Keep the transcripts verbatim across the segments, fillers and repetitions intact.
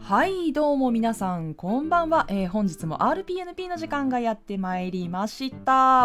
はい、どうも皆さんこんばんは、えー、本日も アールピーエヌピー の時間がやってまいりました。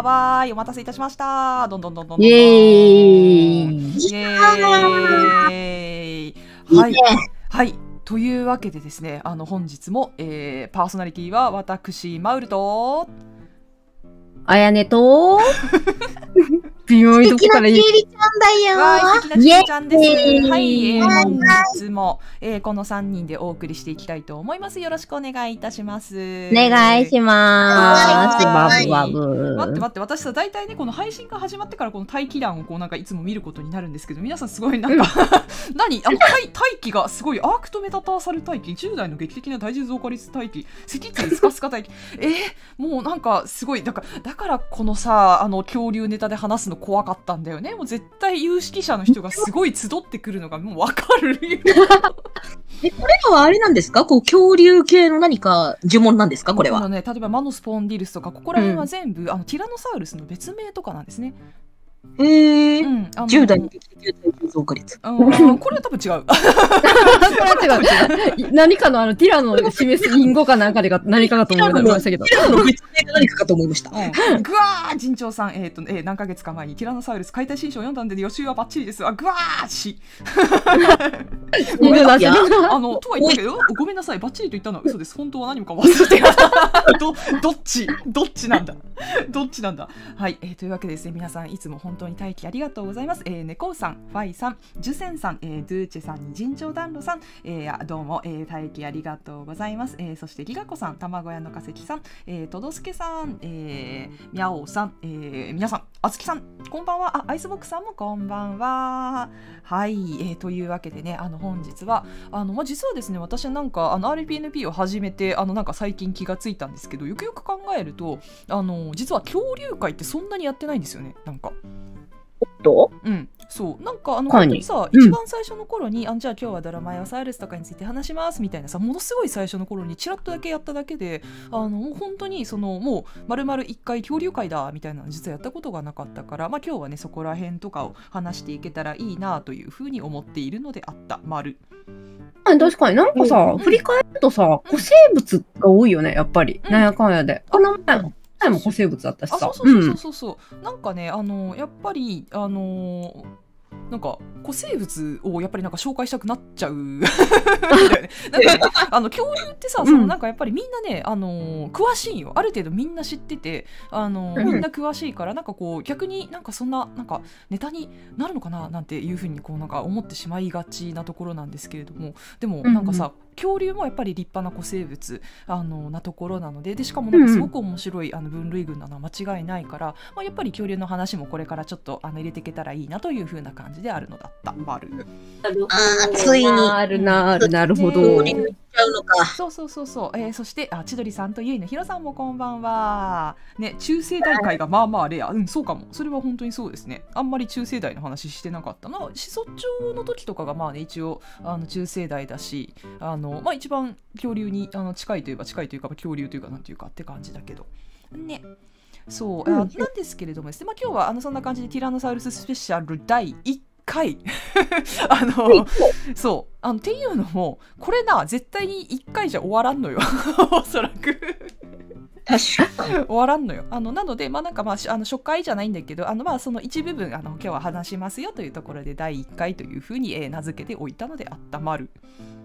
わーい、お待たせいたしました。どんどんどんどんどんどん。 イエーイ。 イエーイ。はい、はい、というわけでですね、あの本日も、えー、パーソナリティは私マウルとあやねと微妙にどこから言う。 素敵なちえりちゃんだよ。 わーい、素敵なちえりちゃんです。 イエーイはい、えー、 はい本日も、えー、このさんにんでお送りしていきたいと思います。よろしくお願いいたします。 お願いしまーす。 はいバブバブ。 待って待って、私さ、大体ね、この配信が始まってからこの待機欄をこうなんかいつも見ることになるんですけど、皆さんすごいなんか、うん、何あの待待機がすごいアークとメタターサル待機、じゅう代の劇的な体重増加率待機、脊椎スカスカ待機、えー、もうなんかすごい、だから、だからこのさ、あの恐竜ネタで話すの怖かったんだよね。もう絶対有識者の人がすごい集ってくるのがもうわかるえ、これらはあれなんですか？こう恐竜系の何か呪文なんですか？これは。 あのね、例えばマノスポンディルスとかここら辺は全部、うん、あのティラノサウルスの別名とかなんですね。 へー、 うん、あのじゅう代の劇的な体重増加率。 うん、これは多分違う。 これは違う。何かのあのティラノを示す隠語かなんかでか何かかと思いましたけど。 ティラノの別名が何かかと思いました。 うん、ぐわー陣長さん、えーとえー、何ヶ月か前にティラノサウルス解体新書を読んだんで予習はバッチリです。あ、ぐわーしごめんなさい。 あのとは言ったけど、ごめんなさい、バッチリと言ったのは嘘です。本当は何もか忘れてどどっちどっちなんだどっちなんだ。はい、えー、というわけでですね、皆さんいつも本当に待機ありがとうございます。えー、ネコウさん、ファイさん、ジュセンさん、えー、ドゥーチェさんに陣長暖炉さん、えー、どうも、えー、待機ありがとうございます。えー、そしてギガコさん、卵屋の化石さん、えー、トドスケさん、えー、ミャオさん、えー、皆さん、あつきさん、こんばんは。あ、アイスボックスさんもこんばんは。はい、えー、というわけでね、あの本日はあの、まあ、実はですね、私はなんかあの アールピーエヌピー を始めてあのなんか最近気がついたんですけど、よくよく考えるとあの実は恐竜界ってそんなにやってないんですよね。なんかとうん、そうなんかあのはい本当にさ、 うん、 一番最初の頃にあのじゃあ今日はドラマやサウルスとかについて話しますみたいなさ、ものすごい最初の頃にチラッとだけやっただけで、あのもう本当にそのもう丸々一回恐竜界だみたいなの実はやったことがなかったから、まあ今日はねそこら辺とかを話していけたらいいなというふうに思っているのであった。丸確かになんかさ、 うん、 振り返るとさ、古生物が多いよね、やっぱり。うん、なんやかんやで。この前も前も古生物だったしさ。 あ、そうそうそうそうそう、うん、なんかね、あのやっぱりあのーなんか古生物をやっぱりなんか紹介したくなっちゃうなんか、ね、あの恐竜ってさ、そのなんかやっぱりみんなね、あのー、詳しいよ。ある程度みんな知ってて、あのー、みんな詳しいから、なんかこう逆になんかそんななんかネタになるのかななんていうふうにこうなんか思ってしまいがちなところなんですけれども、でもなんかさ、うんうん、恐竜もやっぱり立派な古生物あのなところなので、でしかもなんかすごく面白いあの分類群なのは間違いないから、まあ、やっぱり恐竜の話もこれからちょっとあの入れていけたらいいなという風な感じであるのだった。丸あー、ついになるなるなるほど、 ね、 そうそうそうそう、えー、そしてあ千鳥さんとゆいのひろさんもこんばんはね。中生代界がまあまあレア、うん、そうかも。それは本当にそうですね。あんまり中生代の話してなかったな。始祖鳥の時とかがまあね一応あの中生代だし、あのまあ一番恐竜にあの近いといえば近いというか、恐竜というかなんていうかって感じだけどね。そう、うん、なんですけれどもですね、まあ、今日はあのそんな感じでティラノサウルススペシャルだいいっかいあのそうあのっていうのもこれな絶対にいっかいじゃ終わらんのよおそらく確かに終わらんのよ。あのなので、まあなんかまあ、あの初回じゃないんだけど、あのまあその一部分あの今日は話しますよというところでだいいっかいというふうに、えー、名付けておいたのであったまる。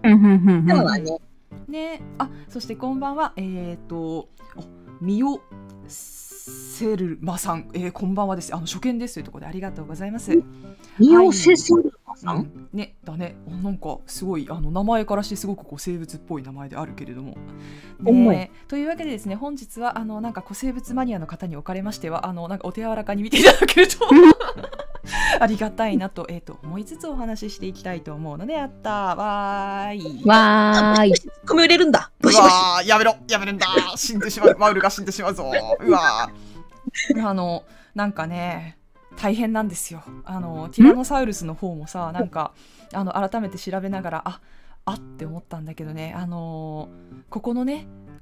ね、あ、そしてこんばんは。えっ、ー、とみおセルマさん、えー、こんばんはです。あの初見ですというところでありがとうございます。 みおセルマさん、 はい、うん、ね、だね。なんかすごいあの名前からしてすごくこう生物っぽい名前であるけれども、ね、というわけでですね、本日はあのなんか古生物マニアの方におかれましてはあのなんかお手柔らかに見ていただけるとありがたいなと、えー、と思いつつお話ししていきたいと思うのであった。わーいわーい止めれるんだ。 うわーやめろやめるんだ。死んでしまう。マウルが死んでしまうぞ。うわーあのなんかね大変なんですよ。あのティラノサウルスの方もさ、なんかあの改めて調べながらああって思ったんだけどね、あのー、ここのね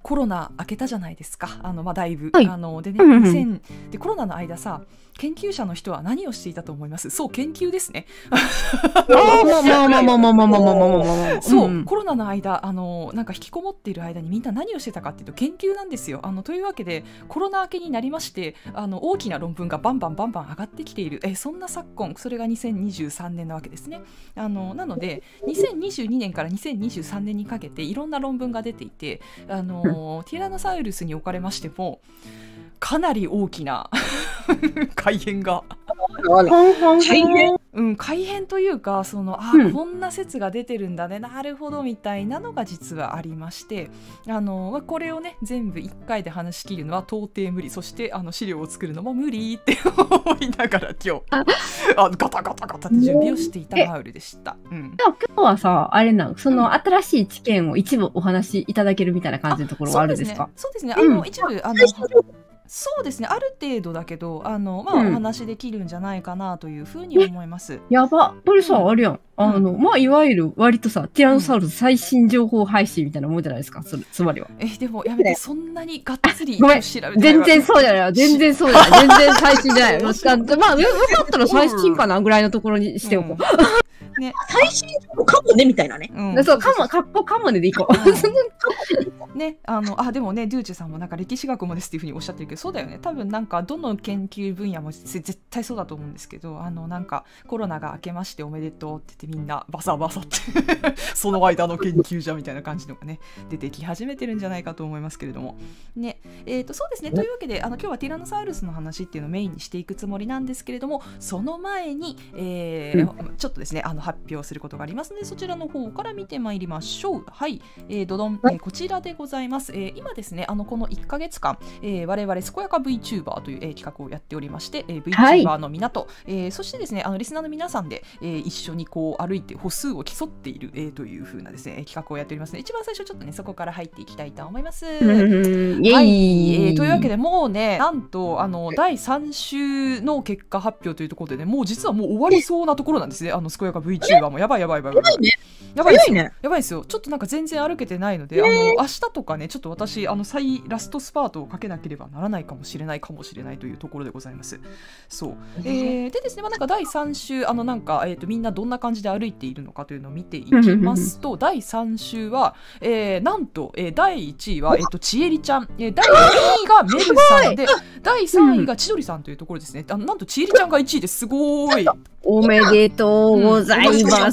コロナ明けたじゃないですか。あのまあだいぶ、 はい、 あのでね、 うんうんにせんでコロナの間さ、研究者の人は何をしていたと思います？そう、研究ですね。 まあまあまあまあまあまあまあまあまあまあまあ。 そう、 んんコロナの間、あのなんか引きこもっている間にみんな何をしてたかっていうと研究なんですよ。あのというわけでコロナ明けになりまして、あの大きな論文がバンバンバンバン上がってきている、えそんな昨今、それがにせんにじゅうさんねんなわけですね。あのなのでにせんにじゅうにねんからにせんにじゅうさんねんにかけていろんな論文が出ていて、あのティラノサウルスにおかれましてもかなり大きな改変が大変。 うん、改変というか、そのあ、 うんこんな説が出てるんだね、なるほどみたいなのが実はありまして、あのまあこれをね全部いっかいで話し切るのは到底無理、そしてあの資料を作るのも無理って思いながら今日あのガタガタガタって準備をしていたマウルでした。うん、 でも今日はさ、あれなの、その新しい知見を一部お話しいただけるみたいな感じのところはあるんですか？ そうですね、そうですね、あの、 うん一部あのそうですね、ある程度だけど、あのまあ、 うんお話できるんじゃないかなというふうに思います。 やば。これさ、 うんあれやん。あの、まあ、いわゆる割とさ、ティラノサウルス最新情報配信みたいなもんじゃないですか、それつまりは。 えでもやめて、そんなにがっつりごめん調べてないわ全然そうじゃない。全然そうじゃない。全然最新じゃない。もうあまあ、よかったら最新かなぐらいのところにしておこう。 ね、 最新情報かもねみたいなね。 うんそう、かも、かっこかもねでいこう。 ね、あのあでもね、ドゥーチェさんもなんか歴史学もですっていうふうにおっしゃってるけど、そうだよね、多分なんかどの研究分野も絶対そうだと思うんですけど、あのなんかコロナが明けましておめでとうって言ってみんなバサバサってその間の研究者みたいな感じのがね出てき始めてるんじゃないかと思いますけれどもね、えーとそうですね、というわけであの今日はティラノサウルスの話っていうのをメインにしていくつもりなんですけれども、その前に、えー、ちょっとですねあの発表することがありますので、そちらの方から見てまいりましょう。はい、えー、ドドン、えー、こちらでございます。えー、今ですね、あのこのいっかげつかん、えー、我々健やか VTuber という、えー、企画をやっておりまして、えー、VTuber の港、はい、えー、そしてですね、あのリスナーの皆さんで、えー、一緒にこう歩いて歩数を競っている、えー、という風なですね企画をやっておりますので、一番最初ちょっとねそこから入っていきたいと思います。はい、えー、というわけでもうね、なんとあのだいさん週の結果発表というところでね、もう実はもう終わりそうなところなんですね。あの健やか VTuber もやばいやばいやばいやばいやばいですよ、ね、やばいですよ。ちょっとなんか全然歩けてないので、あの明日とかねちょっと私あの再ラストスパートをかけなければならないかもしれないかもしれないというところでございます。そう、えー、でですね、まあ、なんかだいさん週あのなんか、えー、とみんなどんな感じで歩いているのかというのを見ていきますとだいさん週は、えー、なんと、えー、だいいちいは、えー、とちえりちゃん、えー、だいにいがメルさんでだいさんいが千鳥さんというところですね。あのなんとちえりちゃんがいちいです。すごい。 おめでとうございます。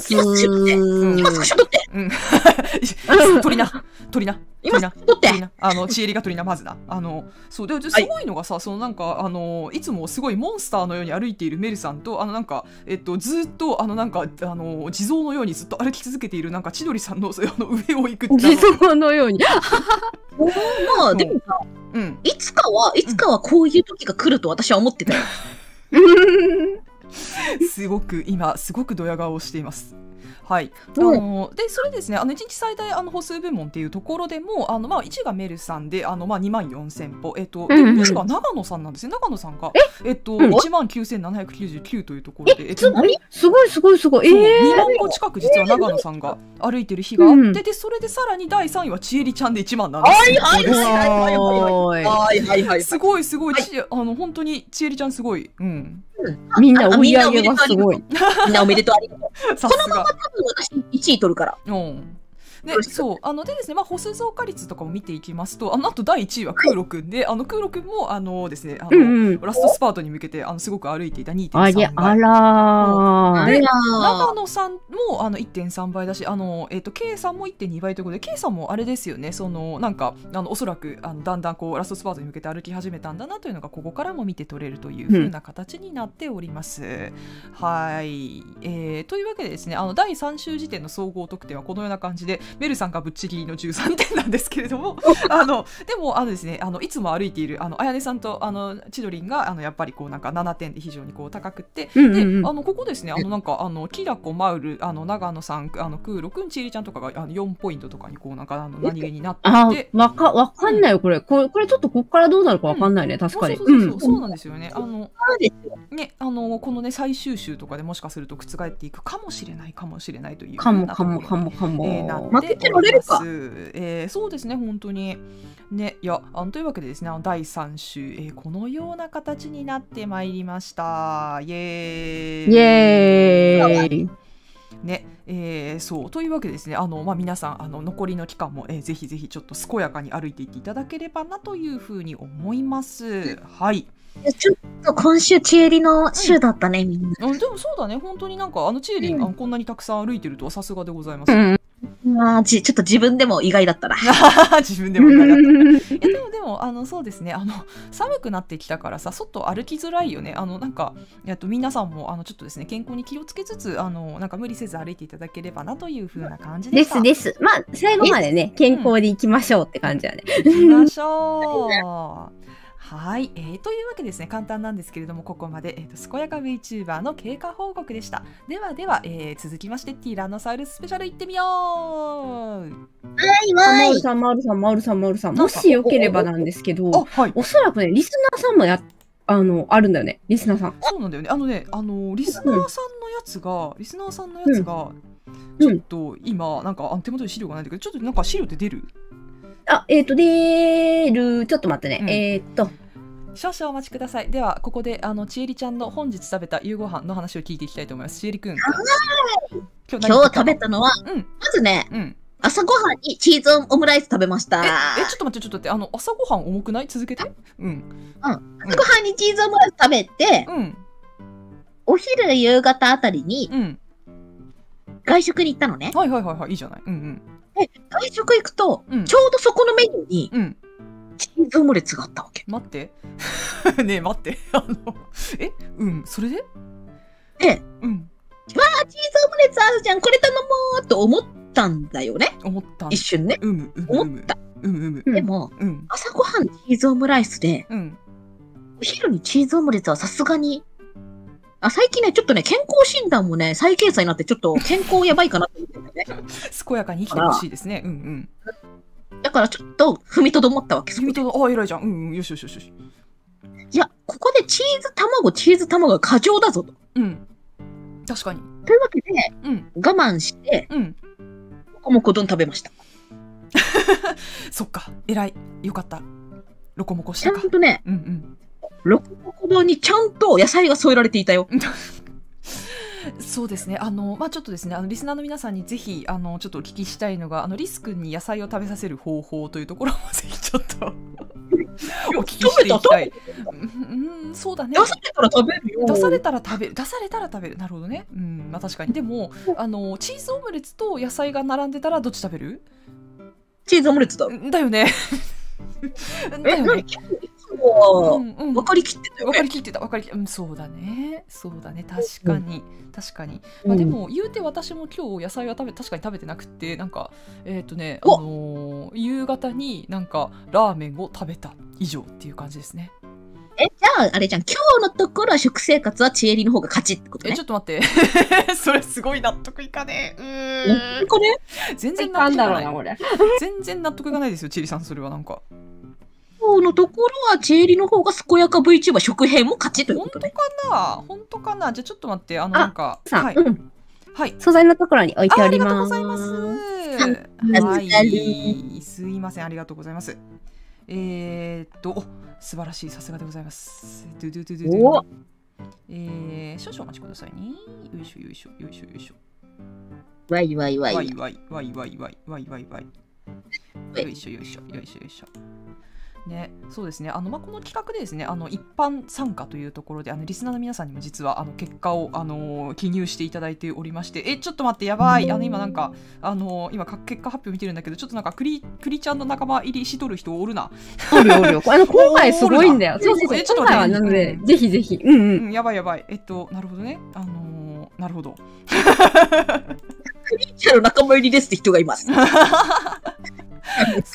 鳥な鳥な今鳥な鳥なあのちえりが鳥なまずなあのそうですごいのがさ、そのなんかあのいつもすごいモンスターのように歩いているメルさんと、あのなんかえっとずっとあのなんかあの地蔵のようにずっと歩き続けているなんか千鳥さんのあの上を行く地蔵のように。 まあでもさ、うん、いつかはいつかはこういう時が来ると私は思ってたよ。 すごく今すごくドヤ顔をしています。はい、あのでそれですね、あのいちにち最大あの歩数部門っていうところでもあの、まあ、いちがメルさんであの、まあ、にまんよんせんぽ、えっと、でにが長野さんなんですね。長野さんがえっと、いちまんきゅうせんななひゃくきゅうじゅうきゅうというところで、えっと、 すごいすごいすごい、えー、 にまんこ近く実は長野さんが歩いてる日があって、うん、でそれでさらにだいさんいはちえりちゃんでいちまんなんですよ。 はいはいはいはい、 すごいすごい、はい、あの本当にちえりちゃんすごい、うん、 みんな追い上げがすごい。 みんなおめでとうありがとう。 さすが。 このまま多分私いちい取るから。 うん。でそうあのでですね、まあ、歩数増加率とかも見ていきますと、あのあとだいいちいは空路くんで、あの空路くんもあのですねあの、うんうん、ラストスパートに向けてあのすごく歩いていた にてんさんばい。 あらー。 で長野さんもあの いってんさんばいだし、あの、えー、と K さんも いってんにばいということで、 K さんもあれですよね、そのなんかあのおそらくあのだんだんこうラストスパートに向けて歩き始めたんだなというのがここからも見て取れるという風な形になっております。うん、はい、えー、というわけでですね、あのだいさん週時点の総合得点はこのような感じで、メルさんがぶっちぎりのじゅうさんてんなんですけれどもあのでもあのですね、あのいつも歩いているあのあやねさんとあの千鳥があのやっぱりこうなんかななてんで非常にこう高くって、うんうんうん、であのここですね、あのなんかあのきらこマウル、あの長野さん、あの空路くん、ちえりちゃんとかがあのよんポイントとかにこうなんかあの何気になっていて、 あわかわかんないよこれ、これこれちょっとここからどうなるかわかんないね、うん、確かに。 そうそうそうそう、そうなんですよね。あのね、あのこのね最終週とかでもしかすると覆っていくかもしれないかもしれないというかもかもかもかも、 えー、なっっております。えー、そうですね、本当に。ね、いや、あのというわけでですね、あのだいさん週、えー、このような形になってまいりました。イエーイ。 イエーイ。 ね、えー、そうというわけでですね、あの、まあ、皆さんあの残りの期間も、えー、ぜひぜひちょっと健やかに歩いていっていただければなというふうに思います。はい。 ちょっと今週チエリの週だったね、うん、みんな。 うん、でもそうだね、本当になんかあのチエリン、うん、あのこんなにたくさん歩いてるとはさすがでございます。 うんまあ、ち、ちょっと自分でも意外だったな。 自分でも意外だった。いやでもでもあのそうですね、あの寒くなってきたからさ、外歩きづらいよね。あのなんかえっと皆さんもあのちょっとですね、健康に気をつけつつ、あのなんか無理せず歩いていただければなという風な感じでした。 ですです。まあ最後までね、健康でいきましょうって感じだね。 いきましょう。はい、えー、というわけですね、簡単なんですけれども、ここまで、えー、と健やか VTuber の経過報告でした。ではでは、えー、続きましてティラノサウルススペシャルいってみよう。 はいわい。 マウルさん、マウルさん、マウルさん、マウルさん。もしよければなんですけど、お、 はい、 おそらくね、リスナーさんもや、あの、あるんだよね、リスナーさん。 そうなんだよね。あのね、あの、リスナーさんのやつが、うん、リスナーさんのやつが、うん、ちょっと今、なんか、あの手元に資料がないんだけど、ちょっとなんか資料って出る？ あ、えっ、ー、と、出る、ちょっと待ってね、うん、えっ、ー、と、 少々お待ちください。ではここであのちえりちゃんの本日食べた夕ご飯の話を聞いていきたいと思います。ちえりくん。 今日食べたのは、うん、まずね、うん、朝ごはんにチーズオムライス食べました。 え、えちょっと待ってちょっと待って、あの朝ごはん重くない？続けて。うん。うん。 朝ごはんにチーズオムライス食べて、うん、お昼夕方あたりに、うん、外食に行ったのね。 はいはいはいはい、いいじゃない。うんうん。 で外食行くと、うん、ちょうどそこのメニューに。うんチーズオムレツがあったわけ。 待ってねえ待ってあのえうんそれでで、うん、わあチーズオムレツあるじゃんこれ頼もうと思ったんだよね。 思った一瞬ね、 うむうむ思った、 うむうむでも、うん、朝ごはんチーズオムライスで、うん、お昼にチーズオムレツはさすがにあ最近ねちょっとね健康診断もね再検査になってちょっと健康やばいかなと思ってるんだよね健やかに生きてほしいですね。うんうんだからちょっと踏みとどまったわけ。 踏みとど、あ、偉いじゃん。うんうん、よしよしよしよし。 いや、ここでチーズ卵、チーズ卵が過剰だぞと。 うん。確かに。 というわけで、うん、我慢して、うん。ロコモコ丼食べました。 そっか、偉い。よかった。ロコモコしたか。 ちゃんとね、 うんうん。 ロコモコ丼にちゃんと野菜が添えられていたよ。 そうですね、あの、まあ、ちょっとですね、あのリスナーの皆さんにぜひあのちょっとお聞きしたいのが、あのリス君に野菜を食べさせる方法というところもぜひちょっとお聞きしていきたい。うん、そうだね。 出されたら食べるよ。 出されたら食べる。出されたら食べる。なるほどね。うん、まあ確かに。でも、あのチーズオムレツと野菜が並んでたらどっち食べる？ チーズオムレツだ。 だよね。だよね。 うんうん、分かりきってたよね。 分かりきってた、分かりきってた、うん、そうだね、そうだね、確かに、うん、確かに。まあ、でも、言うて私も今日野菜は食べ、確かに食べてなくて、なんか、えっとね、あのー、夕方になんかラーメンを食べた以上っていう感じですね。 え、じゃあ、あれじゃん、今日のところは食生活はチエリの方が勝ちってことね。 え、ちょっと待って。それすごい納得いかねえ。うーん。 これ全然納得いかない。これ全然納得いかないですよ、チエリさん、それはなんか。 今日のところはチエリの方が健やか VTuber 食編も勝ちということで。 本当かな本当かなじゃあちょっと待って、あのなんか。 はい。うん、はい。素材のところに置いてあります。 ありがとうございます。はい。すいません、ありがとうございます。えーっと、素晴らしい、さすがでございます。ドゥドゥドゥドゥドゥ。えー、少々お待ちくださいね。よいしょよいしょよいしょよいしょ。 わいわいわい。 わいわいわいわいわいわいわいわい。よいしょよいしょよいしょよいしょ。ね、そうですね。あのまあ、この企画でですね、あの一般参加というところで、あのリスナーの皆さんにも実はあの結果をあの記入していただいておりまして、えちょっと待ってやばい。あの今なんかあの今結果発表見てるんだけど、ちょっとなんかクリクリちゃんの仲間入りしとる人おるな。 おるおる。あの今回すごいんだよ。そうそうそう。えちょっと待って。なので、うん、ぜひぜひ。うんうん、 うん。やばいやばい。えっとなるほどね。あのー、なるほど。 クリちゃんの仲間入りですって人がいます。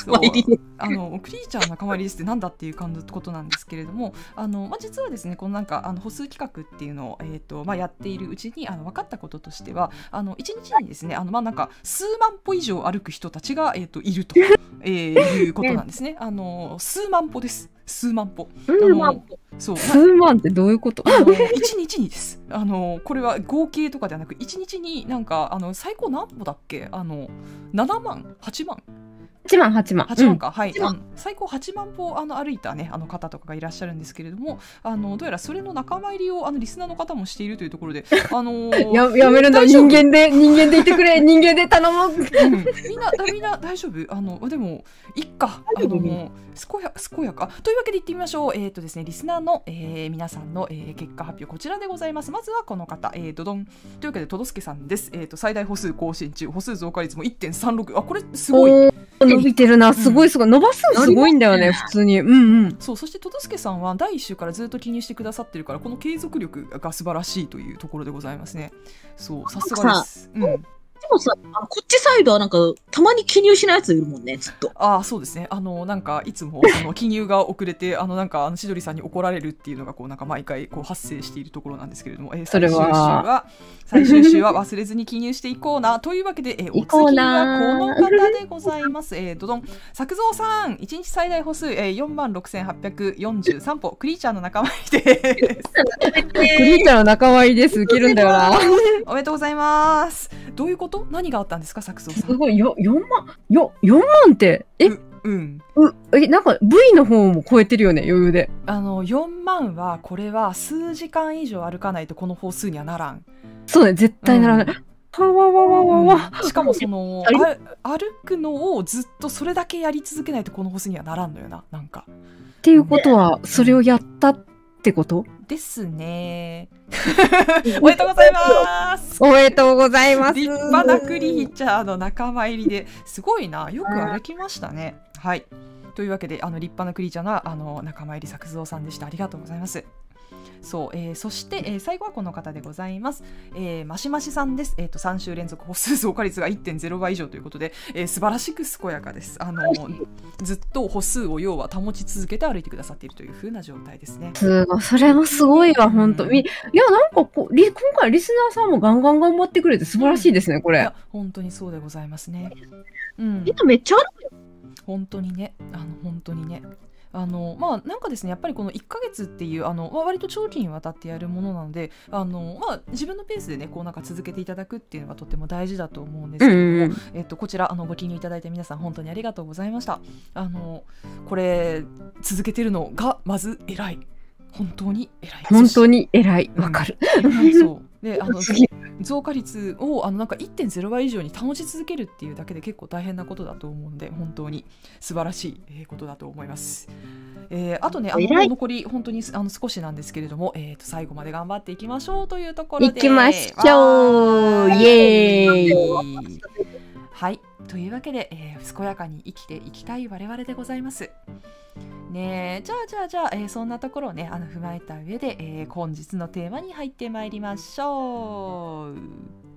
間入りで。 あのクリーチャーの仲間入りですってなんだっていう感じのことなんですけれども、あの、まあ、実はですねこのなんかあの歩数企画っていうのを、えーとまあ、やっているうちにあの分かったこととしては、あのいちにちにですねあの、まあ、なんか数万歩以上歩く人たちが、えー、といると、えー、いうことなんですね。あの数万歩です。数万歩。 数万歩。そう数万ってどういうこと？ いちにちにです。あのこれは合計とかではなくいちにちになんかあの最高何歩だっけ？あのななまんはちまんはちまんはちまんはちまんか、うん、はい、あの最高はちまん歩あの歩いた、ね、あの方とかがいらっしゃるんですけれども、あのどうやらそれの仲間入りをあのリスナーの方もしているというところで、あのー、 や, やめるの人間で人間でいてくれ人間で頼む、うん、 みんなみんな大丈夫？あのでもいっかあの健や健やかというわけでいってみましょう。えっ、ー、とですねリスナーの、えー、皆さんの、えー、結果発表こちらでございます。まずはこの方、えー、ドドンというわけでとどすけさんです。えー、と最大歩数更新中、歩数増加率も いってんさんろく、あこれすごい伸びてるな、すごいすごい、伸ばすのすごいんだよね、普通に。うんうん。 そう、そしてとどすけさんはだいいっ週からずっと記入してくださってるから、この継続力が素晴らしいというところでございますね。そう、さすがです。うん。 でもさ、あのこっちサイドはなんかたまに記入しないやついるもんね、ずっと。 ああ、そうですね。あのなんかいつもその記入が遅れて、あのなんかあのしどりさんに怒られるっていうのがこうなんか毎回こう発生しているところなんですけれども、えー、最終週は最終週は忘れずに記入していこうなというわけで、えー、お次はこの方でございます。えー、どどん作蔵さん、いちにち最大歩数、えー、よんまんろくせんはっぴゃくよんじゅうさん歩、クリーチャーの仲間入りです。 クリーチャーの仲間入りです。受けるんだよな。 おめでとうございます。どういうこと？何があったんですか、作蔵さん。 すごいよ、よんまん、よ、よんまんって、え、う、 うん。 う、え、なんか ブイ の方も超えてるよね、余裕で。 あの、よんまんは、これは数時間以上歩かないとこの歩数にはならん。 そうね、絶対ならない。うん、わわわわわ、 うん、しかもその、歩くのをずっとそれだけやり続けないとこの歩数にはならんのよな、なんか。 っていうことは、それをやったってことですね。おめでとうございます。 おめでとうございます。 立派なクリーチャーの仲間入りですごいな、よく歩きましたね。はい。というわけで、あの立派なクリーチャーなあの仲間入り作蔵さんでした。ありがとうございます。そう、えー、そして、えー、最後はこの方でございます。えー、マシマシさんです。えーと、さん週連続歩数増加率が いってんゼロ 倍以上ということで、えー、素晴らしく健やかです。あのずっと歩数を要は保ち続けて歩いてくださっているという風な状態ですね。 すごい、それもすごいわ、本当に。いや、なんかこうリ今回リスナーさんもガンガン頑張ってくれて素晴らしいですね、うん、これ。いや、 本当にそうでございますね。うん。 みんなめっちゃあるよ。 本当にね、あの本当にね。あのまあ、なんかですねやっぱりこのいっかげつっていうあの、まあ、割と長期にわたってやるものなのであの、まあ、自分のペースでねこうなんか続けていただくっていうのがとても大事だと思うんですけれども、うんうん、えっと、こちらあのご記入いただいた皆さん本当にありがとうございました。あのこれ続けてるのがまず偉い、本当に偉い、 本当に偉い、わかる、 うん、そうであの増加率をあのなんか いってんゼロ 倍以上に保ち続けるっていうだけで結構大変なことだと思うんで本当に素晴らしいことだと思います。えー、あとねあの残り本当にあの少しなんですけれども、えー、と最後まで頑張っていきましょうというところでいきましょう、イエーイ。 はい、というわけで、えー、健やかに生きていきたい我々でございますね。じゃあじゃあじゃあ、えー、そんなところをねあの踏まえた上で、えー、本日のテーマに入ってまいりましょう。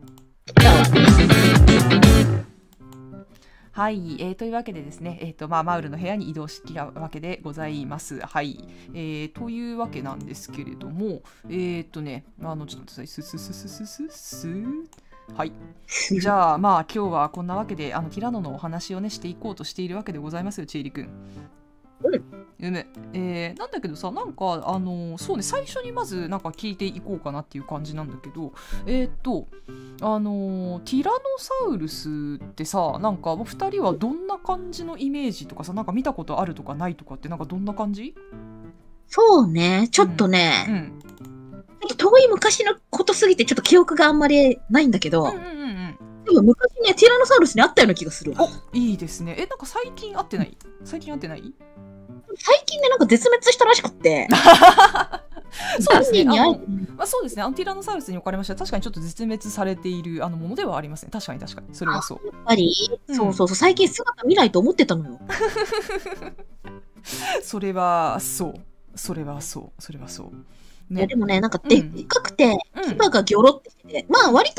はい、えー、というわけでですね、えーとまあ、マウルの部屋に移動したわけでございます。はい、えー、というわけなんですけれども、えーとね、あのちょっとススススススススはい、じゃあまあ今日はこんなわけであのティラノのお話をねしていこうとしているわけでございますよ、チエリ君。うむ、えー、なんだけどさ、なんかあのそうね、最初にまずなんか聞いていこうかなっていう感じなんだけど、えー、っとあのティラノサウルスってさ、なんかふたりはどんな感じのイメージとかさ、なんか見たことあるとかないとかってなんかどんな感じ？ そうね、ちょっとね、うんうん、ちょっと遠い昔のことすぎてちょっと記憶があんまりないんだけど、うんうんうん、でも昔ねティラノサウルスに会ったような気がするわ。 お、いいですね。え、なんか最近会ってない？最近会ってない？ 最近ね、なんか絶滅したらしくって。 そうですね。あの、まあ、そうですね。アンティラノサウルスにおかれましては確かにちょっと絶滅されているあのものではありますね。確かに確かに。それはそう。 やっぱり、うん、そうそうそう。最近姿見ないと思ってたのよ。 それはそう。それはそう。それはそう。 ね、いやでもね、なんかでっかくて、牙がギョロってしてて、うん、まあ割とね、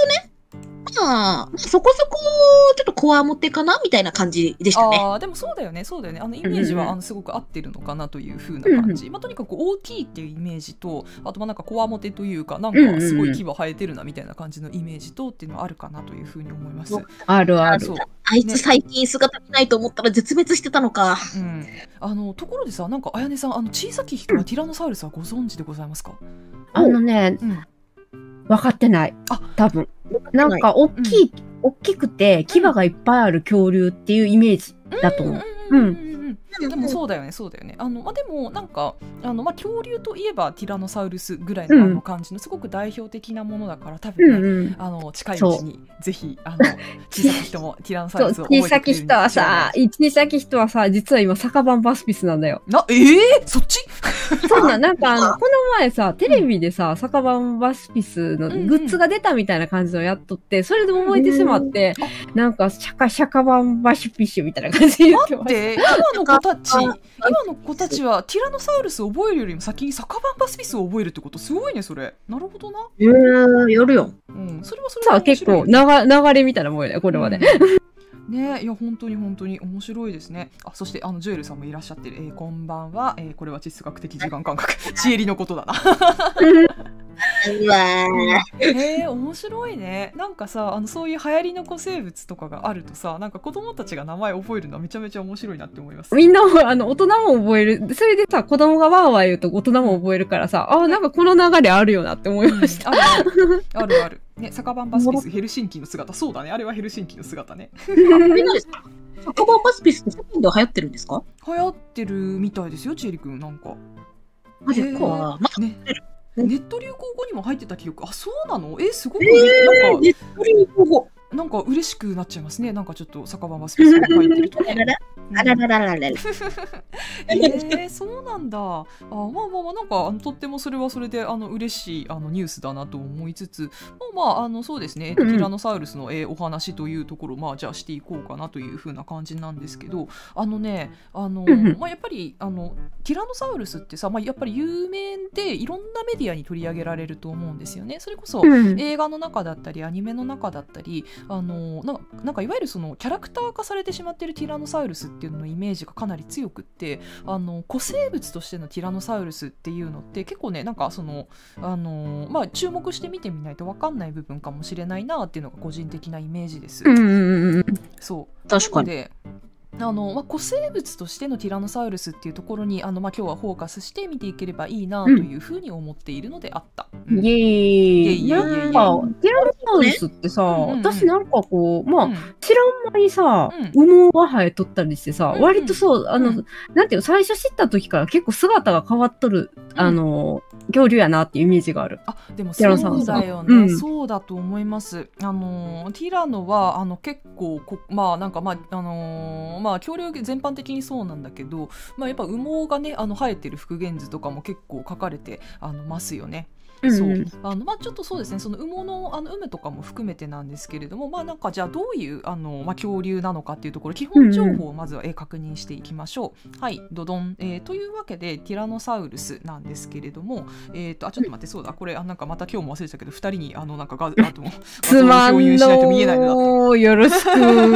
まあ、そこそこ、ちょっとこわもてかなみたいな感じでしたね。 ああ、でもそうだよね、そうだよね。あのイメージは、 うんうんうんあのすごく合ってるのかなという風な感じ。 うんうまあ、とにかく オーティー っていうイメージと、あとまあなんかこわもてというか、なんうんうんうんかすごい牙生えてるなみたいな感じのイメージとっていうのはあるかなという風に思います。 あるあるそう。 あいつ最近姿見ないと思ったら絶滅してたのか。 うん。あのところでさ、なんかあやねさん、あの小さき人はティラノサウルスはご存知でございますか？ あのね、 うん。 分かってない。 あ、 多分。なんか、大きい、大きくて、牙がいっぱいある恐竜っていうイメージだと思う。うん。 でもそうだよね、そうだよね。あの、まあ、でもなんかあの、まあ、恐竜といえばティラノサウルスぐらいのあの感じのすごく代表的なものだから、多分ね、 うんうん。 あの近いうちにぜひあの小さき人もティラノサウそう、 ルスを覚え小さきてくれる人はさ、小さき人はさ、実は今、酒版バスピスなんだよ。 なえー、そっちそうなん、なんかあの、この前さ、テレビでさ、酒版バスピスのグッズが出たみたいな感じのやっとって、それで覚えてしまって、なんか、シャカシャカ版バシピッシュみたいな感じで言ってました。 で今の子たち今の子たちはティラノサウルスを覚えるよりも先に酒版バスピスを覚えるってことすごいね、それ。なるほどな。 えー、やるよ。 うん、それはそれさあ、 は面結構白いね、 流流れみたいなもんよね、これはね。 うんね、いや本当に本当に面白いですね。あ、そしてあのジョエルさんもいらっしゃってる、えー、こんばんは、えー、これは地質学的時間感覚地エリのことだな。 うわー。 へえ、面白いね。なんかさ、あのそういう流行りの古生物とかがあるとさ、なんか子供たちが名前覚えるのはめちゃめちゃ面白いなって思います。 みんなも、あの、大人も覚える。それでさ、子供がわーわー言うと大人も覚えるからさ、ああ、なんかこの流れあるよなって思いました。 うん、あるあるある。ね、酒版バスピスヘルシンキの姿、そうだね、あれはヘルシンキの姿ね。 あれなんですか？酒場バスピスって世間では流行ってるんですか？ 流行ってるみたいですよ、ちえりくん、なんか。 マジか。 へーまだね、ネット流行語にも入ってた記憶、あ、そうなの？え、すごく、 えー、 なんかネット流行語。 なんか嬉しくなっちゃいますね。なんかちょっと酒場バスペースが入ってるとね。 あらららららら。 えー、そうなんだ。あ、まあまあまあ、なんかあのとってもそれはそれであの嬉しいあのニュースだなと思いつつ、まあまあ、あのそうですね、ティラノサウルスの、えー、お話というところ、まあじゃあしていこうかなというふうな感じなんですけど、あのね、あのまあやっぱりあのティラノサウルスってさ、まあやっぱり有名でいろんなメディアに取り上げられると思うんですよね。それこそ、映画の中だったりアニメの中だったり、あのななんかいわゆるそのキャラクター化されてしまっているティラノサウルスっていうののイメージがかなり強くって、あの古生物としてのティラノサウルスっていうのって結構ね、なんかそのあの、まあ、注目して見てみないと分かんない部分かもしれないなっていうのが個人的なイメージです。 うんうんうん、 そう確かに。 であのまあ、古生物としてのティラノサウルスっていうところにあの、まあ、今日はフォーカスして見ていければいいなというふうに思っているのであった。 うんうん、イエーイ。 イエーイイエーイイエーイ。 なんかティラノサウルスってさ、 うんうんうん、 私なんかこう、まあ、 うん、 知らん間にさ、 うん、 羽毛が生えとったりしてさ、うん、割とそう、あの、うん、なんていうの、最初知った時から結構姿が変わっとる、うん、あの、恐竜やなっていうイメージがある。 あ、でもそうだよね、うん、そうだと思います。あのティラノはあの結構こまあなんかまああのー、まあ恐竜全般的にそうなんだけど、まあやっぱ羽毛がねあの生えてる復元図とかも結構書かれてあのますよね。そう、あのまあ、ちょっとそうですね、その羽毛のあの有無とかも含めてなんですけれども、まあなんかじゃあどういうあの、まあ、恐竜なのかっていうところ基本情報をまずは、え確認していきましょう。はいドドン、えー、というわけでティラノサウルスなんですけれども、えー、とあちょっと待って、そうだこれあなんかまた今日も忘れてたけどふたりにあのなんかガあともつまんのーよろしく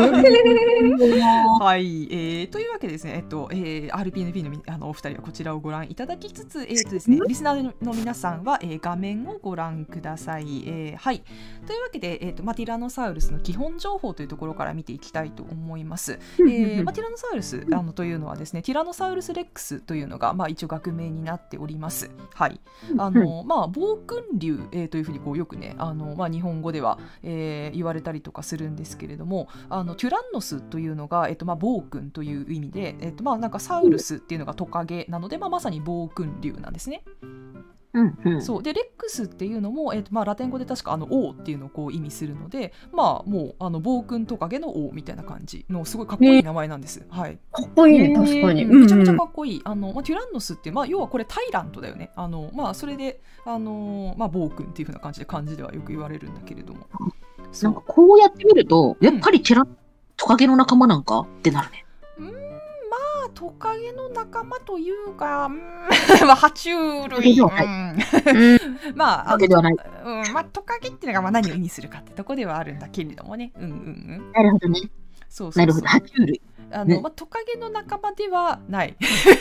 はい、えー、というわけでですね、えっとえー、アールピーエヌピー の, あのお二人はこちらをご覧いただきつつ、えーとですね、リスナーの皆さんは、えー、画面をご覧ください。えー、はいというわけで、えーとまあ、ティラノサウルスの基本情報というところから見ていきたいと思います。えーまあ、ティラノサウルスあのというのはですね、ティラノサウルスレックスというのが、まあ、一応学名になっております。はいあのまあ、暴君竜、えー、というふうにこうよくねあの、まあ、日本語では、えー、言われたりとかするんですけれども、あのテュランノスというのが、えーとまあ、暴君という意味で、えーとまあ、なんかサウルスっていうのがトカゲなので、まあ、まさに暴君竜なんですね。 うんうん、 そうでレックスっていうのも、えーとまあ、ラテン語で確かあの王っていうのをこう意味するので、まあもうあの暴君トカゲの王みたいな感じのすごいかっこいい名前なんです。はい、 かっこいいね、確かに、 めちゃめちゃかっこいい。あの、まあ、テュランノスって、まあ、要はこれタイラントだよね。あの、まあ、それであの、まあ、暴君っていう風な感じで漢字ではよく言われるんだけれども、 なんかこうやってみるとやっぱりティラトカゲの仲間なんかってなるね。 うん、まあトカゲの仲間というか、うん、まあ爬虫類、うん、まああの、うん、まあトカゲっていうのがまあ何を意味するかってとこではあるんだけれどもね。うんうんうん。 なるほどね。 そうそうそう。 なるほど、爬虫類。 あの、ね、まあ、トカゲの仲間ではない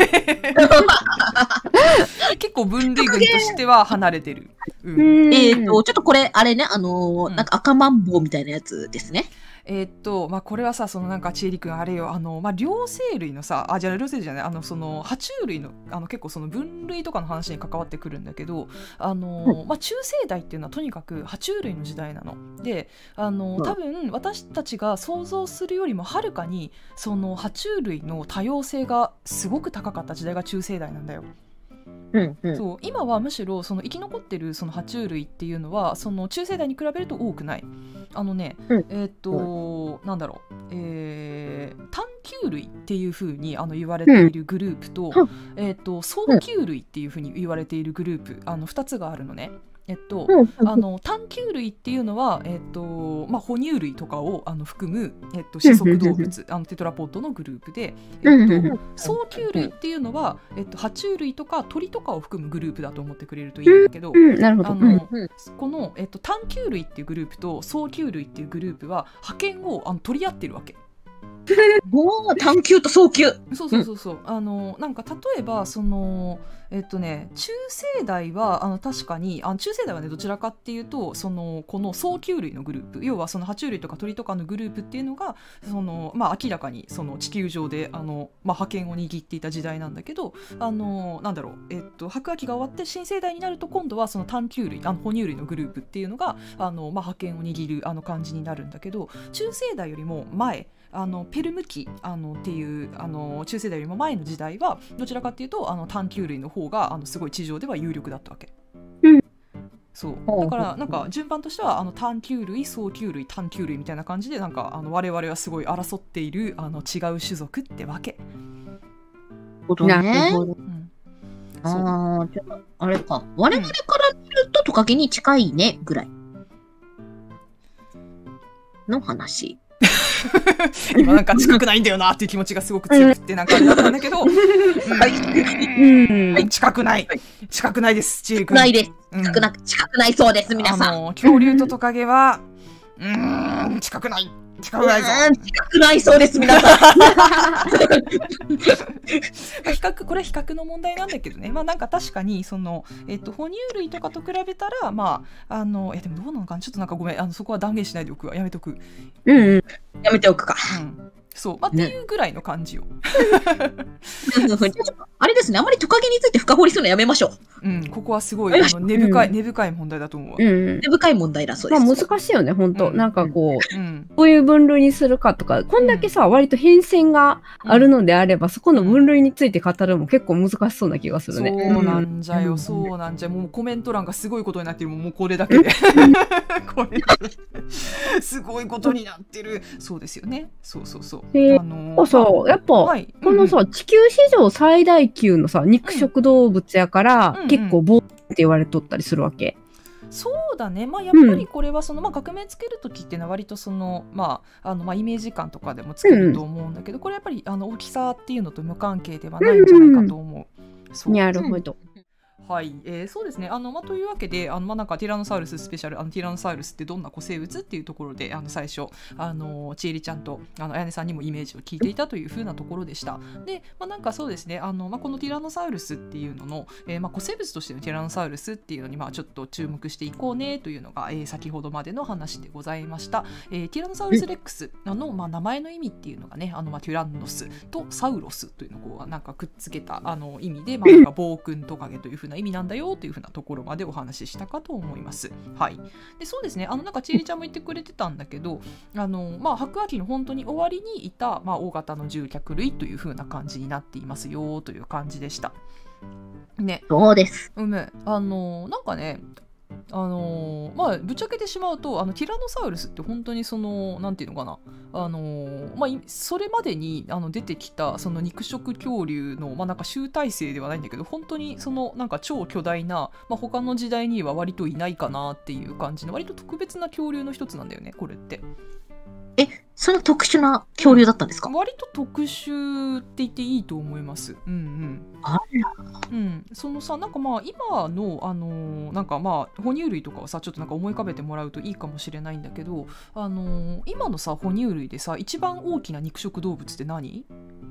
結構分類群としては離れてる、 うん、えっとちょっとこれあれねあのーうん、なんか赤マンボウみたいなやつですね。 えー、っとまあこれはさそのなんかちえりくんあれよあのまあ両生類のさあじゃあ両生類じゃないあのその爬虫類のあの結構その分類とかの話に関わってくるんだけどあの、うん、まあ中生代っていうのはとにかく爬虫類の時代なのであの多分私たちが想像するよりもはるかにその爬虫類の多様性がすごく高かった時代が中生代なんだよ。 うんうん、 そう今はむしろその生き残ってるその爬虫類っていうのはその中生代に比べると多くない。あのね、うん、えっ、ー、と、うん、なんだろう、えー、探求類っていう風にあの言われているグループと、うん、えっ、ー、と早求類っていう風に言われているグループあのふたつがあるのね。えっと、あの探求類っていうのは、えっとまあ、哺乳類とかをあの含む、えっと、四足動物あのテトラポッドのグループで、えっと、早求類っていうのは、えっと、爬虫類とか鳥とかを含むグループだと思ってくれるといいんだけど、あのこの、えっと、探求類っていうグループと早求類っていうグループは覇権をあの取り合ってるわけ。 おー探求と早求そうそうそうそう、うん、あのなんか例えばそのえっとね中生代はあの確かにあの中生代はねどちらかっていうとそのこの早求類のグループ要はその爬虫類とか鳥とかのグループっていうのがその、まあ、明らかにその地球上であの、まあ、覇権を握っていた時代なんだけどあのなんだろう、えっと、白亜紀が終わって新生代になると今度はその探求類あの哺乳類のグループっていうのがあの、まあ、覇権を握るあの感じになるんだけど中生代よりも前あのペルム紀あのっていうあの中生代よりも前の時代はどちらかっていうとあの探求類の方があのすごい地上では有力だったわけ、うん、そうだからなんか順番としてはあの探求類早求類探求類みたいな感じでなんかあの我々はすごい争っているあの違う種族ってわけ。 なるほど、うん、ああじゃああれか我々から見るとトカゲに近いねぐらいの話。 今なんか近くないんだよなっていう気持ちがすごく強くてなんかあれだったんだけど、うん、近くない近くないですちえりくん。 近くないです、うん、近くな近くないそうです皆さん。 あの恐竜とトカゲはうーん近くない近くないぞ。 近くないそうです皆さん。 比較これは比較の問題なんだけどね、まあなんか確かにその、えっと、哺乳類とかと比べたらまああのいやでもどうなのかなちょっとなんかごめんあのそこは断言しないでおくわやめとく。 うん、うん、やめておくか。 うんそう、まあ、っていうぐらいの感じよ。 あれですね、あまりトカゲについて深掘りするのやめましょう。うん、ここはすごいあの根深い、うん、根深い問題だと思う。 うん、根深い問題だそうです。 まあ難しいよね、本当、うん、なんかこう、うん、どういう分類にするかとか、こんだけさ、割と変遷があるのであれば、そこの分類について語るのも結構難しそうな気がするね。 そうなんじゃよ、そうなんじゃ、もうコメント欄がすごいことになってる、もうこれだけで。これすごいことになってる。そうですよね。そうそうそう。 えー、あのー、そうやっぱ、はい、このさ、うん、地球史上最大級のさ肉食動物やから、うん、結構ボーって言われとったりするわけ。 そうだね、まあ、やっぱりこれはその、まあ、革命つけるときっていうのは割とその、まああのまあ、イメージ感とかでもつけると思うんだけど、うん、これやっぱりあの大きさっていうのと無関係ではないんじゃないかと思う。うん、そうなるほど。 はい、えー、そうですねあの、まあ、というわけであの、まあ、なんかティラノサウルススペシャルあのティラノサウルスってどんな古生物っていうところであの最初あのちえりちゃんとあのあやねさんにもイメージを聞いていたという風なところでした。で、まあ、なんかそうですねあの、まあ、このティラノサウルスっていうのの、えーまあ、古生物としてのティラノサウルスっていうのに、まあ、ちょっと注目していこうねというのが、えー、先ほどまでの話でございました。えー、ティラノサウルスレックスの、まあ、名前の意味っていうのがねあの、まあ、テュランノスとサウロスというのをこうなんかくっつけたあの意味で、まあ、なんか暴君トカゲという風な意味なんだよというふうなところまでお話ししたかと思います。はい。で、そうですね。あのなんかちえりちゃんも言ってくれてたんだけど、あのまあ白亜紀の本当に終わりにいたまあ大型の獣脚類というふうな感じになっていますよという感じでした。ね。 そうです。 うん。あのなんかね。あのー、まあぶっちゃけてしまうとあのティラノサウルスって本当にそのなんていうのかなあのー、まあそれまでにあの出てきたその肉食恐竜のまあなんか集大成ではないんだけど本当にそのなんか超巨大なまあ他の時代には割といないかなっていう感じの割と特別な恐竜の一つなんだよねこれって。 えそんな特殊な恐竜だったんですか？ 割と特殊って言っていいと思います。うんうん。 あら。 うん、そのさ、なんかまあ今のあのーなんかまあ哺乳類とかをさちょっとなんか思い浮かべてもらうといいかもしれないんだけど、あのー今のさ哺乳類でさ一番大きな肉食動物って何？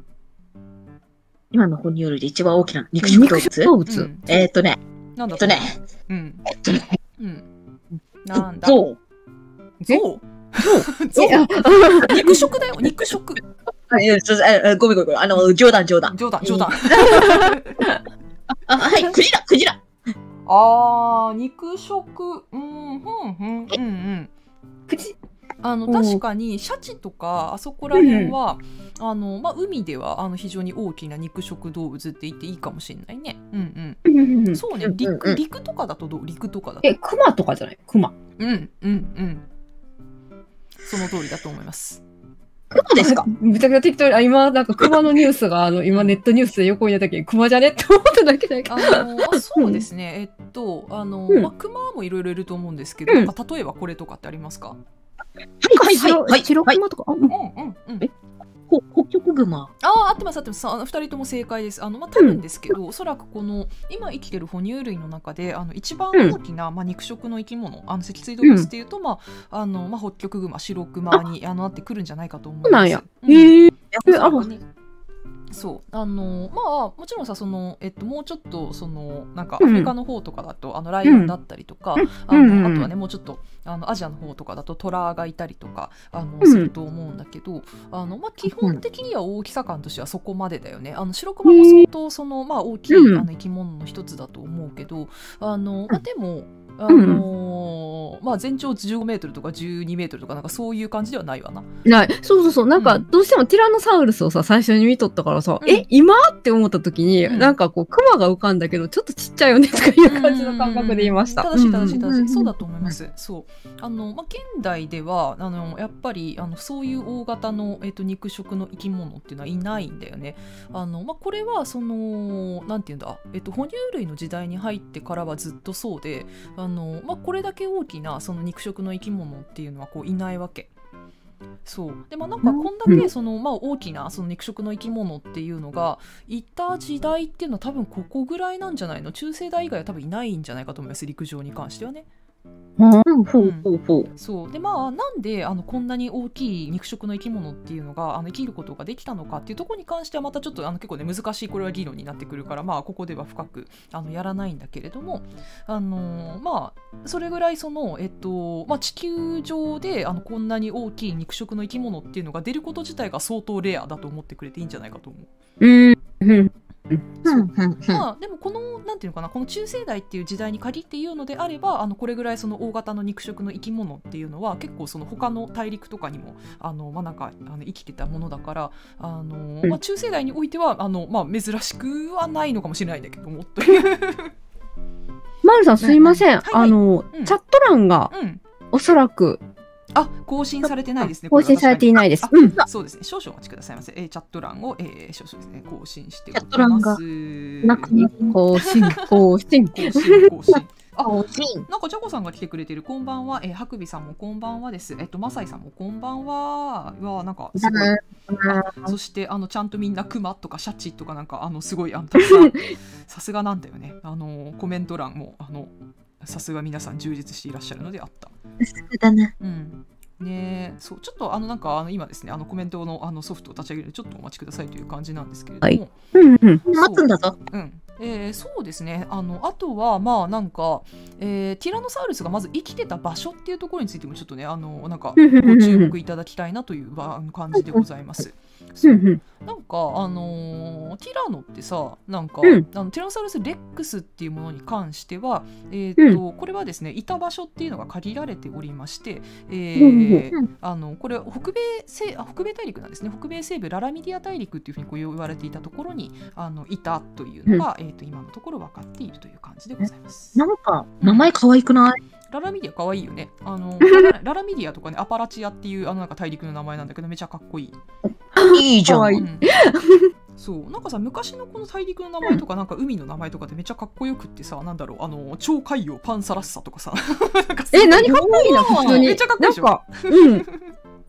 今の哺乳類で一番大きな肉食動物？ 肉食動物、 うん、 えーっとね、 なんだえっとね、 うんえっとね、 うんなんだゾウ。 ゾウゾえ、あ、 ウ肉食だよ肉食。 あいやちょああごめんごめんごめん。あの、冗談冗談。 冗談冗談。 あ、はい、クジラ、クジラ。 あー肉食うんうんうんうんうん口、 あのおう確かにシャチとかあそこら辺は、あのまあ、海ではあの非常に大きな肉食動物って言っていいかもしれないね。うんうん。そうね、 うんうん陸うん陸とかだとどう？陸とかだと。 え、クマとかじゃない？クマ。 うんうんうん。その通りだと思います。 クマですか？ めちゃくちゃ適当に、あ、今、なんかクマのニュースが、あの、今ネットニュースで横に出た時に、クマじゃねって思っただけだけど。 あのあそうですね、えっとあの、 うんまあ、クマもいろいろいると思うんですけど、 うんなんか例えばこれとかってありますか？ はいはいはいはい。 白はいクマとか、あ、うんうんうんうん。 えほ北極熊。 ああ、合ってます合ってます。あのふたりとも正解です。あのまあ多分ですけど、おそらくこの今生きてる哺乳類の中であの一番大きな、まあ、肉食の生き物、あの脊椎動物っていうと、まああのまあ北極熊、白熊にあのなってくるんじゃないかと思います。 そうなんや。 うんへえ。 おそらあ、 くねそうあのまあもちろんさその、えっと、もうちょっとそのなんかアフリカの方とかだと、あのライオンだったりとか、あうんうんのあとはねもうちょっとあのアジアの方とかだとトラがいたりとかあのうんすると思うんだけど、あのまあ、基本的には大きさ感としてはそこまでだよね。あの白熊も相当その、まあ、大きい、 うんあの生き物の一つだと思うけど、あの、まあ、でもあのーまあ、全長じゅうごメートルとかじゅうにメートルとかなんかそういう感じではないわな。 ない。そうそうそう。なんか、 うんどうしてもティラノサウルスをさ、最初に見とったからさ、 うんえ、今って思った時に、 うんなんかこう、クマが浮かんだけど、ちょっとちっちゃいよねとかいう感じの感覚で言いました。 正しい正しい正しい、 うんそうだと思います。そうあの、まあ、現代ではあのやっぱりあのそういう大型の、えっと、肉食の生き物っていうのはいないんだよね。あの、まあ、これはそのなんていうんだ、えっと、哺乳類の時代に入ってからはずっとそうで、あの、まあ、これだけ大きなその肉食の生き物っていうのはこういないわけ。そうでまあ、なんかこんだけその、まあ、大きなその肉食の生き物っていうのがいた時代っていうのは多分ここぐらいなんじゃないの。中生代以外は多分いないんじゃないかと思います、陸上に関してはね。 うん、ほうほうほう。 そうでまあなんであのこんなに大きい肉食の生き物っていうのがあの生きることができたのかっていうところに関してはまたちょっとあの結構ね難しいこれは議論になってくるから、まあここでは深くあのやらないんだけれども、あのーまあそれぐらいそのえっとまあ地球上であのこんなに大きい肉食の生き物っていうのが出ること自体が相当レアだと思ってくれていいんじゃないかと思う。 うん。うん。 うんうんうんまあ、でもこのなんていうのかな、この中生代っていう時代に限って言うのであれば、あのこれぐらいその大型の肉食の生き物っていうのは結構その他の大陸とかにもあの、まあ、なんかあの生きてたものだから、あの、まあ、中生代においてはあの、まあ、珍しくはないのかもしれないんだけどもというマルさんすいません。 はいはいあの、 うんチャット欄がうんおそらくあ、更新されてないですね。 更新されていないです。 あうん。 そうですね。少々お待ちくださいませ。えーチャット欄を、えー少々ですね、更新しておチャッきト欄がます。 なくね更新、更新。 更新、更新。あ、 おしん。 なんかジャコさんが来てくれてる。こんばんは。えー、ハクビさんもこんばんはです。えっとマサイさんもこんばんは。はなんかすごい。あそしてあのちゃんとみんなクマとかシャチとかなんかあのすごいあのたくさんさすがなんだよね。あのコメント欄もあのさすが皆さん充実していらっしゃるのであった。 そうだな。 うん。ね、そうちょっとあのなんかあの今ですねあのコメントのあのソフトを立ち上げるのでちょっとお待ちくださいという感じなんですけれども、 はいうんうん。 待つんだぞ。 うんえー、そうですねあのあとはまあなんか、えー、ティラノサウルスがまず生きてた場所っていうところについてもちょっとねあのなんかご注目いただきたいなというあの感じでございます。そうなんかあのーティラノってさなんか、 うんあのティラノサウルスレックスっていうものに関しては、えーとこれはですねいた場所っていうのが限られておりまして、えーうんあのこれ北米西あ北米大陸なんですね。北米西部ララミディア大陸っていうふうにこう言われていたところにあのいたというのが、えーと今のところ分かっているという感じでございます。 なんか、名前可愛くないララミディア可愛いよね。あのララララミディアとかねアパラチアっていうあのなんか大陸の名前なんだけどめちゃかっこいい。 いいじゃん。 可愛いうんそうなんかさ昔のこの大陸の名前とかなんか海の名前とかってめっちゃかっこよくってさなんだろうあの超海洋パンサラッサとかさなんかすごいえ、何かっこいいな、普通に。 めっちゃかっこいいでしょなんか、うん。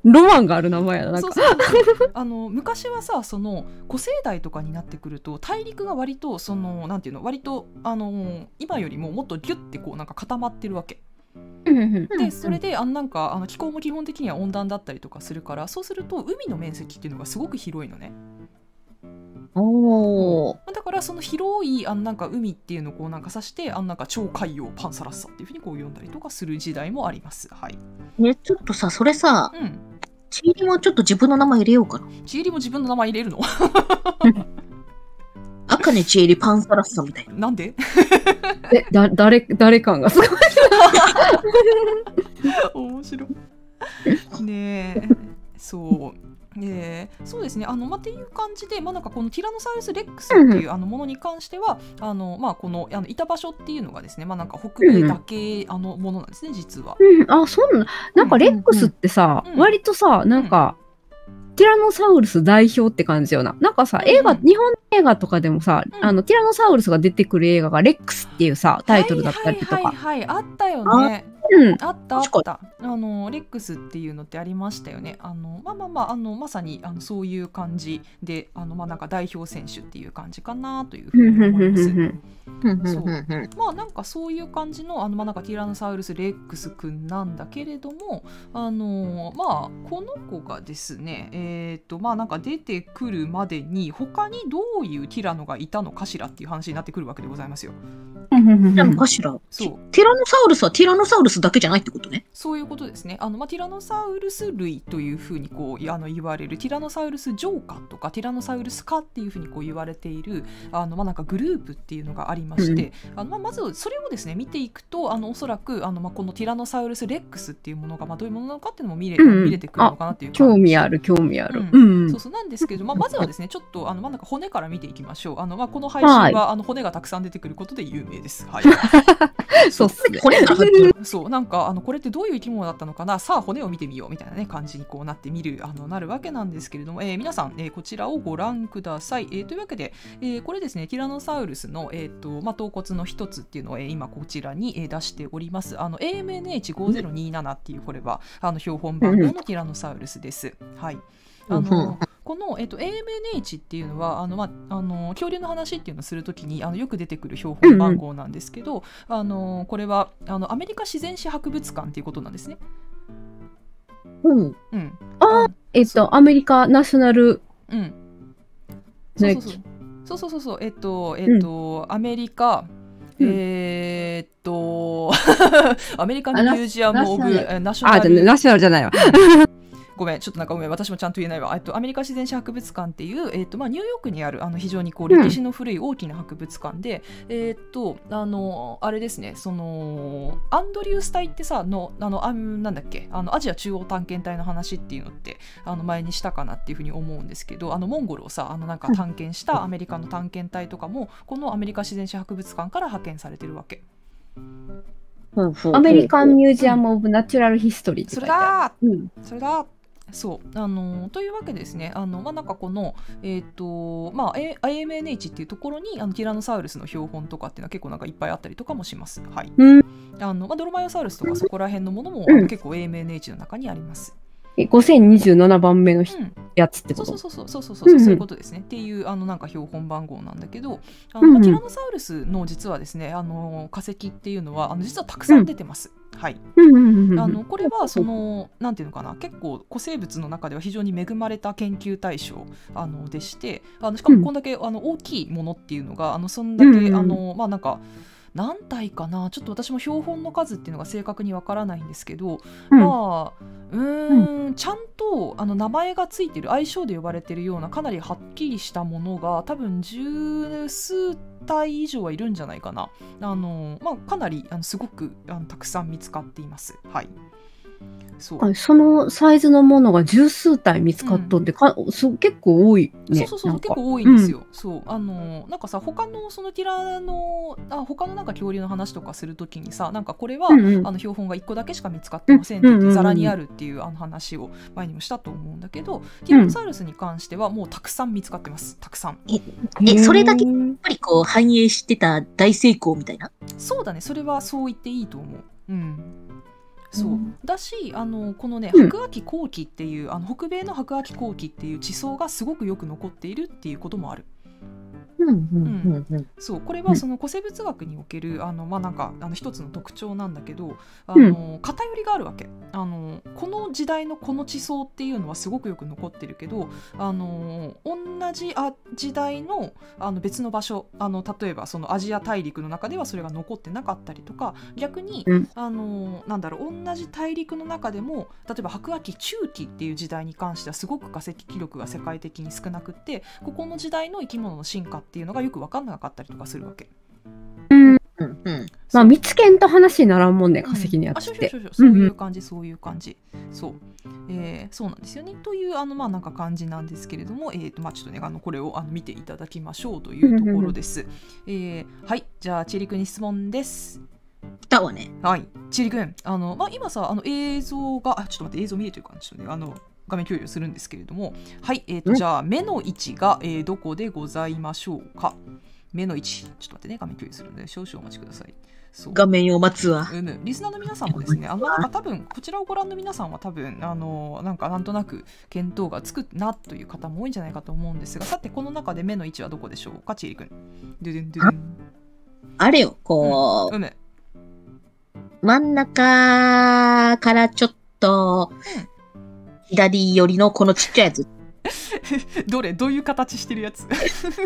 ロマンがある名前やな、なんか。 そうそうそうあの昔はさ、その古生代とかになってくると大陸が割とそのなんていうの、割とあの今よりももっとギュッてこうなんか固まってるわけ。でそれであのなんかあの気候も基本的には温暖だったりとかするから、そうすると海の面積っていうのがすごく広いのね。 おー。 だからその広いあのなんか海っていうのをこうなんか指してあのなんか超海洋パンサラッサっていうふうにこう呼んだりとかする時代もあります。はい。 ね、ちょっとさ、それさ、 うん。 チーリもちょっと自分の名前入れようかな。 チーリも自分の名前入れるの？ 赤ねチーリパンサラッサみたいな。 なんで？ え、だ、誰、誰感がすごい。 面白い。ねえ、そう。えー、そうですね、あの、まあ、っていう感じで、まあ、なんかこのティラノサウルスレックスっていうあのものに関してはあの、まあ、このあのいた場所っていうのがですね、まあ、なんか北米だけあのものなんですね、実は。 うん、あ、そうな、なんかレックスってさ、 うん、 割とさ、なんか、うん、ティラノサウルス代表って感じよな。なんかさ、映画、うん、日本映画とかでもさ、うん、あの、ティラノサウルスが出てくる映画がレックスっていうさ、タイトルだったりとか。 はいはいはい、はい、あったよね。うん、あったあったあのレックスっていうのってありましたよね。あのまあまあまああのまさにあのそういう感じで、あのまあなんか代表選手っていう感じかなというふうに思います。そうまあなんかそういう感じのあのまあなんかティラノサウルスレックスくんなんだけれども、あのまあこの子がですね、えっとまあなんか出てくるまでに他にどういうティラノがいたのかしらっていう話になってくるわけでございますよ。 ティラノかしら。そう。ティラノサウルスはティラノサウルスだけじゃないってことね。 そういうことですね。あの、まあ、ティラノサウルス類というふうにこうあの言われるティラノサウルスジョーカとかティラノサウルス科っていうふうにこう言われているあの、まあ、なんかグループっていうのがありまして、うん、あのまあ、まずそれをですね見ていくとあのおそらくあの、まあ、このティラノサウルスレックスっていうものが、まあ、どういうものなのかっていうのも見れ、うん、見れてくるのかなっていう興味ある興味ある、 うんうん、そうそうなんですけど、まあ、まずはですねちょっとあの、まあ、なんか骨から見ていきましょう。あの、まあ、この配信は、はい、あの骨がたくさん出てくることで有名です。はいそうっすね。 そうなんかあのこれってどういう生き物だったのかな、さあ骨を見てみようみたいな、ね、感じにこうなってみるあのなるわけなんですけれども、えー、皆さん、えー、こちらをご覧ください。えー、というわけで、えー、これですねティラノサウルスの、えーとまあ、頭骨の一つっていうのを、えー、今こちらに、えー、出しております。あの エーエムエヌエイチごせんにじゅうなな っていうこれはあの標本番号のティラノサウルスです。はい。あのこの、えっと、エーエムエヌエイチ っていうのはあの、まあ、あの恐竜の話っていうのをするときにあのよく出てくる標本番号なんですけど、うんうん、あのこれはあのアメリカ自然史博物館っていうことなんですね。 うん、 うん、あえっとアメリカナショナル、 うん、そうそうそうそうそうそうそうえっとえっと、うん、アメリカえー、っとアメリカンミュージアム・オブ・ナショナルあナショナルじゃないわごめんちょっとなんかごめん私もちゃんと言えないわ。とアメリカ自然史博物館っていう、えーとまあ、ニューヨークにあるあの非常にこう歴史の古い大きな博物館で、うん、えっとあのあれですねそのアンドリュース隊ってさのあのあなんだっけあのアジア中央探検隊の話っていうのってあの前にしたかなっていうふうに思うんですけど、あのモンゴルをさあのなんか探検したアメリカの探検隊とかもこのアメリカ自然史博物館から派遣されてるわけ。 アメリカンミュージアム・オブ・ナチュラル・ヒストリーって書いてある。それだ、うん、それだそうあのー、というわけですね。あの、まあ、なんかこの、えーとまあ、エーエムエヌエイチ っていうところにあのティラノサウルスの標本とかっていうのは結構なんかいっぱいあったりとかもします。はい。 うん、 あのまあ、ドロマイオサウルスとかそこら辺のものも、うん、あの結構 エーエムエヌエイチ の中にあります。 ごせんにじゅうななばんめの、うん、やつってこと？ そうそうそうそうそうそう、うん、そういうことですね。っていうあのなんか標本番号なんだけど、あの、うん、ティラノサウルスの実はですねあの化石っていうのはあの実はたくさん出てます。うん、はい。あのこれはそのなんていうのかな結構古生物の中では非常に恵まれた研究対象あのでして、あのしかもこんだけあの大きいものっていうのがあのそんだけ、うん、あのまあなんか何体かなちょっと私も標本の数っていうのが正確にわからないんですけど、うん、まあうーんちゃんとあの名前がついてる愛称で呼ばれてるようなかなりはっきりしたものが多分十数体以上はいるんじゃないかな。あの、まあ、かなりあのすごくあのたくさん見つかっています。はい。 そうそのサイズのものが十数体見つかっとって、うん、かす結構多いね。 そうそうそう結構多いんですよ。うん、そうあのなんかさ他のそのティラのあ他のなんか恐竜の話とかするときにさなんかこれは、うんうん、あの標本がいっこだけしか見つかってませんって言ってザラにあるっていうあの話を前にもしたと思うんだけど、ティラノサウルスに関してはもうたくさん見つかってます。たくさん。 ええそれだけやっぱりこう反映してた大成功みたいな。 そうだねそれはそう言っていいと思う。うん。 そうだし、あのこのねうん白亜紀後期っていう、あの北米の白亜紀後期っていう地層がすごくよく残っているっていうこともある。 うんうんうんうん。 そうこれはその古生物学におけるあの、まあ、なんかあの一つの特徴なんだけど、あの偏りがあるわけ。あのこの時代のこの地層っていうのはすごくよく残ってるけど、あの同じあ時代の、あの別の場所、あの例えばそのアジア大陸の中ではそれが残ってなかったりとか、逆に、 うんあのなんだろう、同じ大陸の中でも例えば白亜紀中期っていう時代に関してはすごく化石記録が世界的に少なくって、ここの時代の生き物の進化っていうのがよく分かんなかったりとかするわけ。 うん。 うんうん。 まあ、見つけんと話にならんもんね、化石にやあ、 つってそうそう。そうそう、そういう感じ、そういう感じ。そう、えーそうなんですよね。というあのまあなんか感じなんですけれども、えーとまあちょっとね、あのこれをあの見ていただきましょうというところです。えーはい、じゃあちえりくんに質問です。 来たわね。 はい、ちえりくん、あのまあ今さあの映像が、あ、ちょっと待って、映像見えてるかな、ちょっとね、あの画面共有するんですけれども、はい、えーとうんじゃあ目の位置が、えーどこでございましょうか。目の位置、ちょっと待ってね、画面共有するので少々お待ちください。そう画面を待つわ。 うむ、リスナーの皆さんもですね、あのなんか多分こちらをご覧の皆さんは多分あのなんかなんとなく見当がつくなという方も多いんじゃないかと思うんですが、さてこの中で目の位置はどこでしょうか、ちえりくん。ドゥドゥンドゥドゥン。 あれよ、こう、 うむ、 真ん中からちょっと、左寄りのこのちっちゃいやつ。 どれどういう形してるやつ？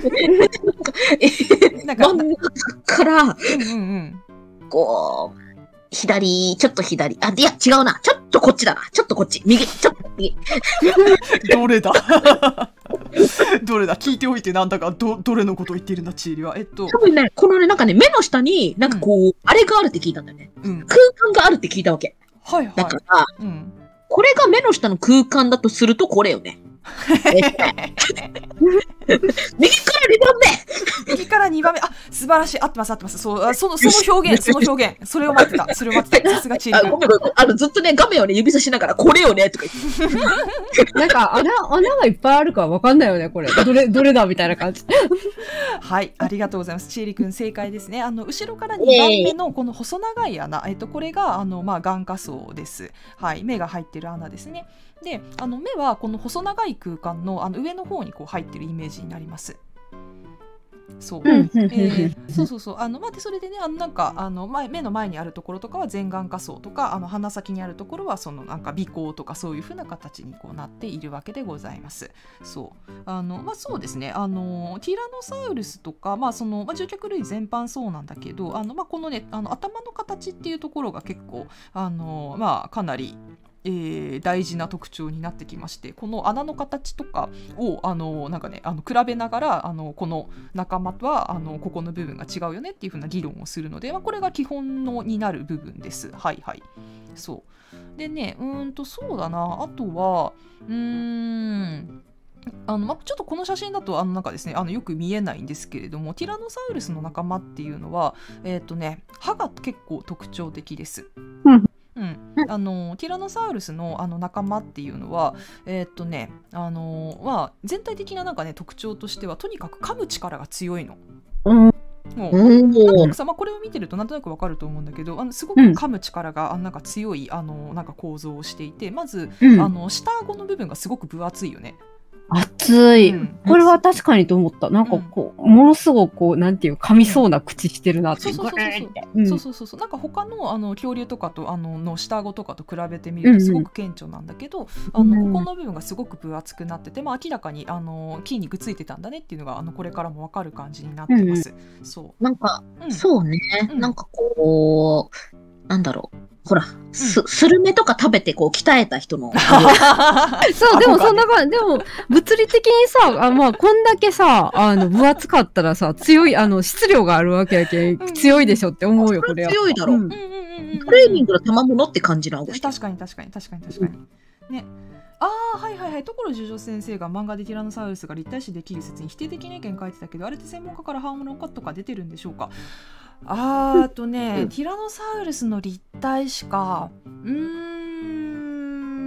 なんか真ん中から、 うんうんうんこう、左、ちょっと左。あ、いや、違うな。ちょっとこっちだな。ちょっとこっち。右、ちょっと右。 どれだどれだ、聞いておいてなんだか、どどれのことを言っているんだちえりは。えっと、 多分ね、このね、なんかね、目の下に、なんかこう、あれがあるって聞いたんだよね。 うん、 空間があるって聞いたわけ。 はいはい。 だから、 うん、 これが目の下の空間だとするとこれよね。えっとね右からにばんめ。 右からにばんめ、あ、素晴らしい、合ってます合ってます。そう、あそのその表現、その表現、それを待ってた、それを待ってた。さすがちえりあ、 くん。 ごめんごめん。あの、ずっとね、画面をね、指差しながら、これよね、とか言って。 なんか穴、穴がいっぱいあるからわかんないよね、これ。どれ、どれだみたいな感じ。 はい、ありがとうございます。ちえりくん正解ですね。あの後ろからにばんめのこの細長い穴、えっとこれがあのまあ眼下層です。はい、目が入ってる穴ですね。で、あの目はこの細長い空間のあの上の方にこう入ってるイメージになります。そう。 うん、うん、うんえーそうそうそう、あのまあ、でそれでね、あのなんかあの前目の前にあるところとかは前眼下層とか、あの鼻先にあるところはそのなんか鼻孔とかそういう風な形にこうなっているわけでございます。そうあのまあそうですね、あのティラノサウルスとか、まあそのまあ、獣脚類全般そうなんだけど、あのまあこのね、あの頭の形っていうところが結構あのまあかなりえー、大事な特徴になってきまして、この穴の形とかをあのなんかね、あの比べながら、あのこの仲間とはあのここの部分が違うよねっていう風な議論をするので、まあ、これが基本のになる部分です。はいはい。そうでね、うーんとそうだな、あとはうーんあのまあ、ちょっとこの写真だとあのなんかですね、あのよく見えないんですけれども、ティラノサウルスの仲間っていうのは、えーとね、歯が結構特徴的です。 うんうん、あのティラノサウルスの、あの仲間っていうのは、えーっとねあのまあ、全体的ななんか、ね、特徴としてはとにかく噛む力が強いの。 うんもうなんとなおくさ、まあ、これを見てるとなんとなくわかると思うんだけど、あのすごく噛む力が、あのなんか強いあのなんか構造をしていて、まず、 うんあの下顎の部分がすごく分厚いよね。 熱い、 うんこれは確かにと思った。なんかこう、ものすごくこう、なんていう、噛みそうな口してるなって。 そうそうそうそうグレーってうんそうそうそうそう、なんか他のあの恐竜とかとあのの下顎とかと比べてみるとすごく顕著なんだけど、あのうんここの部分がすごく分厚くなってて、まあ、明らかにあの筋肉ついてたんだねっていうのがあのこれからも分かる感じになってます。そなんか、 う、うん、 そうね。 うんなんかこう、なんだろう。ほら、す、スルメとか食べてこう鍛えた人の。 そう、でもそんな感じ、でも、物理的にさ、あまあ、こんだけさ、あの、分厚かったらさ、強い、あの、質量があるわけやけん、強いでしょって思うよ、これは。 強いだろう。 うんうんうんうんうん、 トレーニングの賜物って感じなの。 確かに確かに確かに確かに、ね。ああ、はいはいはい、所ジョジョ先生が漫画でティラノサウルスが立体視できる説に否定的な意見書いてたけど、あれって専門家から反論とか出てるんでしょうか。あーあとね、ティラノサウルスの立体視か、うーん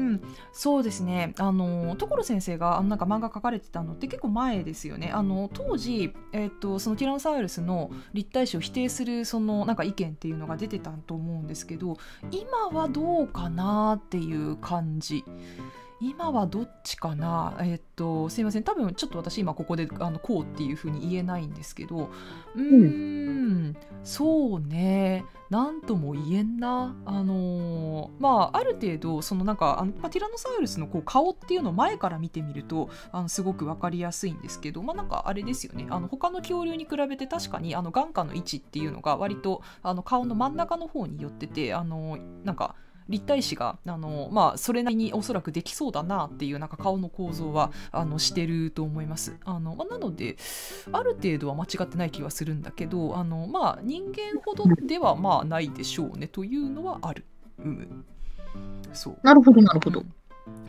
そうですね、あの所先生があのなんか漫画描かれてたのって結構前ですよね。あの当時、えー、とそのティラノサウルスの立体視を否定するそのなんか意見っていうのが出てたと思うんですけど、今はどうかなっていう感じ。今はどっちかな、えっとすいません、多分ちょっと私今ここであのこうっていう風に言えないんですけど、うーん、うん、そうね、なんとも言えんな。あのー、まあある程度そのなんかあの、まあ、ティラノサウルスのこう顔っていうのを前から見てみるとあのすごく分かりやすいんですけど、まあなんかあれですよね、あの他の恐竜に比べて確かにあの眼下の位置っていうのが割とあの顔の真ん中の方に寄ってて、あのなんか立体視があの、まあ、それなりにおそらくできそうだなっていうなんか顔の構造はあのしてると思います。あの、まあ、なのである程度は間違ってない気はするんだけど、あの、まあ、人間ほどではまあないでしょうねというのはある。うん、そう。 なるほどなるほど。 うん、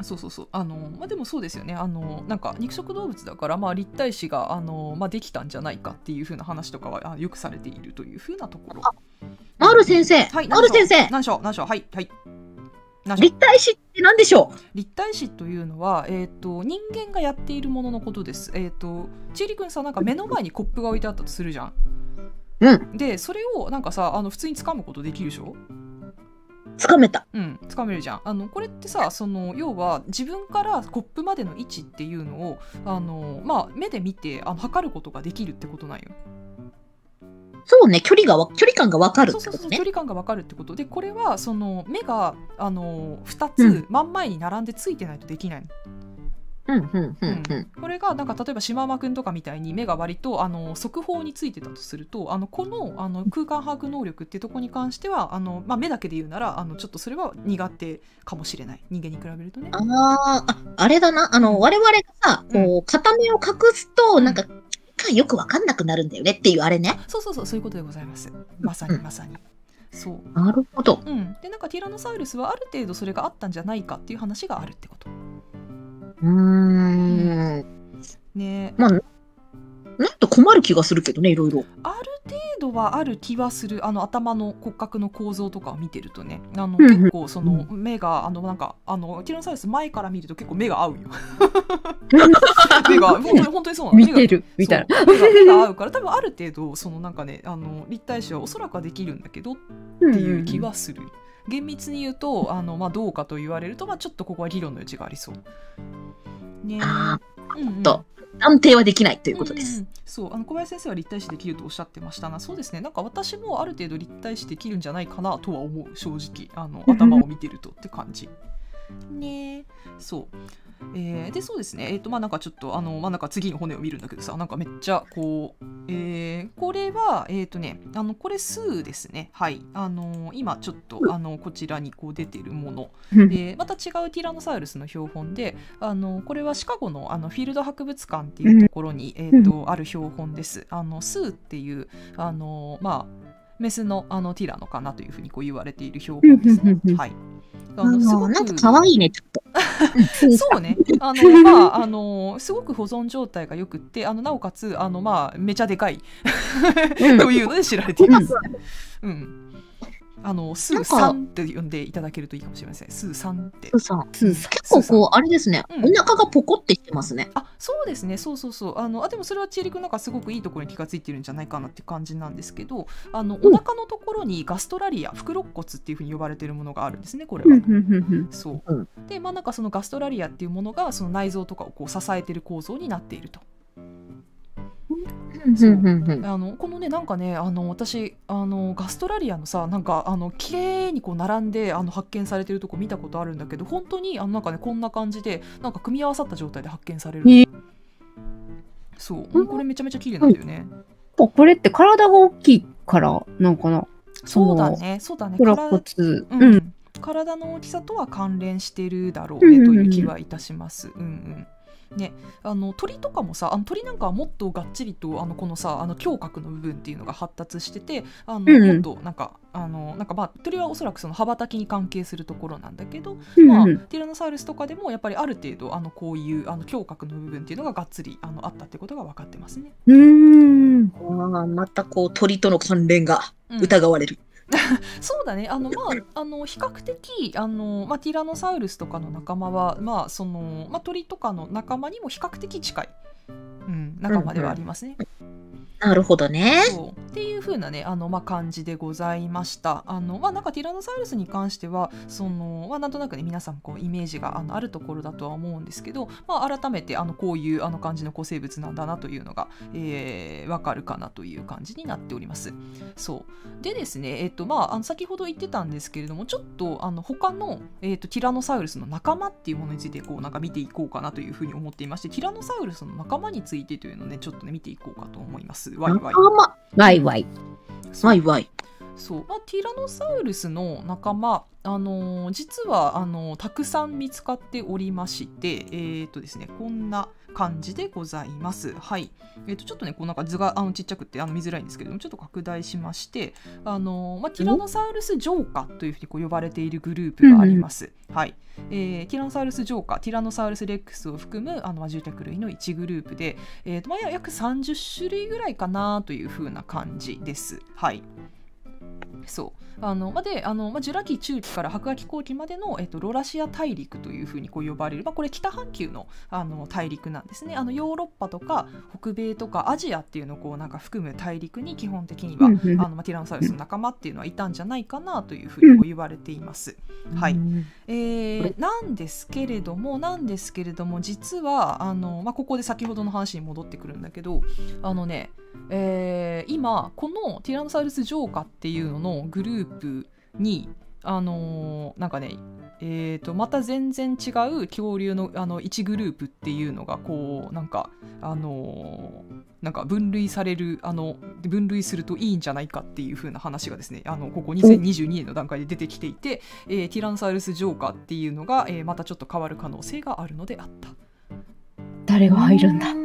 そうそうそう、あの、まあ、でもそうですよね、あのなんか肉食動物だから、まあ、立体視があの、まあ、できたんじゃないかっていう風な話とかはよくされているという風なところ。 マル先生、 はい、 マル先生、 何でしょう何でしょう、はいはい、 立体視って何でしょう。 立体視というのは、えー、と人間がやっているもののことです。えー、とちいりくんさ、なんか目の前にコップが置いてあったとするじゃん。 うん。 でそれをなんかさ、あの普通に掴むことできるでしょ。 掴めた。 うん、掴めるじゃん。あのこれってさ、その要は自分からコップまでの位置っていうのをあの、まあ、目で見てあの測ることができるってことなんよ。 そうね、距離が距離感が分かるってことね。 そうそうそう、距離感が分かるってことで、これはその目があのふたつ真ん前に並んでついてないとできないの。 うんうんうんうん、 これがなんか例えばシマウマくんとかみたいに目が割とあの側方についてたとすると、あのこの、あの空間把握能力っていうところに関してはあの、まあ、目だけで言うならあのちょっとそれは苦手かもしれない、人間に比べるとね。 ああ、あれだな、あの、我々がさ、こう片目を隠すと、なんかよく分かんなくなるんだよねっていうあれね。 そうそうそう、そういうことでございます。まさにまさに、うん、そうなるほど、 うん、でなんかティラノサウルスはある程度それがあったんじゃないかっていう話があるってこと。 うーん、うん、 ね、 まあなんと困る気がするけどね、いろいろ。 ある程度はある気はする。あの頭の骨格の構造とかを見てるとね、あのうんうん、 結構その目があのなんかあのティラノサウルス前から見ると結構目が合うよ。目が本当に本当にそうなの。 見てるみたいな。 目が目が合うから、多分ある程度そのなんかね、あの立体視はおそらくはできるんだけどっていう気はする。厳密に言うとあの、まあ、どうかと言われると、まあ、ちょっとここは議論の余地がありそう。ね、 あー、うんうん、 と断定はできないということです。 うんうん、そうあの小林先生は立体視できるとおっしゃってましたが、そうですね、なんか私もある程度立体視できるんじゃないかなとは思う、正直あの頭を見てるとって感じね。そう、えー、でそうですね、えーとまあ、なんかちょっとあの、まあ、なんか次の骨を見るんだけどさ、なんかめっちゃこう、えー、これはえっ、ー、とねあのこれ数ですね。はい、あのー、今ちょっとあのこちらにこう出てるもの、えー、また違うティラノサウルスの標本で、あのこれはシカゴのあのフィールド博物館っていうところに、えー、とある標本です。あの数っていうあのまあメスのあのティラノかなというふうにこう言われている標本ですね。はい。 あのすごくなんか可愛いね、ちょっと。 そうね、あの、まあ、あのすごく保存状態がよくって、あのなおかつあの、まあ、めちゃでかいというので知られています。うん、あのスーさんって呼んでいただけるといいかもしれません。スーさんって。 スーさん。結構こうあれですね、うん、お腹がポコってしてますね。 あ、そうですね、そうそうそう。あのあでもそれはちいりくんなんかすごくいいところに気がついてるんじゃないかなって感じなんですけど、あのお腹のところにガストラリア、腹肋骨っていうふうに呼ばれているものがあるんですね、これは。そう。で、まあなんかそのガストラリアっていうものがその内臓とかをこう支えている構造になっていると。あのこのねなんかねあの私あのガストラリアのさなんかあの綺麗にこう並んであの発見されてるとこ見たことあるんだけど、本当にあのなんかねこんな感じでなんか組み合わさった状態で発見される、えー、そうこれめちゃめちゃ綺麗なんだよね、 うん、これって体が大きいからなんかな。 そうだねそうだね腹骨、 うんうん、体の大きさとは関連してるだろうねという気はいたします。うんうんね、あの鳥とかもさ、あの鳥なんかはもっとがっちりとあのこのさあの胸郭の部分っていうのが発達してて、あの、うん、もっとなんかあのなんかまあ鳥はおそらくその羽ばたきに関係するところなんだけど、うんまあ、ティラノサウルスとかでもやっぱりある程度あのこういうあの胸郭の部分っていうのががっつりあのあったってことが分かってますね。 うーん、あまたこう鳥との関連が疑われる。 そうだね、あのまああの比較的あの、まあ、ティラノサウルスとかの仲間は、まあそのまあ、鳥とかの仲間にも比較的近い、うん、仲間ではありますね。 うんうん、なるほどね。 そうっていう風なねあの、まあ、感じでございました。あの、まあ、なんかティラノサウルスに関してはその、まあ、なんとなくね皆さんこうイメージがあのあるところだとは思うんですけど、まあ、改めてあのこういうあの感じの古生物なんだなというのが、えー、分かるかなという感じになっております。そうでですね、えっとまあ、あの先ほど言ってたんですけれども、ちょっとあの他の、えっと、ティラノサウルスの仲間っていうものについてこうなんか見ていこうかなというふうに思っていまして、ティラノサウルスの仲間についてというのをねちょっとね見ていこうかと思います。ワイワイワイワイワイワイ。 そう、まあ、ティラノサウルスの仲間、あのー、実はあのー、たくさん見つかっておりまして、えーとですね、こんな感じでございます。はい。えーとちょっとねこうなんか図があのちっちゃくてあの見づらいんですけども、ちょっと拡大しまして、あのーまあ、ティラノサウルスジョーカというふうにこう呼ばれているグループがあります。うん、はい。えー、ティラノサウルスジョーカ、ティラノサウルスレックスを含むあの獣脚類のいちグループで、えーとまあ、約さんじゅっしゅるいぐらいかなというふうな感じです。はい。そうあの、ま、であの、まあ、ジュラ紀中期から白亜紀後期までの、えっと、ロラシア大陸というふうにこう呼ばれる、まあ、これ北半球 の, あの大陸なんですね。あのヨーロッパとか北米とかアジアっていうのをこうなんか含む大陸に基本的には、うんうん、あのまあ、ティラノサウルスの仲間っていうのはいたんじゃないかなというふうにこう言われています。うん、はい。えー、なんですけれどもなんですけれども実はあの、まあ、ここで先ほどの話に戻ってくるんだけど、あのねえー、今このティラノサウルスジョーカっていうののグループにあのー、なんかねえーとまた全然違う恐竜のあのいちグループっていうのがこうなんかあのー、なんか分類されるあの分類するといいんじゃないかっていう風な話がですねあのここにせんにじゅうにねんの段階で出てきていて、えー、ティラノサウルスジョーカっていうのが、えー、またちょっと変わる可能性があるのであった。 誰が入るんだ。うん、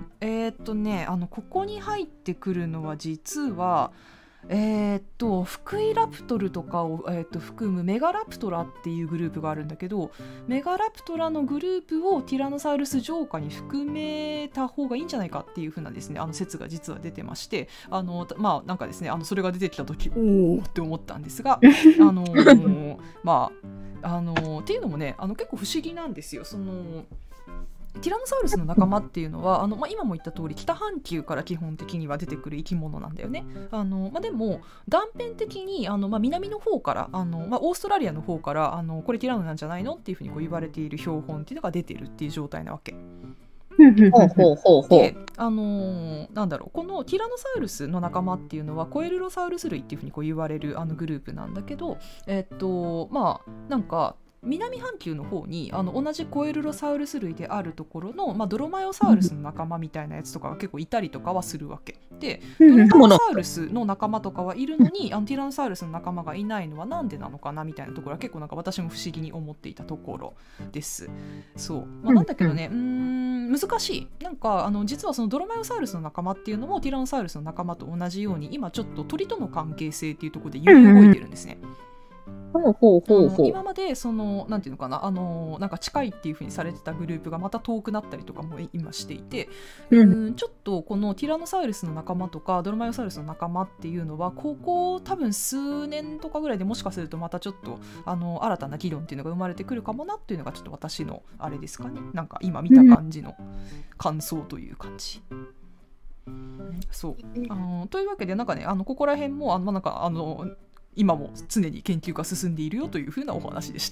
えー、っとねあのここに入ってくるのは実はえー、っとフクイラプトルとかを、えー、っと含むメガラプトラっていうグループがあるんだけど、メガラプトラのグループをティラノサウルスジョーカに含めた方がいいんじゃないかっていう風なですねあの説が実は出てまして、あのまあなんかですねあのそれが出てきた時おーって思ったんですがあのー、まああのー、っていうのもねあの結構不思議なんですよ。そのティラノサウルスの仲間っていうのはあの、まあ、今も言った通り北半球から基本的には出てくる生き物なんだよね。あの、まあ、でも断片的にあの、まあ、南の方からあの、まあ、オーストラリアの方からあのこれティラノなんじゃないのっていうふうにこう言われている標本っていうのが出てるっていう状態なわけ。 ほうほうほうほう。 で、あのー、なんだろうこのティラノサウルスの仲間っていうのはコエルロサウルス類っていうふうにこう言われるあのグループなんだけど、えっとまあなんか南半球の方にあの同じコエルロサウルス類であるところの、まあ、ドロマイオサウルスの仲間みたいなやつとかが結構いたりとかはするわけで、ドロマイオサウルスの仲間とかはいるのにあのティラノサウルスの仲間がいないのはなんでなのかなみたいなところは結構なんか私も不思議に思っていたところです。そう、まあ、なんだけどねうーん難しい。なんかあの実はそのドロマイオサウルスの仲間っていうのもティラノサウルスの仲間と同じように今ちょっと鳥との関係性っていうところで揺れ動いてるんですね。 ほうほうほうほう。 今までそのなんていうのかなあのなんか近いっていう風にされてたグループがまた遠くなったりとかも今していて、うん、うんちょっとこのティラノサウルスの仲間とかドロマイオサウルスの仲間っていうのはここ多分数年とかぐらいでもしかするとまたちょっとあの新たな議論っていうのが生まれてくるかもなっていうのがちょっと私のあれですかね。なんか今見た感じの感想という感じ。そうあのというわけでなんかねあのここら辺もあのなんかあの今も常に研究が進んでいるよというふうなお話でした。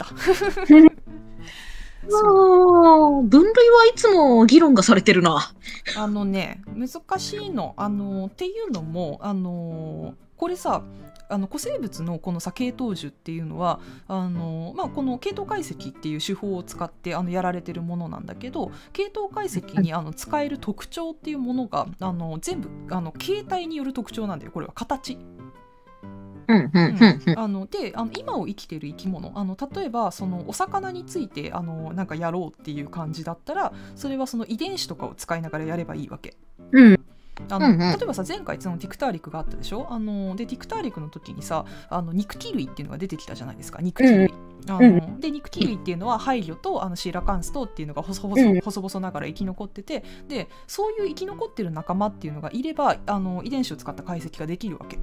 そう分類はいつも議論がされてるな。 あのね難しいのあのっていうのもあのこれさあの古生物のこのさ系統樹っていうのはあの、まあ、この系統解析っていう手法を使ってあのやられてるものなんだけど、系統解析にあの使える特徴っていうものがあの全部あの形態による特徴なんだよ。これは形うんうんうんうん、 あのであの今を生きている生き物あの例えばそのお魚についてあのなんかやろうっていう感じだったらそれはその遺伝子とかを使いながらやればいいわけ。 うんあのうんうん、 例えばさ前回そのティクターリクがあったでしょ。あのでティクターリクの時にさあの肉気類っていうのが出てきたじゃないですか。肉気類、うん、あの、うん、で肉気類っていうのはハイリョとあのシーラカンストっていうのが細々、うん、細々ながら生き残ってて、でそういう生き残ってる仲間っていうのがいればあの遺伝子を使った解析ができるわけ。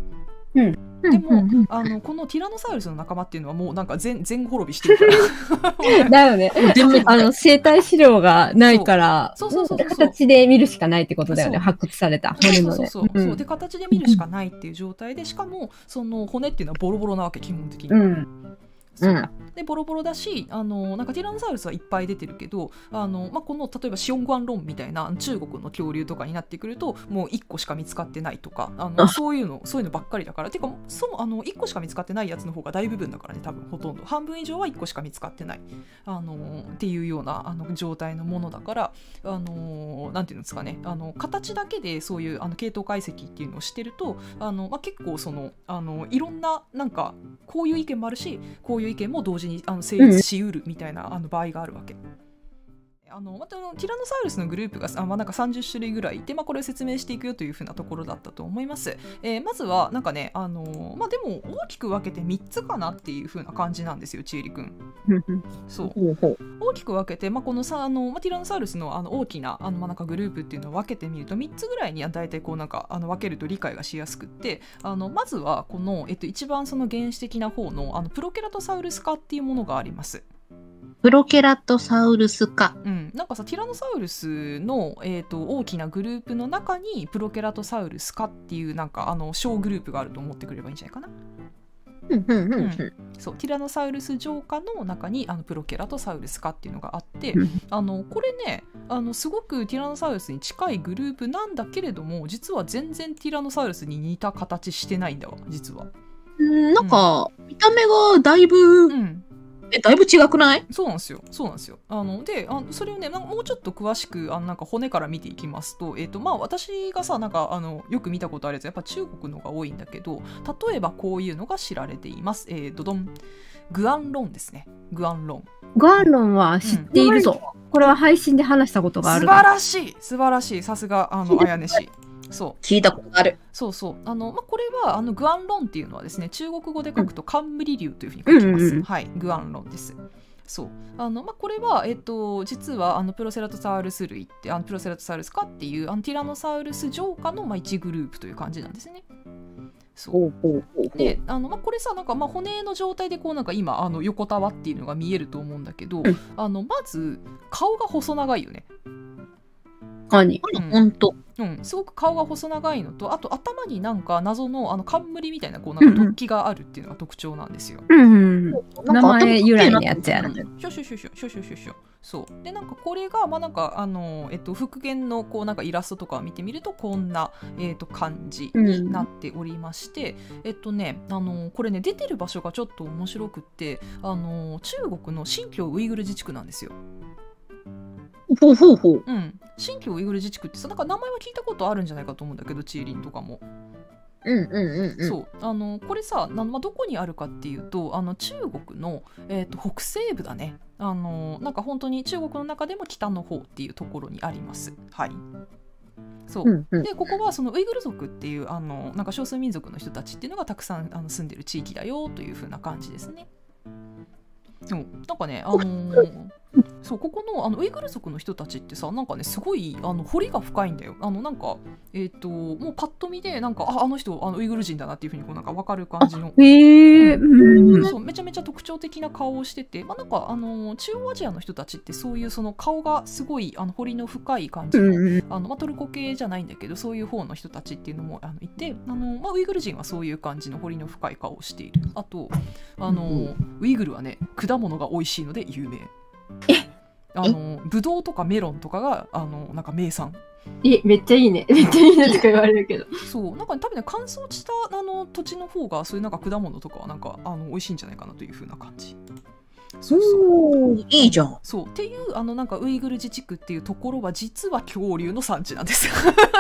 うん、 でも、うん、あのこのティラノサウルスの仲間っていうのはもうなんか全全滅びしてるからだよね。あの生態資料がないから形で見るしかないってことだよね。発掘された骨のね。 そうそうそう、そうで形で見るしかないっていう状態で、しかもその骨っていうのはボロボロなわけ、基本的に。 うんそう、うん、でボロボロだし、あのなんかティラノサウルスはいっぱい出てるけど、あの、まあ、この例えばシオングアンロンみたいな中国の恐竜とかになってくるともういっこしか見つかってないとか、あのそういうのそういうのばっかりだから、てかそのあのいっこしか見つかってないやつの方が大部分だからね、多分ほとんど半分以上はいっこしか見つかってない、あのっていうようなあの状態のものだから、あのなんていうんですかね、あの形だけでそういうあの系統解析っていうのをしてると、あの、まあ、結構そのあのいろんななんかこういう意見もあるし、こういう意見も同時にあの成立しうるみたいな、うん、あの場合があるわけ。あのまたティラノサウルスのグループがあ、まあ、なんかさんじゅっしゅるいぐらいいて、まあ、これを説明していくよというふうなところだったと思います。えー、まずはなんかね、あのまあ、でも大きく分けてみっつかなっていうふうな感じなんですよ、ちえりくん。そう大きく分けて、まあ、このさあの、まあ、ティラノサウルスの、あの大きなあの、まあ、なんかグループっていうのを分けてみるとみっつぐらいには大体こうなんかあの分けると理解がしやすくって、あのまずはこの、えっと、一番その原始的な方の、あのプロケラトサウルス科っていうものがあります。 プロケラトサウルス科、 うん、なんかさティラノサウルスの、えーと、大きなグループの中にプロケラトサウルス科っていうなんかあの小グループがあると思ってくれればいいんじゃないかな。 うんうんうんうん、 そうティラノサウルス上科の中にあのプロケラトサウルス科っていうのがあって、うん、あのこれねあのすごくティラノサウルスに近いグループなんだけれども、実は全然ティラノサウルスに似た形してないんだわ、実は。 んなんか、うん、見た目がだいぶ、うんえだいぶ違くない？ そうなんですよ、そうなんですよ。あのであそれをねもうちょっと詳しくあのなんか骨から見ていきますと、えーとまあ、私がさなんかあのよく見たことあるやつやっぱ中国のが多いんだけど、例えばこういうのが知られています。えー、ドドングアンロンですね。グアンロングアンロンは知っているぞ、うん、これは配信で話したことがある。 素晴らしい素晴らしい、さすがあのあやねしそう聞いたことある。 そうそうあの、まあ、これはあのグアンロンっていうのはですね、中国語で書くと冠竜というふうに書きます、うんうんうん、はいグアンロンです。そうあの、まあ、これは、えっと、実はあのプロセラトサウルス類ってあのプロセラトサウルス科っていうあのティラノサウルス上科の、まあ、いちグループという感じなんですね。そうであの、まあ、これさなんか、まあ、骨の状態でこうなんか今あの横たわっているのが見えると思うんだけど、あのまず顔が細長いよね。 何、 うん、ほんとうん、すごく顔が細長いのと、あと頭になんか謎のあの冠みたいなこうなんか突起があるっていうのが特徴なんですよ。 うんうん、名前由来のやつやな。 シュシュシュシュシュシュシュシュそうでなんかこれがまあなんかあのえっと復元のこうなんかイラストとかを見てみるとこんなえっと感じになっておりまして、うん、えっとねあのこれね出てる場所がちょっと面白くってあの中国の新疆ウイグル自治区なんですよ。 ほうほうほう。 うん。新疆ウイグル自治区ってさなんか名前は聞いたことあるんじゃないかと思うんだけど、チーリンとかも。 うんうんうんうん、 そうあのこれさな、まあ、どこにあるかっていうとあの中国の、えー、と北西部だね。あのなんか本当に中国の中でも北の方っていうところにあります。はいそう、うんうん、でここはそのウイグル族っていうあのなんか少数民族の人たちっていうのがたくさんあの住んでる地域だよという風な感じですね。うん、なんかねあのーそうここのあのウイグル族の人たちってさなんかねすごいあの彫りが深いんだよ。あのなんかえっ、ー、ともうパッと見でなんかああの人あのウイグル人だなっていうふうにこうなんか分かる感じの、 へー、 うん、そうめちゃめちゃ特徴的な顔をしてて、まあ、なんかあの中央アジアの人たちってそういうその顔がすごいあの彫りの深い感じの、あのまあ、トルコ系じゃないんだけどそういう方の人たちっていうのもあのいて、あの、まあ、ウイグル人はそういう感じの彫りの深い顔をしている。あとあのウイグルはね果物が美味しいので有名。あのブドウとかメロンとかがあのなんか名産。 えめっちゃいいねめっちゃいいねとか言われるけどそうなんか、ね、多分ね乾燥したあの土地の方がそういうなんか果物とかはなんかあの美味しいんじゃないかなという風な感じ。 そうそういいじゃん。 そうっていうあのなんかウイグル自治区っていうところは実は恐竜の産地なんです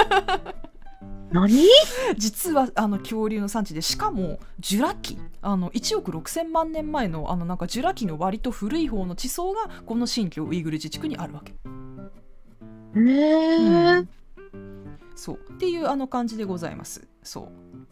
何？ 実はあの恐竜の産地で、しかもジュラ紀あのいちおくろくせんまんねんまえのあのなんかジュラ紀の割と古い方の地層がこの新疆ウイグル自治区にあるわけ。 へー、 うん、そうっていうあの感じでございます。そう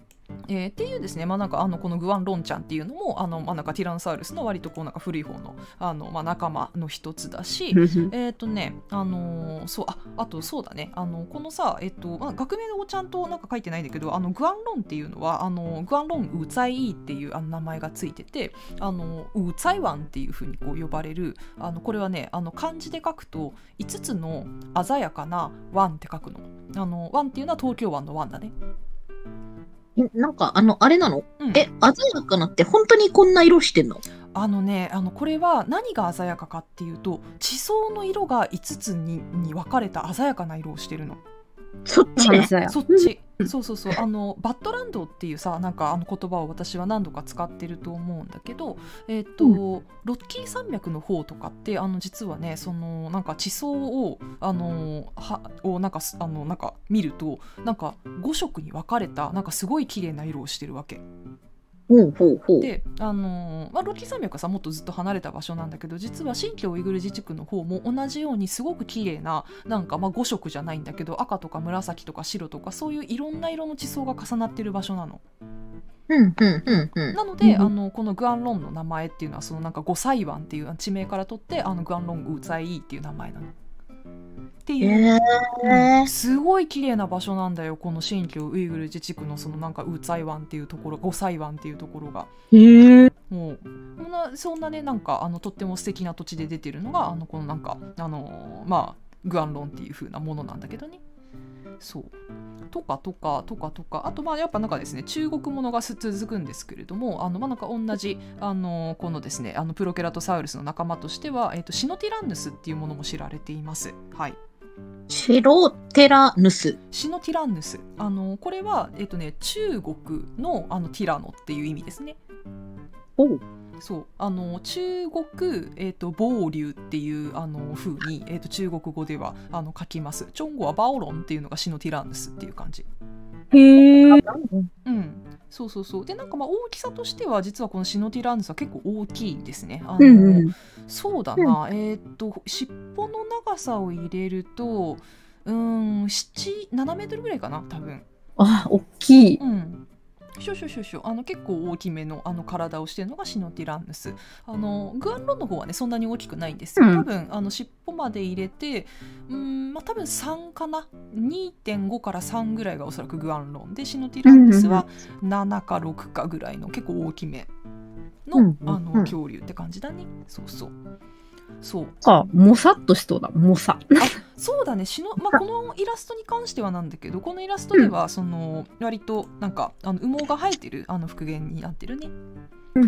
えー、っていうですね、まあ、なんかあのこのグアンロンちゃんっていうのもあの、まあ、なんかティラノサウルスの割とこうなんか古い方の、あの、まあ、仲間の一つだしえっとねあのー、そうああとそうだねあのこのさ、えっとまあ、学名をちゃんとなんか書いてないんだけど、あのグアンロンっていうのはあのグアンロンウツァイイっていうあの名前がついてて、あのウツァイワンっていう風にこう呼ばれる、あのこれはねあの漢字で書くといつつの鮮やかな湾って書くの。あの湾っていうのは東京湾の湾だね。 なんか、あの、あれなの、うん、え、鮮やかなって本当にこんな色してんの？ あのね、あのこれは何が鮮やかかっていうと、地層の色がいつつにに分かれた鮮やかな色をしてるの。 そっちね。 そっち。そうそうそう。あのバッドランドっていうさ、なんかあの言葉を私は何度か使ってると思うんだけど、えっと、うん、ロッキー山脈の方とかってあの実はね、そのなんか地層をあのはをなんかあのなんか見るとなんかご色に分かれたなんかすごい綺麗な色をしてるわけ。 ほうほうほう。 で、あのーまあ、ロッキー山脈はさもっとずっと離れた場所なんだけど、実は新疆ウイグル自治区の方も同じようにすごく綺麗ななんかまあご色じゃないんだけど、赤とか紫とか白とかそういういろんな色の地層が重なってる場所なの。 うんうんうんうん、 なので、うん、あのこのグアンロンの名前っていうのはそのなんか五彩湾っていう地名から取ってあのグアンロンウツァイイっていう名前なの。っていう、えーうん、すごい綺麗な場所なんだよ、この新疆ウイグル自治区のそのなんかウツァイ湾っていうところ、五彩湾っていうところが、 えー、 もうそんな、そんなねなんかあのとっても素敵な土地で出てるのがあのこのなんかあのー、まあグアンロンっていう風なものなんだけどね。そうとかとかとかとか、あとまあやっぱなんかですね中国ものが続くんですけれども、あのまあなんか同じあのこのですねあのプロケラトサウルスの仲間としては、えーと、シノティランヌスっていうものも知られています。はい。 シロテラヌス。 シノティランヌス。あのこれはえっ、ー、とね中国のあのティラノっていう意味ですね。 おう。 そうあの中国、えーと、ボウリュっていうあの風に、えーと、中国語ではあの書きます。チョンゴはバオロンっていうのがシノティランヌスっていう感じ。 へー。 うん、そうそうそう。でなんかまあ大きさとしては実はこのシノティランヌスは結構大きいですね。あの、うんうん、そうだな、うん、えっ、ー、と尻尾の長さを入れるとうーんなな、ななメートルぐらいかな多分。 あ、大きい。 うん。しょしょしょしょあの結構大きめのあの体をしているのがシノティランヌス。あのグアンロンの方はねそんなに大きくないんですよ。多分あの尻尾まで入れてうーんまあ多分さんかな にてんご からさんぐらいがおそらくグアンロンで、シノティランヌスはななかろくかぐらいの結構大きめの、あの恐竜って感じだね。そうそうそうあ、もさっとしそうだ、もさ。 あ、そうだね、しの、まあ、このイラストに関してはなんだけど、このイラストではその割となんかあの羽毛が生えてるあの復元になってるね。 うん、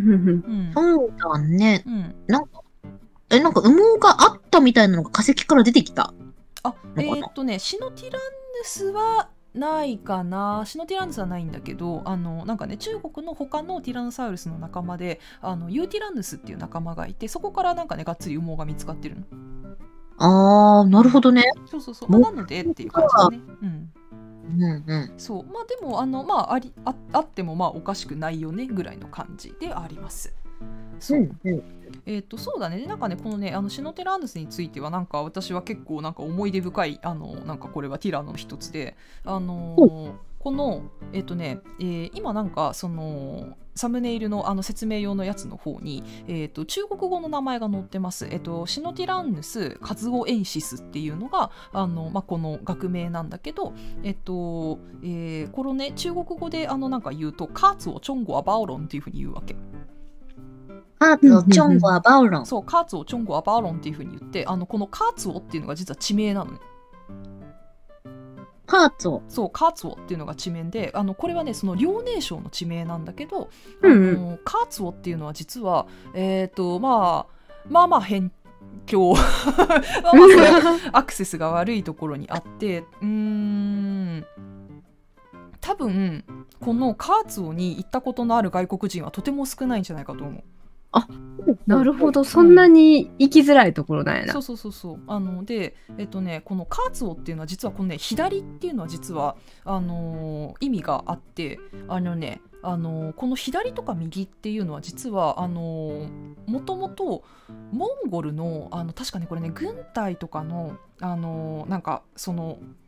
そうだね。うん、なんかえなんか羽毛があったみたいなのが化石から出てきた。 あ、えー、っとねシノティランヌスはないかな。シノティランヌスはないんだけど、あのなんかね中国の他のティラノサウルスの仲間であのユーティランヌスっていう仲間がいて、そこからなんかねがっつり羽毛が見つかってるの。 あー、なるほどね。 そうそうそう、まあ、なのでっていう感じだね。うんうんうん、 そうまあでもあのまああり あ, あってもまあおかしくないよねぐらいの感じであります。そう、うんうん、えー、とそうだね。なんかねこのねあのシノティランヌスについてはなんか私は結構なんか思い出深いあのなんかこれはティラノの一つで、あのー、このえっ、ー、とね、えー、今なんかそのサムネイルのあの説明用のやつの方に、えー、と中国語の名前が載ってます。えー、とシノティランヌスカズオエンシスっていうのがあの、まあ、この学名なんだけど、えっ、ー、と、えー、このね中国語であのなんか言うとカーツオチョンゴアバオロンっていうふうに言うわけ。 カーツオチョンゴアバオロン。 そう、カーツオチョンゴアバオロンっていうふうに言って、あのこのカーツオっていうのが実は地名なのね。 カーツオ。 そう、カーツオっていうのが地名で、あのこれはねその遼寧省の地名なんだけど、 あの、 うん、カーツオっていうのは実はえっ、ー、とまあまあまあ辺境まあまあアクセスが悪いところにあって、うーん多分このカーツオに行ったことのある外国人はとても少ないんじゃないかと思う。 あ、なるほど、そんなに行きづらいところなんやな。 そうそうそうそう。あので、えっとね、このカーツオっていうのは実はこのね左っていうのは実はあのー、意味があって、あのね、あのー、この左とか右っていうのは実はあのー、もともとモンゴルのあの確かねこれね軍隊とかのあのー、なんかその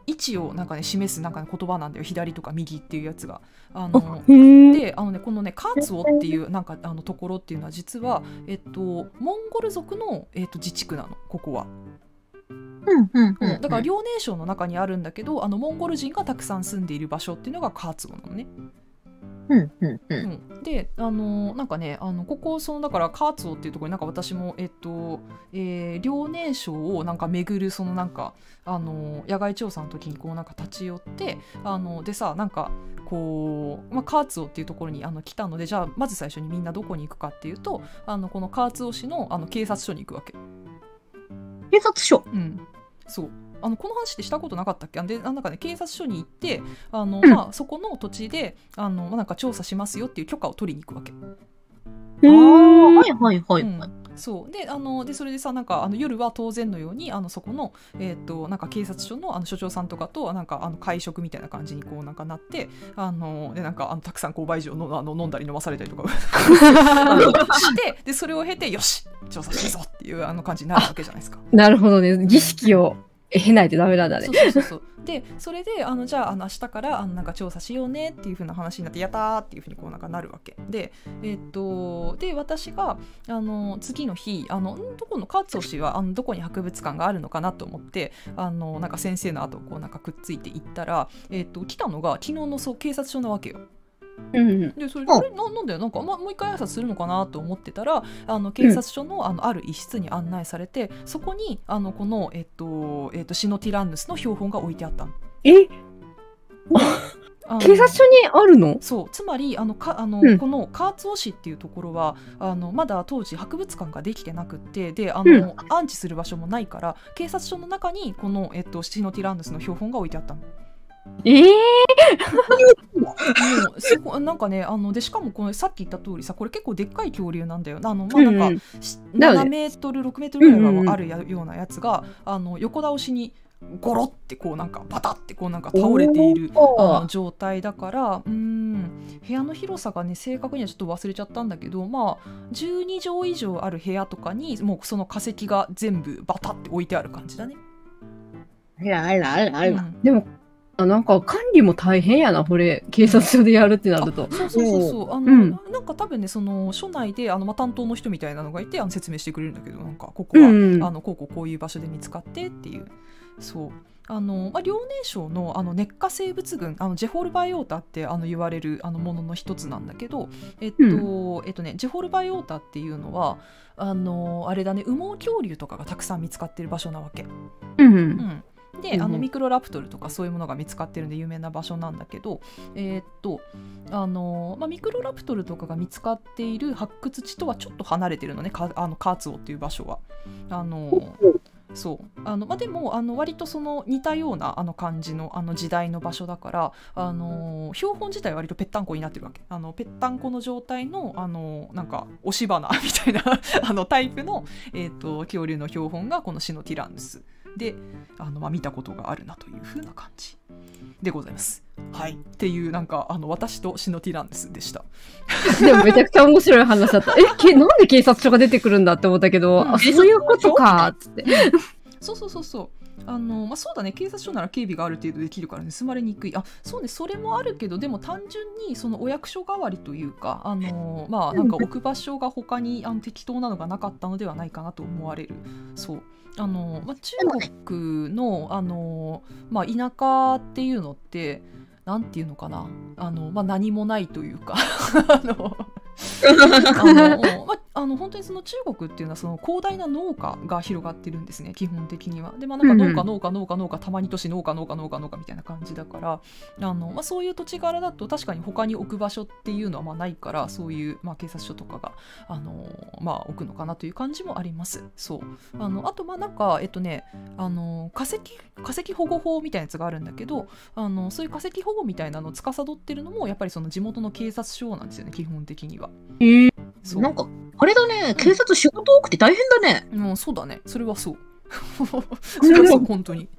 位置をなんかね示すなんか、ね、言葉なんだよ、左とか右っていうやつが。あのであの、ね、このねカーツオっていうなんかあのところっていうのは実は、えっと、モンゴル族の、えっと、自治区なのここは。 うんうんうん、 だから遼寧省の中にあるんだけど、あのモンゴル人がたくさん住んでいる場所っていうのがカーツオなのね。 うんうんうんうん、であのなんかねあのここそのだからカーツオっていうところになんか私もえっと、えー、遼寧省をなんか巡るそのなんかあの野外調査の時にこうなんか立ち寄ってあのでさなんかこう、まあ、カーツオっていうところにあの来たので、じゃあまず最初にみんなどこに行くかっていうとあのこのカーツオ市のあの警察署に行くわけ。 警察署。 うん、そうあのこの話ってしたことなかったっけ？でなんかね警察署に行ってあの、まあ、そこの土地であの、まあ、なんか調査しますよっていう許可を取りに行くわけ。 ああ、はいはいはい、はい、うん、 そうであのでそれでさなんかあの夜は当然のようにあのそこの、えー、となんか警察署の、あの署長さんとかとなんかあの会食みたいな感じにこうなんかなってあのでなんかあのたくさんこう売春をのあの飲んだり飲まされたりとかしてでそれを経てよし調査するぞっていうあの感じになるわけじゃないですか。 なるほどね、儀式を経ないとダメなんだね。 そうそうそうそうでそれであのじゃあ、あの明日からあのなんか調査しようねっていう風な話になってやったーっていう風にこうなんかなるわけで、えっとで私があの次の日あのどこのカーツオ氏はあのどこに博物館があるのかなと思ってあのなんか先生の後をこうなんかくっついていったら、えっと来たのが昨日のそう警察署なわけよ。 うん、 でそれであれ な, なんだよなんか、ま、もう一回挨拶するのかなと思ってたらあの警察署 の, あのある一室に案内されて、そこにあのこの、えっとえっと、シノティランヌスの標本が置いてあったの。 え警察署にあるの？ そうつまりあのかあの、うん、このカーツオ市っていうところはあのまだ当時博物館ができてなくってであの、うん、安置する場所もないから警察署の中にこの、えっと、シノティランヌスの標本が置いてあったの。 えー、 もうすごなんかねあのでしかもこのさっき言った通りさこれ結構でっかい恐竜なんだよ。あのまあなんか、うん、ななメートルろくメートルぐらいはあるや、うん、ようなやつがあの横倒しにゴロってこうなんかバタってこうなんか倒れているあの状態だからうーん部屋の広さがね正確にはちょっと忘れちゃったんだけどまあじゅうにじょう以上ある部屋とかにもうその化石が全部バタって置いてある感じだね。 あらあらあらあら、うん、 でもなんか管理も大変やなこれ警察署でやるってなると。 そうそうそうそうあの、うん、なんか多分ねその署内であの、まあ、担当の人みたいなのがいてあの説明してくれるんだけどなんかここは、うん、あのこうこうこういう場所で見つかってっていうそうあの、まあ、遼寧省のあの熱化生物群あのジェホルバイオータってあの言われるあのものの一つなんだけどえっと、うん、えっとねジェホルバイオータっていうのはあのあれだね羽毛恐竜とかがたくさん見つかってる場所なわけ。 うん、 うんであのミクロラプトルとかそういうものが見つかってるんで有名な場所なんだけど、えーっとあのまあ、ミクロラプトルとかが見つかっている発掘地とはちょっと離れてるのねかあのカーツオっていう場所は。あのそうあの、まあ、でもあの割とその似たようなあの感じ の, あの時代の場所だからあの標本自体は割とぺったんこになってるわけ。あのぺったんこの状態 の, あのなんか押し花みたいなあのタイプの、えーっと恐竜の標本がこのシノティランヌスであの、まあ、見たことがあるなという風な感じでございます。はいっていうなんかあの私とシノティランヌスでした。 でもめちゃくちゃ面白い話だった。えけなんで警察署が出てくるんだって思ったけど、うん、あそういうことかっつって。 そうそうそうそうあの、まあ、そうだね警察署なら警備がある程度できるから盗まれにくい。あそうねそれもあるけどでも単純にそのお役所代わりというかあのまあなんか置く場所が他にあの適当なのがなかったのではないかなと思われる。そうあの、まあ、中国の、あの、まあ、田舎っていうのってなんていうのかなあの、まあ、何もないというかあのあの、まあ、あの本当にその中国っていうのはその広大な農家が広がってるんですね基本的には。で、まあ、なんか農家農家農家農家たまに都市農家農家農家農家みたいな感じだからあの、まあ、そういう土地柄だと確かに他に置く場所っていうのはまあないからそういう、まあ、警察署とかがあの、まあ、置くのかなという感じもあります。そうあのあとまあなんかえっとねあの化石化石保護法みたいなやつがあるんだけどあのそういう化石保護みたいなのを司ってるのもやっぱりその地元の警察署なんですよね基本的には。 えー、そうなんかあれだね警察仕事多くて大変だね。 もうそうだねそれはそうそれはそう本当に。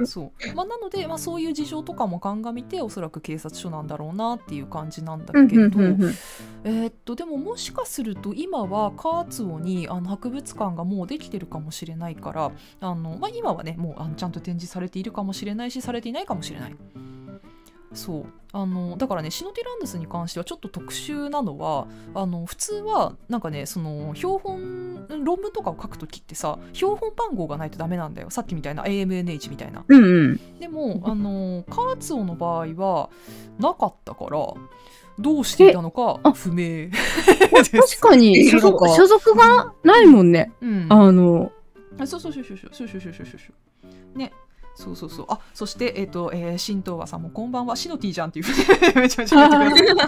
そうまあ、なので、まあ、そういう事情とかも鑑みておそらく警察署なんだろうなっていう感じなんだけど、えー、っとでももしかすると今はカーツォにあの博物館がもうできてるかもしれないからあの、まあ、今はねもうあのちゃんと展示されているかもしれないしされていないかもしれない。そうあのだからねシノティランヌスに関してはちょっと特殊なのはあの普通はなんかねその標本論文とかを書くときってさ標本番号がないとダメなんだよ。さっきみたいな エーエムエヌエイチ みたいな、 うんうん、 でもあのカーツォの場合はなかったからどうしていたのか不明確かに所属、所属がないもんね、うん、あのそうそうそうそうそうそうそうそうそうねそうそうそうあそしてえっ、ー、と、えー、新東和さんもこんばんはシノティじゃんっていうめちゃめちゃ言ってくれた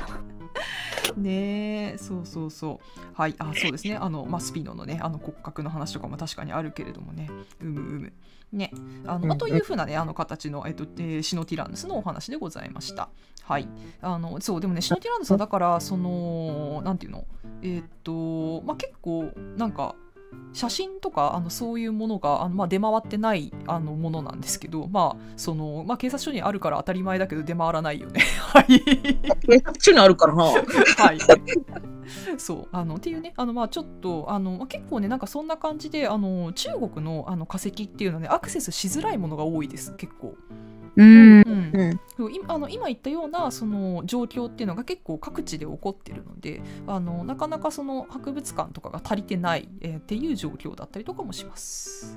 ねえそうそうそうはいあそうですねあの、まあ、スピノのねあの骨格の話とかも確かにあるけれどもねうむうむねあの、まあ、というふうなねあの形の、えっとえー、シノティランヌスのお話でございました。はいあのそうでもねシノティランヌスはだからそのなんていうのえっ、ー、とまあ結構なんか写真とかあのそういうものがあの、まあ、出回ってないあのものなんですけど、まあそのまあ、警察署にあるから当たり前だけど出回らないよね。はい警察署にあるからな。はいそうあのっていうねあの、まあ、ちょっとあの、まあ、結構ねなんかそんな感じであの中国の、あの化石っていうのはねアクセスしづらいものが多いです結構。 うんうんうん、今, あの今言ったようなその状況っていうのが結構各地で起こってるのであのなかなかその博物館とかが足りてない、えー、っていう状況だったりとかもします。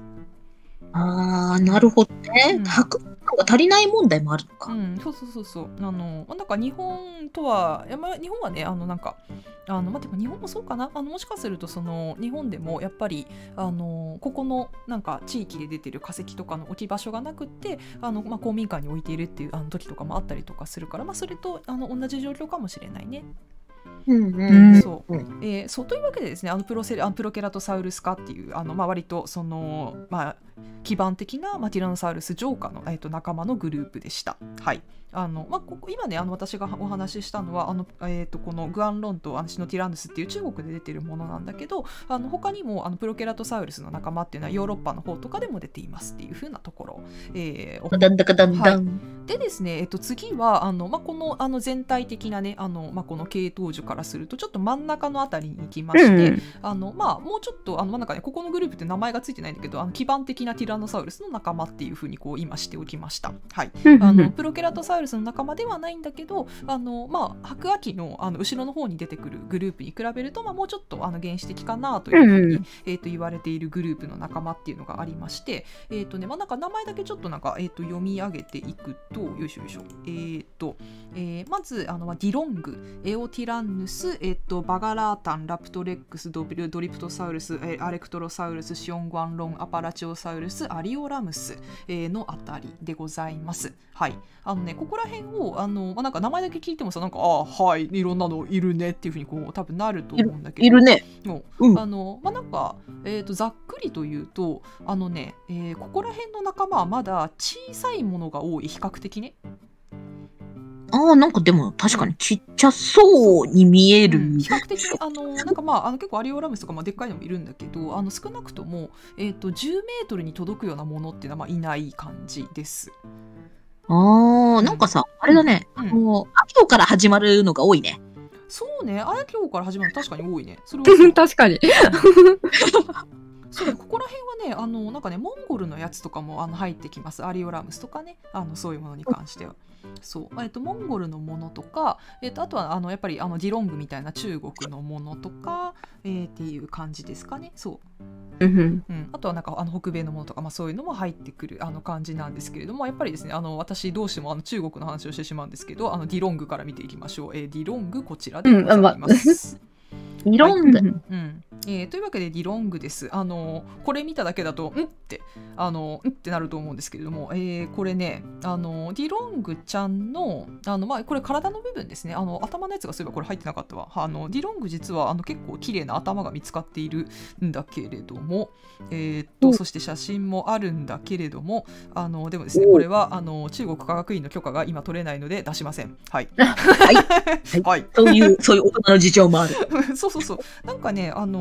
あーなるほどね、うん、博物館が足りない問題もあるのか、 うん、そうそうそうそうあのなんか日本とはや、まあ、日本はねあのなんかあの、まあ、でも日本もそうかなあのもしかするとその日本でもやっぱりあのここのなんか地域で出てる化石とかの置き場所がなくってあの、まあ、公民館に置いているっていうあの時とかもあったりとかするから、まあ、それとあの同じ状況かもしれないね。 うんうんそう、えー、そうというわけでですねあのプロセあのプロケラトサウルス科っていうあの、まあ、割とその、まあ、基盤的な、まあ、ティラノサウルス上科の、えー、と仲間のグループでした。はいあのまあ、ここ今ねあの私がお話ししたのはあの、えー、とこのグアンロンとあのシノティランヌスっていう中国で出てるものなんだけどあの他にもあのプロケラトサウルスの仲間っていうのはヨーロッパの方とかでも出ていますっていう風なところ、えー、 だんだかだんだん、 はい、でですね、えー、と次はあの、まあ、この、あの全体的なねあの、まあ、この系統樹からするとちょっと真ん中のあたりに行きまして、うん、あのまあ、もうちょっとあのなんか、ね、ここのグループって名前がついてないんだけどあの基盤的なティラノサウルスの仲間っていう風にこう今しておきました。はい、あのプロケラトサウルスの仲間ではないんだけどあの、まあ、白亜紀 の, あの後ろの方に出てくるグループに比べると、まあ、もうちょっとあの原始的かなというふうに、うんえー、と言われているグループの仲間っていうのがありまして、えーとねまあ、なんか名前だけちょっとなんか、えー、と読み上げていくとよいしょよいしょ、えーとえー、まずあの、まあ、ディロングエオティランヌス、えー、とバガラータンラプトレックスドビドリプトサウルス、えー、アレクトロサウルスシオングアンロンアパラチオサウルスアリオラムス、えー、のあたりでございます。はいあのね、ここら辺をあの、まあ、なんか名前だけ聞いてもさなんかあはいいろんなのいるねっていうふうにこう多分なると思うんだけどいるね、 うん、あのまあなんか、えー、とざっくりと言うとあのね、えー、ここら辺の仲間はまだ小さいものが多い比較的ね。 ああなんかでも確かにちっちゃそうに見える、 うん、比較的あのなんかまああの結構アリオラムスとかまあでっかいのもいるんだけどあの少なくとも、えー、とじゅうメートルに届くようなものっていうのはまあいない感じです。 ああ、なんかさ、あれだね、うん、もう、秋から始まるのが多いね。 そうね、あやきょうから始まるの確かに多いね。それは確かに。 そうここら辺はね、あのなんかね、モンゴルのやつとかもあの入ってきます。アリオラムスとかね、あのそういうものに関しては。そう、えっと、モンゴルのものとか、えっと、あとはあのやっぱりあのディロングみたいな中国のものとか、えー、っていう感じですかね。そう。うん、あとはなんかあの北米のものとか、まあ、そういうのも入ってくるあの感じなんですけれどもやっぱりですねあの私どうしてもあの中国の話をしてしまうんですけどあのディロングから見ていきましょう、えー、ディロングこちらでございます、 ディロング、はいうんえー、というわけでディロングです。あのこれ見ただけだとんってあのんってなると思うんですけれども、えー、これねあのディロングちゃんのあの、まあ、これ体の部分ですね。あの頭のやつがそういえばこれ入ってなかったわ。あのディロング実はあの結構綺麗な頭が見つかっているんだけれども、えー、っとそして写真もあるんだけれどもあのでもですねこれはあの中国科学院の許可が今取れないので出しません。はい、はいはい、そういうそういう大人の事情もある。 そうそうそうなんかねあの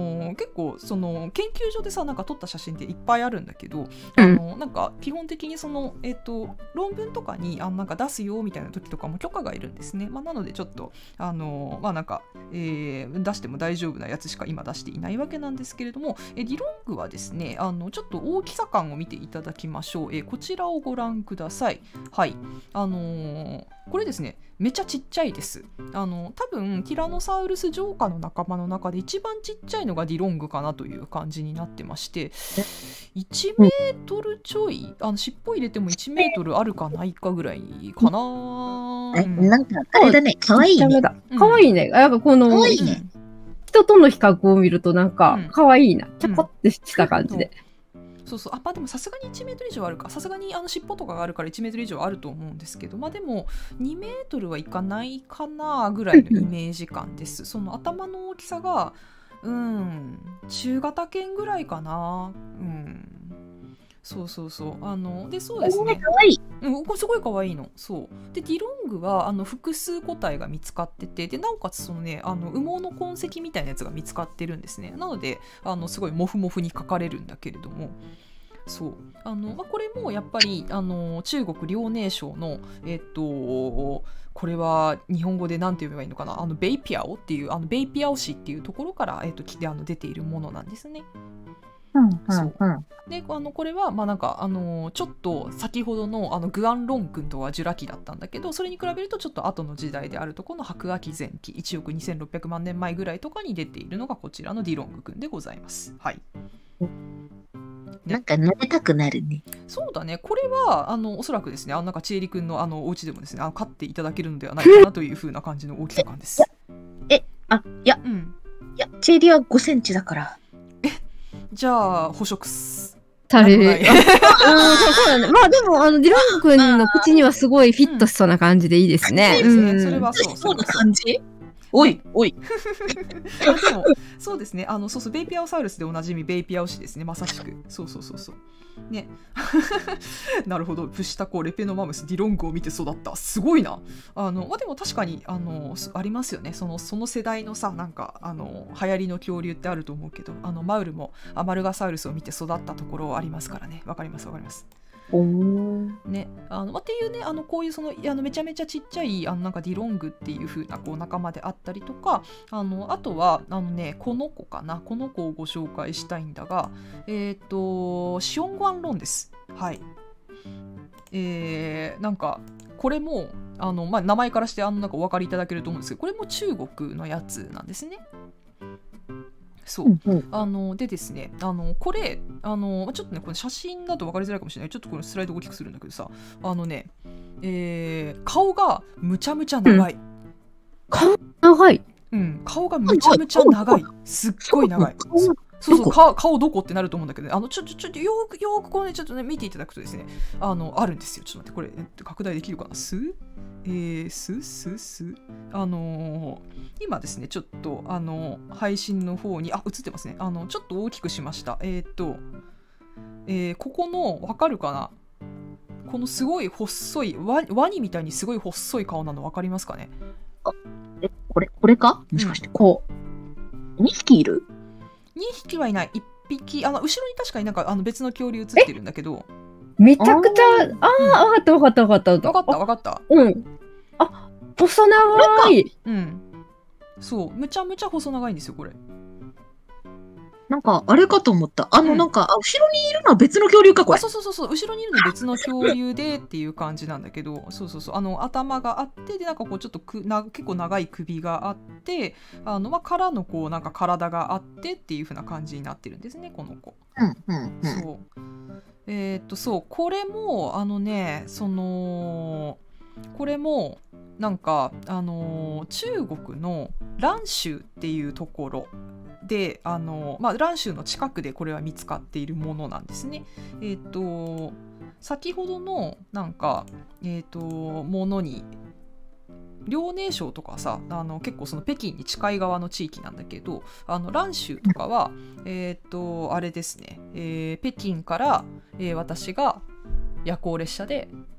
の結構その研究所でさなんか撮った写真っていっぱいあるんだけど、あのなんか基本的にその、えー、と論文とかにあのなんか出すよみたいな時とかも許可がいるんですね。まあ、なのでちょっとあのまあなんか、えー、出しても大丈夫なやつしか今出していないわけなんですけれども、えディロングはですねあのちょっと大きさ感を見ていただきましょう。えー、こちらをご覧ください。はい、あのー、これですねめちゃちっちゃいです。あの多分ティラノサウルスジョーカの仲間の中で一番ちっちゃいのがディロングかなという感じになってまして、いちメートルちょい、あの尻尾入れてもいちメートルあるかないかぐらいかな。 え、うん、なんかあれだね、かわいいね。 かわいいね。なんかこの、いいね、人との比較を見るとなんかかわいいな。ちょこってした感じで。うんそうそう、あ、まあでもさすがにいちメートル以上あるか、さすがにあの尻尾とかがあるからいちメートル以上あると思うんですけど、まあでもにメートルはいかないかなぐらいのイメージ感です。その頭の大きさがうん中型犬ぐらいかな。うんそうそうそう、あのでそうですね、 かわいい、 うん、これすごいかわいいの。そうでディロングはあの複数個体が見つかってて、でなおかつそのねあの羽毛の痕跡みたいなやつが見つかってるんですね。なのであのすごいモフモフに描かれるんだけれども、そうあの、まあ、これもやっぱりあの中国遼寧省のえっとこれは日本語で何て呼べばいいのかな、あのベイピアオっていうあのベイピアオ市っていうところから、えっと、来てあの出ているものなんですね。 うんうんうん、 であのこれはまあなんかあのちょっと先ほどのあのグアンロン君とはジュラ紀だったんだけど、それに比べるとちょっと後の時代であるところの白亜紀前期いちおくにせんろっぴゃくまん年前ぐらいとかに出ているのがこちらのディロング君でございます。はい。 なんか撫でたくなるね。 そうだね、これはあのおそらくですね、あのなんかちえりくんのあのお家でもですね、あの飼っていただけるのではないかなという風な感じの大きさ感です。 え、あ、いや、うん、いや、チェリはごセンチだから。 え、じゃあ捕食す。 足りる。そうだね。まあでもあのディロング君の口にはすごいフィットしそうな感じでいいですね。 うん、うん、それはそう。 そうな感じ。おいおいでもそうですね、あのそうそうベイピアオサウルスでおなじみベイピアオ氏ですね、まさしくそうそうそうそうねなるほど、プシタコレペノマムスディロングを見て育った、すごいな。あの、まあ、でも確かにあのありますよね、そのその世代のさなんかあの流行りの恐竜ってあると思うけど、あのマウルもアマルガサウルスを見て育ったところありますからね。わかりますわかります。ね、あのっていうね、あのこういうそのあのめちゃめちゃちっちゃいあのなんかディロングっていう風なこう仲間であったりとか、あのあとはあのねこの子かな、この子をご紹介したいんだが、えっとシオングアンロンです。はい。えー、なんかこれもあの、まあ、名前からしてあのなんかお分かりいただけると思うんですけど、これも中国のやつなんですね。そう、うんうん、あのでですね、あのこれあのちょっとねこれ写真だと分かりづらいかもしれない。ちょっとこのスライド大きくするんだけどさ、あのね、えー、顔がむちゃむちゃ長い、うん、 顔長い、 うん、顔がむちゃむちゃ長い、すっごい長い。そうそう、顔、顔どこってなると思うんだけど、ね、あのちょちょちょよーくよーくこうねちょっとね見ていただくとですね、あのあるんですよ。ちょっと待って、これ拡大できるかな。すえー、すすすあのー、今ですねちょっとあの配信の方にあ映ってますね。あのちょっと大きくしました。えっと、えー、ここのわかるかな、このすごい細いワワニみたいにすごい細い顔なのわかりますかね。 あ、えこれこれかもしかして、うん、こうにひきいる？ にひきはいない。いっぴき、あの後ろに確かになんかあの別の恐竜映ってるんだけど、 めちゃくちゃああ、わかったわかったわかったわかったわかった。 うん。あ、細長い。 うん。そう、むちゃむちゃ細長いんですよこれ。 なんかあれかと思った。あの、うん、なんかあ後ろにいるのは別の恐竜かこれ。 あ、そうそうそうそう、後ろにいるの別の恐竜でっていう感じなんだけど、そうそうそう、あの頭があってでなんかこうちょっとくな結構長い首があって、あのまあからのこうなんか体があってっていう風な感じになってるんですねこの子。 うんうんうん。 そう。えー、っとそうこれもあのねそのこれもなんかあのー、中国の蘭州っていうところであのー、まあ蘭州の近くでこれは見つかっているものなんですね。えー、っと先ほどのなんかえー、っとものに遼寧省とかさあの結構その北京に近い側の地域なんだけど、あの蘭州とかはえっとあれですね、えー、北京から、えー、私が夜行列車で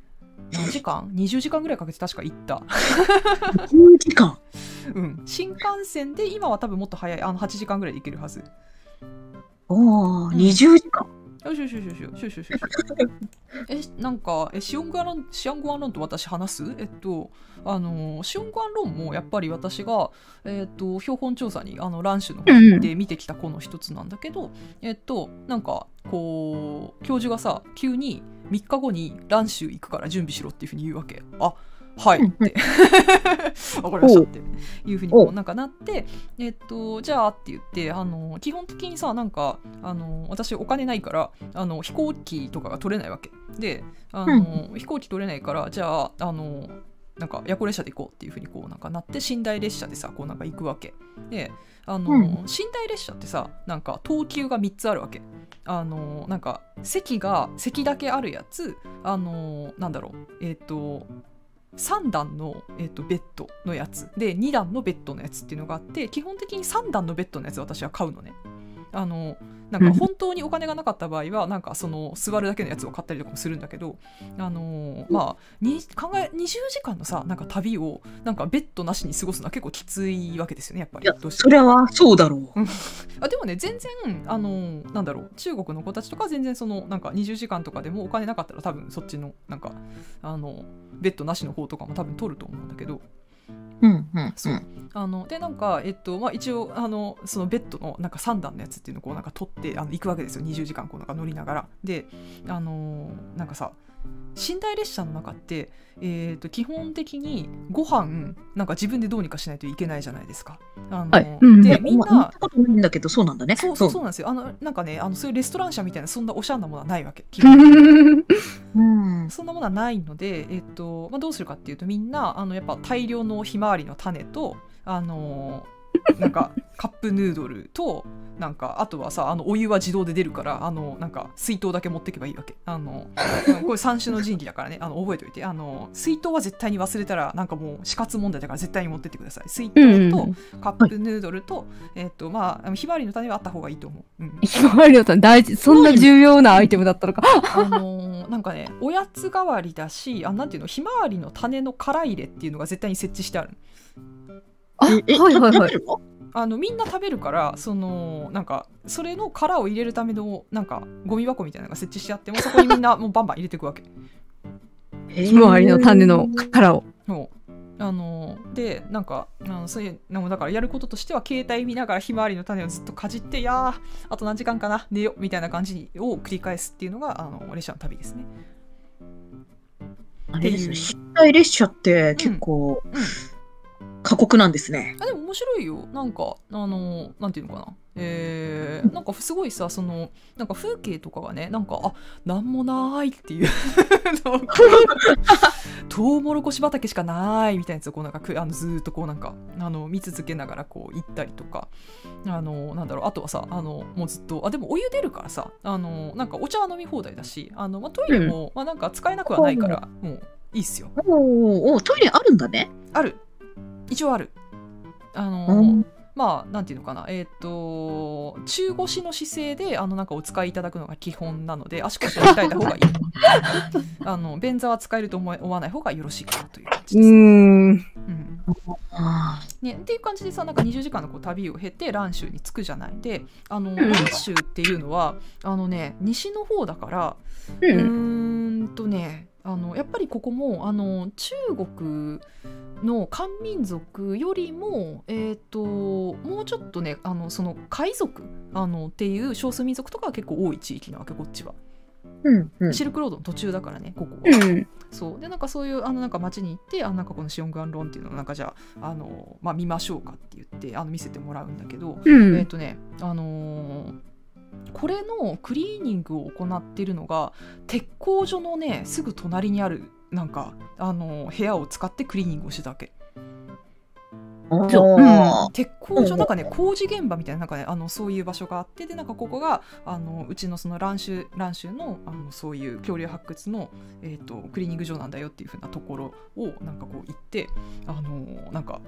何時間 ?にじゅう 時間ぐらいかけて確か行った。 じゅうじかんうん。新幹線で今は多分もっと早い、あのはちじかんぐらいで行けるはず。 おー、にじゅうじかん。 よしよしよしよしよしよしよし。え、なんか、え、シオングアロン、シアングアロンと私話すえっと、あの、シオングアロンもやっぱり私が、えっと、標本調査に、あの、蘭州の方に行って見てきた子の一つなんだけど、うん、えっと、なんか、こう、教授がさ、急にみっかごに蘭州行くから準備しろっていうふうに言うわけ。あ、はいってわかりましたっていうふうにこうなんかなって、えっとじゃあって言って、あの基本的にさ、なんかあの私お金ないからあの飛行機とかが取れないわけで、あの、うん、飛行機取れないからじゃああのなんか夜行列車で行こうっていうふうにこうなんかなって、寝台列車でさこうなんか行くわけで、あの、うん、寝台列車ってさなんか等級がみっつあるわけ。あのなんか席が席だけあるやつ、あのなんだろうえっとさんだんの、えーと、ベッドのやつでにだんのベッドのやつっていうのがあって、基本的にさんだんのベッドのやつ私は買うのね。あのなんか本当にお金がなかった場合はなんかその座るだけのやつを買ったりとかもするんだけど、あのー、まあに考えにじゅうじかんのさなんか旅をなんかベッドなしに過ごすのは結構きついわけですよね、やっぱり。 いやそれはそうだろう。 あでもね全然あのー、なんだろう中国の子たちとか全然そのなんかにじゅうじかんとかでもお金なかったら多分そっちのなんかあのベッドなしの方とかも多分取ると思うんだけど。 うんうん、 そうあのでなんか、えっとまあ、一応あのそのベッドのなんかさんだんのやつっていうのをこうなんか取ってあの行くわけですよ。にじゅうじかんこうなんか乗りながらで、あのー、なんかさ寝台列車の中って、えー、と基本的にご飯なんか自分でどうにかしないといけないじゃないですか。あの、はいうん、でみんな、まあ、 ことないんだけどそうなんだね。 そうそうそうなんですよ。あのなんかねあのそういうレストラン車みたいなそんなおしゃれなものはないわけ。基本的にうん、そんなものはないので、えーとまあ、どうするかっていうとみんなあのやっぱ大量のひまわりの種とあのなんかカップヌードルとなんかあとはさあのお湯は自動で出るからあのなんか水筒だけ持ってけばいいわけ。あのこれ三種の神器だからねあの覚えておいて、あの水筒は絶対に忘れたらなんかもう死活問題だから絶対に持ってってください。水筒とカップヌードルと、うん、えっとまあひまわりの種はあった方がいいと思う。うん、 ひまわりの種大事、そんな重要なアイテムだったのか。 あのー、なんかねおやつ代わりだし、あなんていうのひまわりの種の殻入れっていうのが絶対に設置してある。 あ、はいはいはい。 あのみんな食べるからそのなんかそれの殻を入れるためのなんかゴミ箱みたいなのが設置してあってもそこにみんなもうバンバン入れていくわけ。 ひまわりの種の殻を。 そうあのでなんかあのそういうのもだからやることとしては携帯見ながらひまわりの種をずっとかじっていやーあと何時間かな寝よみたいな感じを繰り返すっていうのがあの列車の旅ですね。 あれですね寝台列車って結構、うんうん過酷なんですね。 あでも面白いよ。なんかあのなんていうのかな、えー、なんかすごいさそのなんか風景とかがねなんかあなんもないっていうトウモロコシ畑しかないみたいなやつをこうなんかあのずっとこうなんかあの見続けながらこう行ったりとか、あのなんだろうあとはさあのもうずっとあでもお湯出るからさあのなんかお茶は飲み放題だしあの、まあ、トイレも、うんまあ、なんか使えなくはないからもういいっすよ。 おおトイレあるんだね。 ある一応ある。あのーうん、まあなんていうのかなえっ、ー、と中腰の姿勢であのなんかお使いいただくのが基本なので足腰を鍛えた方がいいあの便座は使えると思わない方がよろしいかなという感じですね。うんうんね、っていう感じでさなんかにじゅうじかんのこう旅を経て蘭州に着くじゃない。であの蘭州っていうのはあのね西の方だからうーんとねあのやっぱりここもあの中国の漢民族よりも、えー、ともうちょっとねあのその海賊あのっていう少数民族とかが結構多い地域なわけこっちは、 うんうん、 シルクロードの途中だからねここは、うん、そうでなんかそういうあのなんか町に行ってあなんかこのシオンガンロンっていうのをなんかじゃあ、あの、まあ、見ましょうかって言ってあの見せてもらうんだけど、うん、えっ、ー、とねあのーこれのクリーニングを行っているのが鉄工所のねすぐ隣にあるなんかあの部屋を使ってクリーニングをしてたわけ。うん、鉄工所なんかね工事現場みたいな、 なんか、ね、あのそういう場所があってでなんかここがあのうちのその蘭州蘭州の、あのそういう恐竜発掘の、えーと、クリーニング所なんだよっていう風なところをなんかこう行ってあのなんか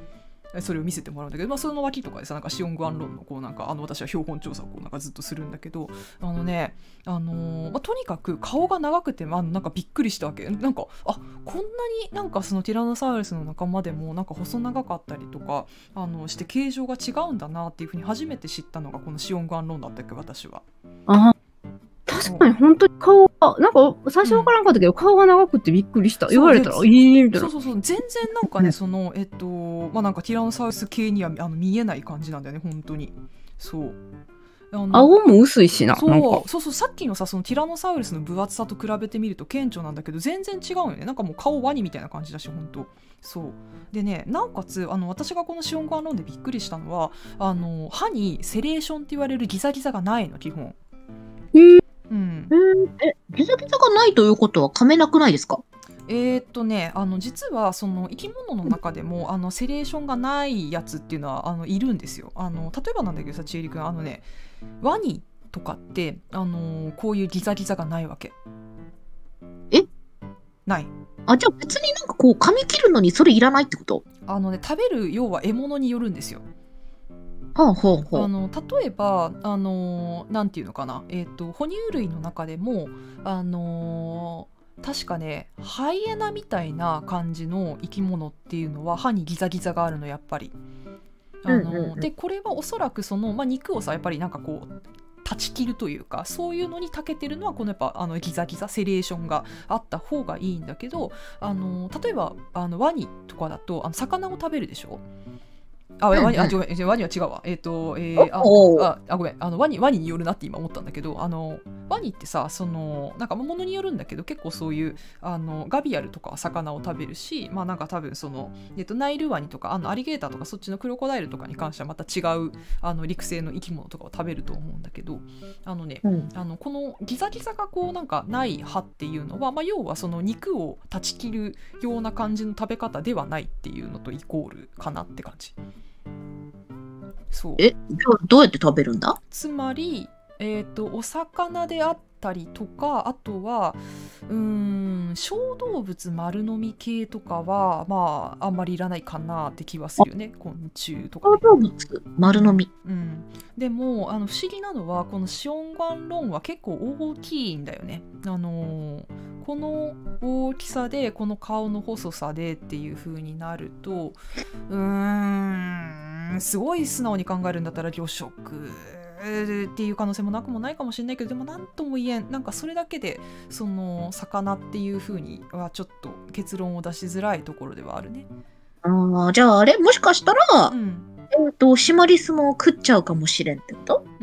それを見せてもらうんだけど、まあ、その脇とかでさなんかシオングアンロンのこうなんかあの私は標本調査をこうなんかずっとするんだけど、あのね、あのーまあ、とにかく顔が長くて、まあ、なんかびっくりしたわけ。なんかあこんなになんかそのティラノサウルスの仲間でもなんか細長かったりとかあのして形状が違うんだなっていうふうに初めて知ったのがこのシオングアンロンだったっけ私は。 あ確かに本当に顔がなんか最初わからんかったけど、うん、顔が長くてびっくりした。言われたらいいみたいな。 そうそうそう、全然なんかね、うん、そのえっとまあなんかティラノサウルス系にはあの見えない感じなんだよね本当に。そうあの顎も薄いしな。 そうなんかそうそう、さっきのさそのティラノサウルスの分厚さと比べてみると顕著なんだけど全然違うよね。なんかもう顔ワニみたいな感じだし本当。そうでね、なおかつあの私がこのシオングアンロンでびっくりしたのはあの歯にセレーションって言われるギザギザがないの基本。 えーうん、 えギザギザがないということは噛めなくないですか？ えーっとね、あの実はその生き物の中でもあのセレーションがないやつっていうのはあのいるんですよ。あの例えばなんだけどさ、ちえりくんあのねワニとかってあのこういうギザギザがないわけ。 えない。 あ、じゃあ別になんかこう噛み切るのにそれいらないってこと？ あのね食べる要は獲物によるんですよ。 はあはあはあ、 あの例えばあのなんていうのかな、えーと哺乳類の中でもあの確かねハイエナみたいな感じの生き物っていうのは歯にギザギザがあるのやっぱり。あの、 うんうんうん、 でこれはおそらくその、まあ、肉をさやっぱりなんかこう断ち切るというかそういうのに長けてるのはこのやっぱあのギザギザセレーションがあった方がいいんだけど、あの例えばあのワニとかだとあの魚を食べるでしょ。あ、ワニ、あ、ごめん、ワニは違うわ。えっと、えー、あ、あ、ごめん、あの、ワニ、ワニによるなって今思ったんだけど、あの、ワニってさ、その、なんか、ものによるんだけど、結構そういう、あの、ガビアルとかは魚を食べるし、まあなんか多分その、えっと、ナイルワニとか、あの、アリゲーターとか、そっちのクロコダイルとかに関してはまた違う、あの、陸生の生き物とかを食べると思うんだけど、あのね、うん、あの、このギザギザがこう、なんかない歯っていうのは、まあ要はその肉を断ち切るような感じの食べ方ではないっていうのとイコールかなって感じ。そうえ、どうやって食べるんだ？ つまり、えーと、お魚であったりとかあとはうーん小動物丸飲み系とかはまああんまりいらないかなって気はするよね。昆虫とか、ね、 小動物丸飲み、 うん、でもあの不思議なのはこのシオングアンロンは結構大きいんだよね。あのー、この大きさでこの顔の細さでっていう風になるとうーんすごい素直に考えるんだったら魚食っていう可能性もなくもないかもしれないけど、でも何とも言えん。なんかそれだけでその魚っていう風にはちょっと結論を出しづらいところではあるね。 ああ、じゃああれもしかしたら、うん、えっとシマリスも食っちゃうかもしれんってこと？ うん、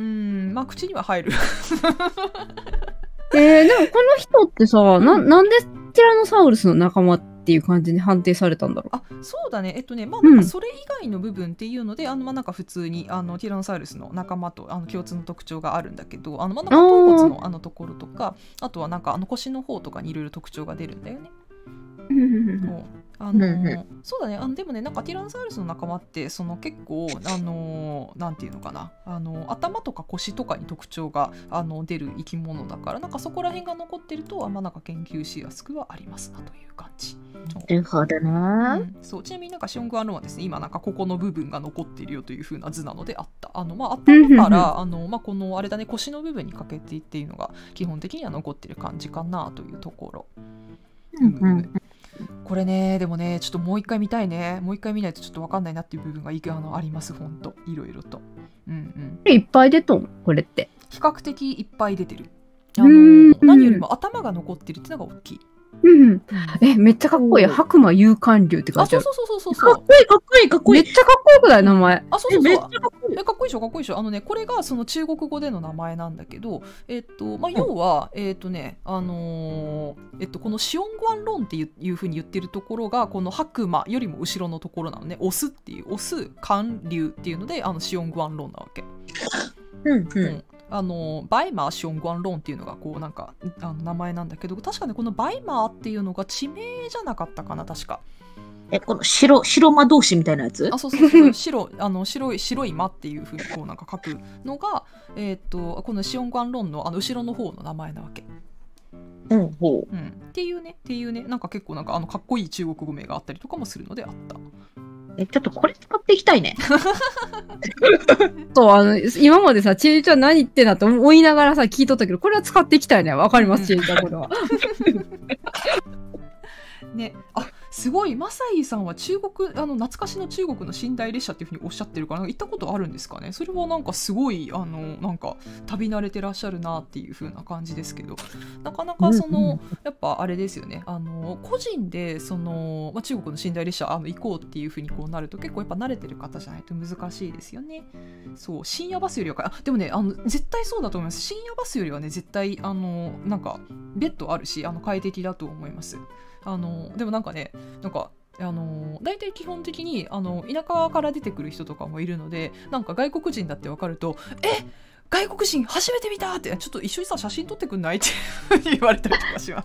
まあ口には入る。 えー、でもこの人ってさ、うん、な, なんでティラノサウルスの仲間っていう感じに判定されたんだろう。 あ、そうだね。えっとね、まあなんかそれ以外の部分っていうので、うん、あのまあなんか普通にあのティラノサウルスの仲間とあの共通の特徴があるんだけど、あのまあなんか頭骨のあのところとか、あとはなんかあの腰の方とかにいろいろ特徴が出るんだよね。あのー、そうだね。あのでもね、なんかティラノサウルスの仲間ってその結構あのー、なんていうのかな、あのー、頭とか腰とかに特徴があの出る生き物だから、なんかそこら辺が残ってるとあんまなんか研究しやすくはありますなという感じ。 なるほどね、 うん、そう。ちなみになんかシオングアンロンはですね、今なんかここの部分が残っているよという風な図なのであった。あのまあ頭からあのまあこのあれだね、腰の部分にかけてっていうのが基本的には残ってる感じかなというところ。うんうん、これね、でもね、ちょっともう一回見たいね。もう一回見ないとちょっと分かんないなっていう部分がいあのあります、ほんと。いろいろと。うんうん。 いっぱい出とんこれって。 比較的いっぱい出てる。あの何よりも頭が残ってるっていうのが大きい。 うん、え、めっちゃかっこいい。白馬勇敢竜って書いてある。 あ、そうそうそうそうそう。 かっこいい、かっこいい、かっこいい。 めっちゃかっこよくない名前。 あ、そうそうそう。 めっちゃかっこいい。 え、かっこいいでしょ、かっこいいでしょ。あのね、これがその中国語での名前なんだけど、えっと、まあ、要は、えっとね、あのー、えっと、このシオングアンロンっていう、いうふうに言ってるところが、この白馬よりも後ろのところなのね。オスっていう、オス、寒流っていうので、あの、シオングアンロンなわけ。 うんうん。 うんあのバイマー・シオングアンロンっていうのがこうなんかあの名前なんだけど、確かねこのバイマーっていうのが地名じゃなかったかな、確か。 え、この白白魔導士みたいなやつ？ あ、そうそうそう。白あの白い白い魔っていうふうにこうなんか書くのが、えー、っとこのシオングアンロンのあの後ろの方の名前なわけ。 うんほう。 うん。っていうねっていうねなんか結構なんかあのかっこいい中国語名があったりとかもするのであった。 え、ちょっとこれ使っていきたいね。 そう、あの、今までさ、ちえりちゃん何言ってんだと思いながらさ、聞いとったけど、これは使っていきたいね。わかります、ちえりちゃん、これは。 ね、あ、すごい、マサイさんは中国、あの懐かしの中国の寝台列車っていうふうにおっしゃってるから、行ったことあるんですかね。それはなんかすごい、あのなんか旅慣れてらっしゃるなっていう風な感じですけど、なかなかその、うんうん、やっぱあれですよね、あの個人でその、まあ、中国の寝台列車あの行こうっていう風にこうなると結構やっぱ慣れてる方じゃないと難しいですよね。そう、深夜バスよりはあ、でもね、あの絶対そうだと思います。深夜バスよりはね、絶対あのなんかベッドあるし、あの快適だと思います。あのでもなんかね、なんかあの大体基本的にあの田舎から出てくる人とかもいるので、なんか外国人だって分かると、え外国人初めて見たって、ちょっと一緒にさ写真撮ってくんないって言われたりとかします。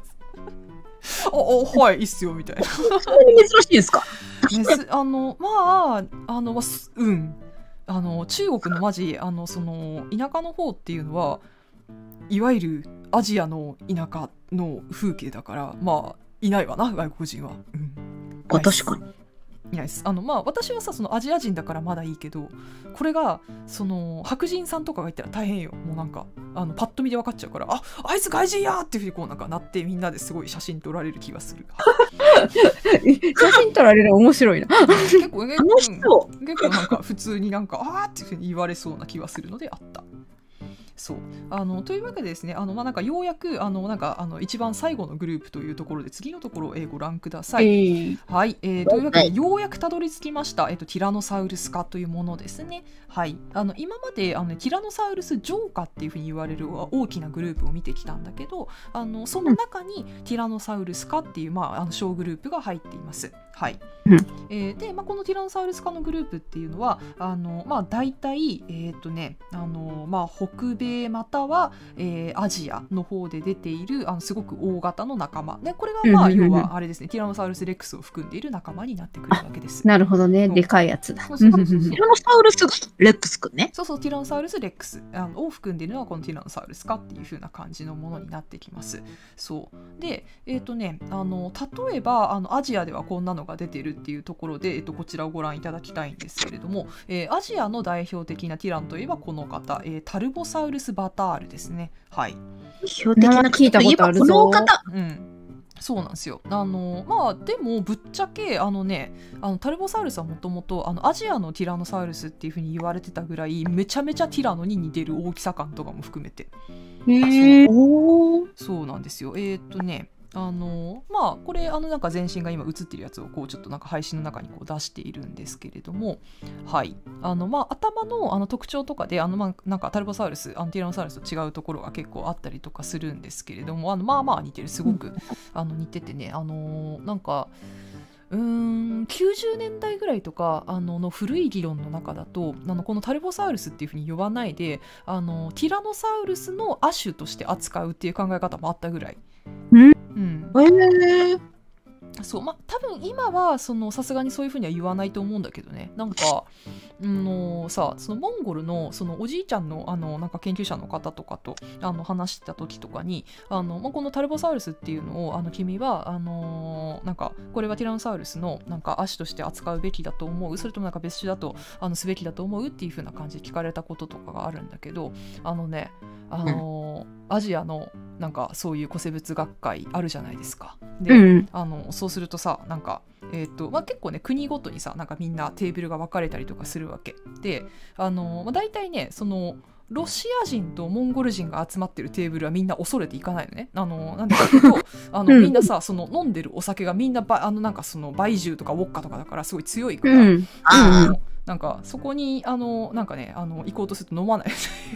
ああ、はい、いいっすよみたいな。 そんなに珍しいですか？ あのまああのうんあの中国のマジあのその田舎の方っていうのはいわゆるアジアの田舎の風景だから、まあいないわな外国人は。うん、 確かにいないです。あのまあ私はさ、そのアジア人だからまだいいけど、これがその白人さんとかがいたら大変よ。もうなんかあのパッと見で分かっちゃうから、ああいつ外人やっていうふうにこうなんかなって、みんなですごい写真撮られる気がする。 写真撮られる面白いな。 結構結構、 うん、 結構なんか普通になんかあーっていうふうに言われそうな気がするのであった。そうあのというわけでですね、あの、まあ、なんかようやくあのなんかあの一番最後のグループというところで次のところを、えー、ご覧ください。えー、はい、えー、というわけでようやくたどり着きました、えー、とティラノサウルス科というものですね。はい、あの今まであの、ね、ティラノサウルスジョーカっていうふうに言われる大きなグループを見てきたんだけど、あのその中にティラノサウルス科っていう、まあ、あの小グループが入っています。はい、えー、で、まあ、このティラノサウルス科のグループっていうのはあの、まあ、大体、えーとねあのまあ、北米または、えー、アジアの方で出ているあのすごく大型の仲間で、これがまあ要はあれですね、ティラノサウルスレックスを含んでいる仲間になってくるわけです。 なるほどね、でかいやつだ。 ティラノサウルスレックスくんね。 そうそう、ティラノサウルスレックスあのを含んでいるのはこのティラノサウルスかっていう風な感じのものになってきます。そうで、えっ、ー、とねあの例えばあのアジアではこんなのが出てるっていうところで、えっと、こちらをご覧いただきたいんですけれども、えー、アジアの代表的なティラノといえばこの方、えー、タルボサウルスバタールですね。はい。 代表的な聞いたことあるぞ。 この方、 うん、そうなんですよ。あのまあでもぶっちゃけあのねあのタルボサウルスはもともとアジアのティラノサウルスっていう風に言われてたぐらいめちゃめちゃティラノに似てる大きさ感とかも含めて。 へそうそうなんですよ。えー、っとねあのまあこれあのなんか全身が今映ってるやつをこうちょっとなんか配信の中にこう出しているんですけれども、はいあのまあ頭のあの特徴とかであのまあなんかタルボサウルスアンティラノサウルスと違うところが結構あったりとかするんですけれども、あのまあまあ似てる、すごくあの似ててね、あのなんかうーんきゅうじゅうねんだいぐらいとかあのの古い議論の中だと、あのこのタルボサウルスっていうふうに呼ばないであのティラノサウルスの亜種として扱うっていう考え方もあったぐらい。 うんうん、 えー、 そうまあ多分今はさすがにそういうふうには言わないと思うんだけどね。なんかうんのさそのモンゴルのそのおじいちゃんのあのなんか研究者の方とかとあの話した時とかにあの、まあ、このタルボサウルスっていうのをあの君はあのー、なんかこれはティラノサウルスのなんか亜種として扱うべきだと思う、それともなんか別種だとあのすべきだと思うっていう風な感じで聞かれたこととかがあるんだけど、あのねあのー、アジアのなんかそういう古生物学会あるじゃないですか。で、うん、あのそうするとさなんかえーとまあ、結構ね国ごとにさなんかみんなテーブルが分かれたりとかするわけで、あの、まあ、大体ねそのロシア人とモンゴル人が集まってるテーブルはみんな恐れていかないのね。あのなんでかっていうとあのみんなさその飲んでるお酒がみんなばあのなんかそのバイジューとかウォッカとかだからすごい強いから、うん、あのなんかそこにあのなんかねあの行こうとすると飲まない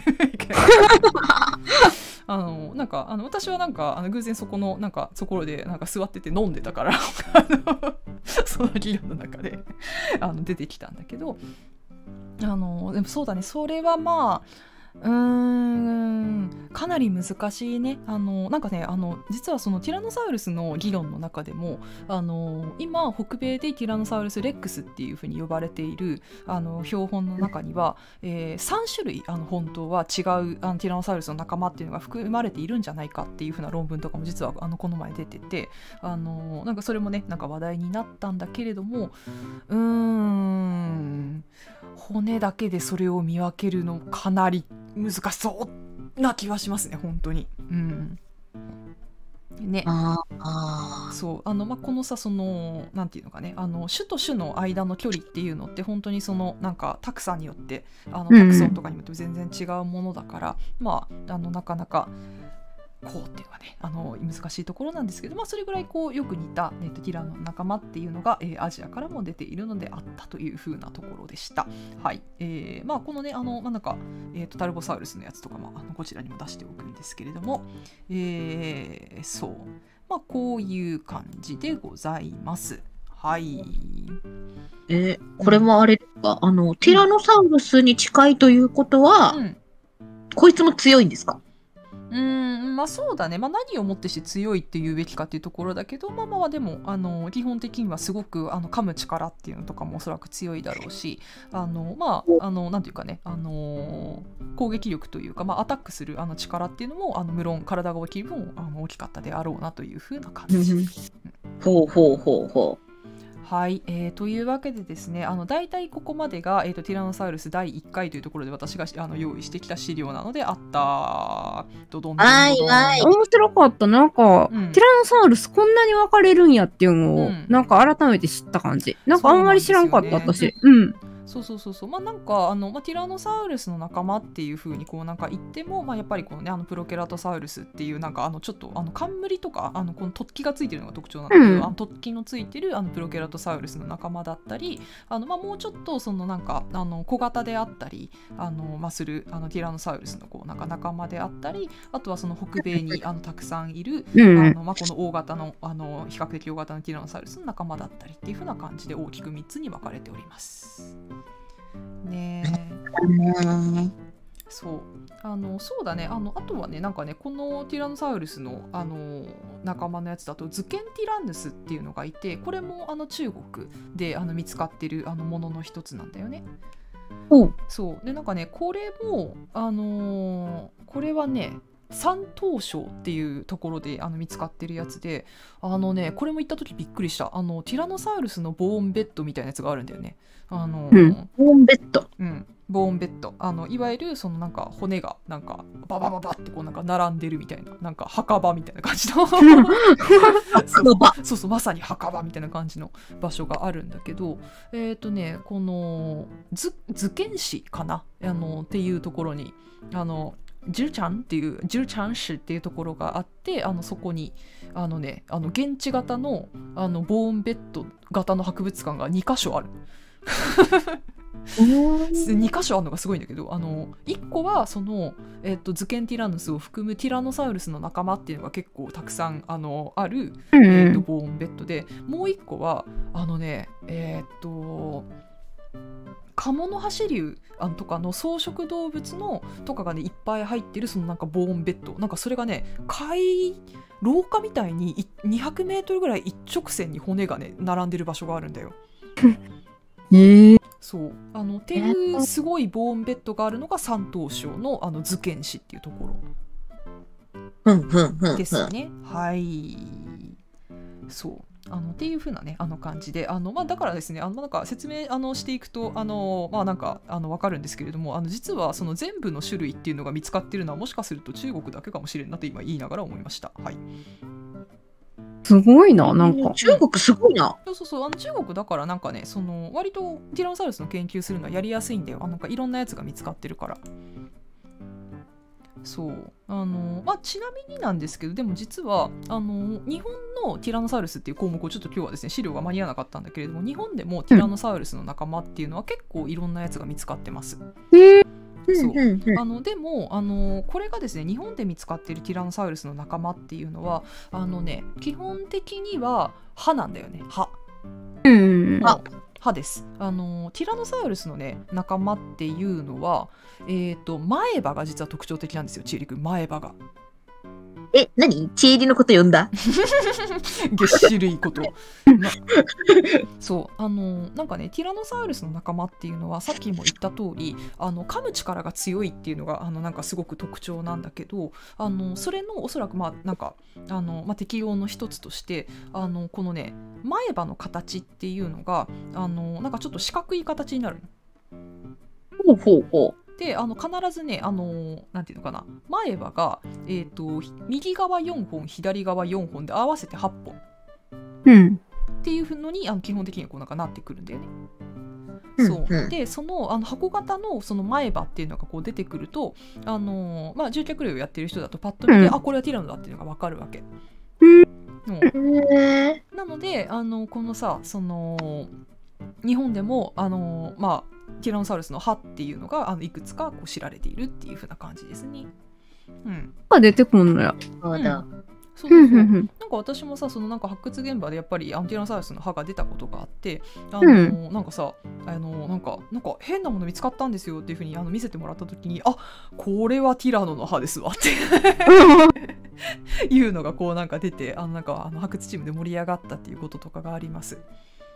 あのなんかあの私はなんかあの偶然そこのなんかところでなんか座ってて飲んでたからあのその議論の中であの出てきたんだけど、あのでもそうだねそれはまあうーんかなり難しいね。あのなんかねあの実はそのティラノサウルスの議論の中でもあの今北米でティラノサウルスレックスっていうふうに呼ばれているあの標本の中には、えー、さん種類あの本当は違うあのティラノサウルスの仲間っていうのが含まれているんじゃないかっていうふうな論文とかも実はあのこの前出てて、あのなんかそれもねなんか話題になったんだけれども、うーん骨だけでそれを見分けるのかなり難しそうな気はしますね本当に。うんね、 ああそうあの、まあ、このさそのなんていうのかねあの種と種の間の距離っていうのって本当にそのなんかタクサによってあのタクソンとかによって全然違うものだから、うん、まああのなかなかこうっていうのはねあの難しいところなんですけど、まあ、それぐらいこうよく似た、えー、とティラノの仲間っていうのが、えー、アジアからも出ているのであったという風なところでした。はい、えー、まあこのねあの、まあ、なんか、えー、とタルボサウルスのやつとかもあのこちらにも出しておくんですけれども、えー、そうまあこういう感じでございます。はい。 えー、これもあれですか、あのティラノサウルスに近いということは、うん、こいつも強いんですか？ うーんまあそうだね、まあ、何をもってして強いっていうべきかっていうところだけど、まあまあでもあの基本的にはすごくあの噛む力っていうのとかもおそらく強いだろうし、あのまああのなんていうかね、あのー、攻撃力というか、まあ、アタックするあの力っていうのもあの無論体が大きい分あの大きかったであろうなというふうな感じ、うん、 ほうほうほうほう。 はい、えー、というわけでですね、あの大体ここまでが、えーと、ティラノサウルスだいいっかいというところで私があの用意してきた資料なのであったどどんどんどんどん。 はいはい。 面白かった。なんか、うん、ティラノサウルスこんなに分かれるんやっていうのを、うん、なんか改めて知った感じ。なんかあんまり知らんかった私。うん。 そうそうそうそう、まあなんかあの、まあ、ティラノサウルスの仲間っていう風にこうなんか言っても、まあ、やっぱりこのねあのプロケラトサウルスっていうなんかあのちょっとあの冠とかあのこの突起がついてるのが特徴なんだけど、うん、あの突起のついてるあのプロケラトサウルスの仲間だったり、あのまあもうちょっとそのなんかあの小型であったりあのまあするあのティラノサウルスのこうなんか仲間であったり、あとはその北米にあのたくさんいる、うん、あのまあこの大型のあの比較的大型のティラノサウルスの仲間だったりっていう風な感じで大きくみっつに分かれております。ねえ、そうあのそうだね、あのあとはねなんかねこのティラノサウルスのあの仲間のやつだとズケンティラヌスっていうのがいて、これもあの中国であの見つかってるあのものの一つなんだよね。 うん、 そうでなんかねこれもあのー、これはね山東省っていうところであの見つかってるやつで、あのねこれも行った時びっくりした。あのティラノサウルスのボーンベッドみたいなやつがあるんだよね。あの、 うん、ボーンベッド、 うん、ボーンベッド、あのいわゆるそのなんか骨がなんかババババってこうなんか並んでるみたいな、なんか墓場みたいな感じのそうそうそうまさに墓場みたいな感じの場所があるんだけど、えっとねこの図見市かなあのっていうところにあのジルチャンっていうジルチャン市っていうところがあって、あのそこにあのねあの現地型のあのボーンベッド型の博物館がにかしょあるにかしょあるのがすごいんだけど、あのいっこはその、えー、とズケンティラヌスを含むティラノサウルスの仲間っていうのが結構たくさんあのある、えー、とボーンベッドで、もういっこはあのねえっ、ー、とカモノハシリュウあのとかの草食動物のとかがねいっぱい入ってるそのなんかボーンベッド、なんかそれがね階廊下みたいににひゃくメートルぐらい一直線に骨がね並んでる場所があるんだよ。 えー、 そうあのっていうすごいボーンベッドがあるのが山東省のあのズケン市っていうところですね。はい、そうあのっていう風なねあの感じで、あのまあだからですね、あのなんか説明あのしていくとあのまあなんかあの分かるんですけれども、あの実はその全部の種類っていうのが見つかってるのはもしかすると中国だけかもしれんなって今言いながら思いました。はい。 すごいな、なんか中国すごいな。 そうそうそう、あの中国だからなんかねその割とティラノサウルスの研究するのはやりやすいんだよ。あなんかいろんなやつが見つかってるから。そうあの、まあ、ちなみになんですけど、でも実はあの日本のティラノサウルスっていう項目をちょっと今日はですね資料が間に合わなかったんだけれども、日本でもティラノサウルスの仲間っていうのは結構いろんなやつが見つかってます。そうあのでもあのこれがですね日本で見つかっているティラノサウルスの仲間っていうのはあのね基本的には歯なんだよね。歯、 うん、あ歯です。あのティラノサウルスのね仲間っていうのは、えーと、前歯が実は特徴的なんですよ。ちえりくん、前歯が。 え、何？ちえりのこと呼んだ？ げっしるいこと。ま、そうあのなんかねティラノサウルスの仲間っていうのはさっきも言った通りあの噛む力が強いっていうのがあのなんかすごく特徴なんだけど、あのそれのおそらくまあなんかあの、まあ、適応の一つとしてあのこのね前歯の形っていうのがあのなんかちょっと四角い形になる。 ほうほうほう。 であの必ずねあのなんていうのかな、前歯が、えーと、右側よんほん左側よんほんで合わせてはっぽん、 うん、 っていうのにあの基本的にはこうなんかなってくるんだよね。 うんそううん、 でその、あの箱型のその前歯っていうのがこう出てくると、あのーまあ、獣脚類をやってる人だとパッと見て、うん、あこれはティラノだっていうのが分かるわけ。 うんうん、なのであのこのさその日本でもあのーまあティラノサウルスの歯っていうのがあのいくつかこう知られているっていう風な感じですね。うん。 が出てくるのや。 そうだ。 うんそうそうそうなんか私もさそのなんか発掘現場でやっぱりアンティラノサウルスの歯が出たことがあって、あの、うん、なんかさあのなんかなんか変なもの見つかったんですよっていう風にあの見せてもらった時に、あこれはティラノの歯ですわっていうのがこうなんか出て、あのなんかあの発掘チームで盛り上がったっていうこととかがあります。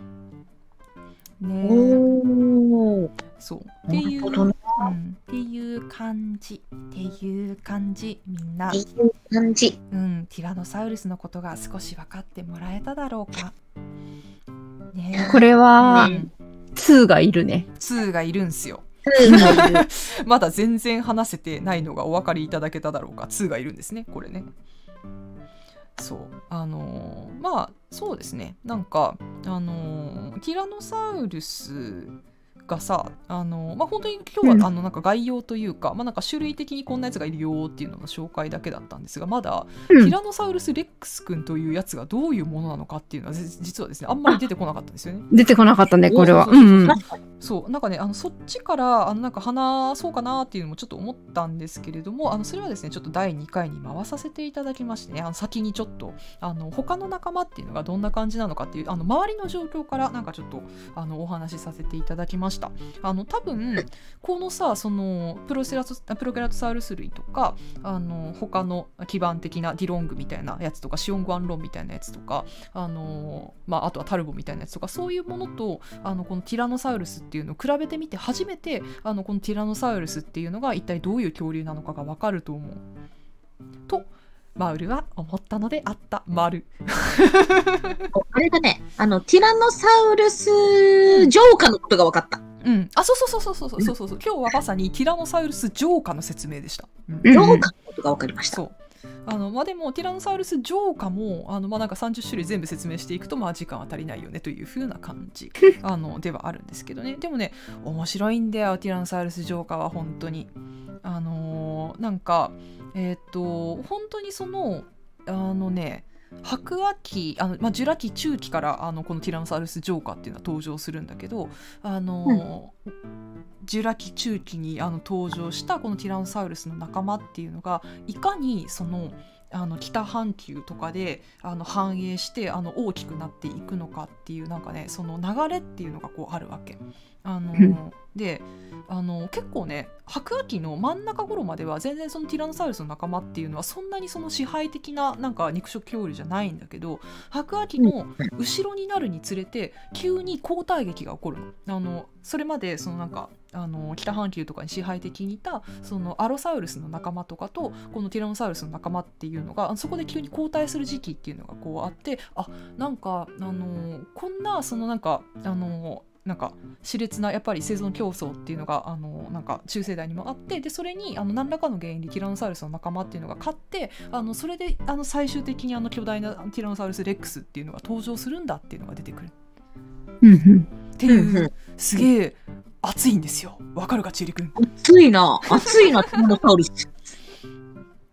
ね、 おそうっていう、うん、っていう感じっていう感じみんなっていう感じ、 うん、ティラノサウルスのことが少し分かってもらえただろうか、 ね、これは、ね、ツーがいるね。 ツーがいるんすよまだ全然話せてないのがお分かりいただけただろうか。ツーがいるんですねこれね。そうあのー、まあそうですね、なんかあのー、ティラノサウルスがさ、あのー、まあ本当に今日は、うん、あのなんか概要というか、まあ、なんか種類的にこんなやつがいるよっていうのの紹介だけだったんですが、まだ、うん、ティラノサウルスレックス君というやつがどういうものなのかっていうのは実はですねあんまり出てこなかったんですよね。 出てこなかったねこれは。 そうなんかねあのそっちからあのなんか話そうかなっていうのもちょっと思ったんですけれども、あのそれはですねちょっとだいにかいに回させていただきましてね、あの先にちょっとあの他の仲間っていうのがどんな感じなのかっていうあの周りの状況からなんかちょっとあのお話しさせていただきました。あの多分このさそのプロセラトプロケラトサウルス類とかあの他の基盤的なディロングみたいなやつとかシオングアンロンみたいなやつとかあの、まあ、あとはタルボみたいなやつとかそういうものとあのこのティラノサウルスっていうのを比べてみて初めてあのこのティラノサウルスっていうのが一体どういう恐竜なのかが分かると思うとマウルは思ったのであった丸あれだね、あのティラノサウルスジョーカのことが分かった。 うん、あそうそうそうそうそうそうそうそう、今日はまさにティラノサウルスジョーカの説明でした。 うん、ジョーカのことが分かりました。 そうあのまあ、でもティラノサウルスジョーカもあの、まあ、なんかさんじゅっしゅるい全部説明していくと、まあ、時間は足りないよねという風な感じあのではあるんですけどね。でもね面白いんだよティラノサウルスジョーカは本当にあのー、なんかえっと本当にそのあのね白亜紀あの、まあ、ジュラ紀中期からあのこのティラノサウルスジョーカっていうのは登場するんだけど、あの、うん、ジュラ紀中期にあの登場したこのティラノサウルスの仲間っていうのがいかにそのあの北半球とかであの繁栄してあの大きくなっていくのかっていうなんかねその流れっていうのがこうあるわけ。あのであの結構ね白亜紀の真ん中頃までは全然そのティラノサウルスの仲間っていうのはそんなにその支配的ななんか肉食恐竜じゃないんだけど、白亜紀の後ろになるにつれて急に交代劇が起こるの。あのそれまでそのなんかあの北半球とかに支配的にいたそのアロサウルスの仲間とかとこのティラノサウルスの仲間っていうのがそこで急に交代する時期っていうのがこうあって、あなんかあのこんなそのなんかあのなんか熾烈なやっぱり生存競争っていうのがあのなんか中生代にもあって、でそれにあの何らかの原因でティラノサウルスの仲間っていうのが勝ってあのそれであの最終的にあの巨大なティラノサウルスレックスっていうのが登場するんだっていうのが出てくるっていうすげえ熱いんですよ。わかるかちえりくん。 熱いな熱いなティラノサウルス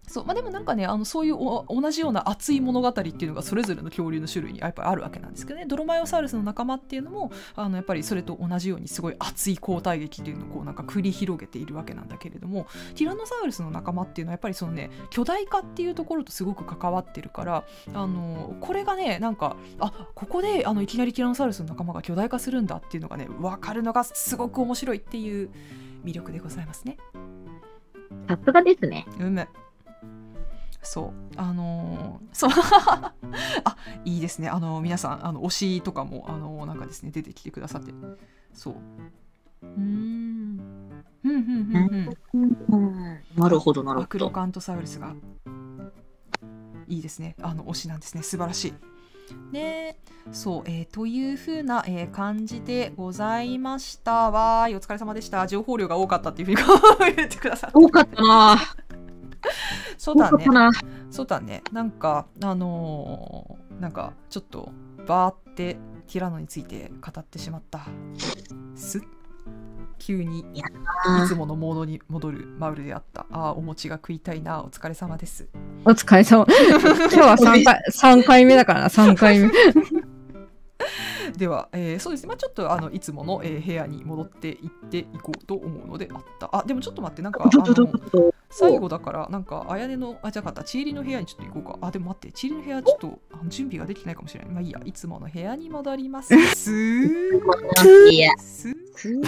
そうまあ、でもなんかねあのそういうお同じような熱い物語っていうのがそれぞれの恐竜の種類にやっぱりあるわけなんですけどね。ドロマイオサウルスの仲間っていうのもあのやっぱりそれと同じようにすごい熱い交代劇っていうのをこうなんか繰り広げているわけなんだけれども、ティラノサウルスの仲間っていうのはやっぱりそのね巨大化っていうところとすごく関わってるから、あのこれがねなんかあここであのいきなりティラノサウルスの仲間が巨大化するんだっていうのがね分かるのがすごく面白いっていう魅力でございますね。 さすがですね。 うむ。そうあのー、そうあいいですね、あのー、皆さんあの推しとかもあのー、なんかですね出てきてくださって、そううーんふんふんふんふん、 うん、なるほどなるほど。 アクロカントサウルスがいいですね、あの推しなんですね、素晴らしいね。そう、えー、という風な、えー、感じでございましたわーい。お疲れ様でした。情報量が多かったっていう風に言ってくださって多かったなそうだね。 なそうだね。なんかあのー、なんかちょっとバーってティラノについて語ってしまった。す急にいつものモードに戻るマウルであった。ああお餅が食いたいな。お疲れ様です。 お疲れ様。今日はさんかいさんかいめだからなさんかいめ。 では、えー、そうですね、まあ、ちょっとあのいつもの、えー、部屋に戻っていっていこうと思うのであった。あでもちょっと待って、なんかあの最後だからなんかあやねのあじゃなかったちえりの部屋にちょっと行こうか。あでも待って、ちえりの部屋ちょっとあの準備ができてないかもしれない。まあいいや、いつもの部屋に戻ります。すーいやすー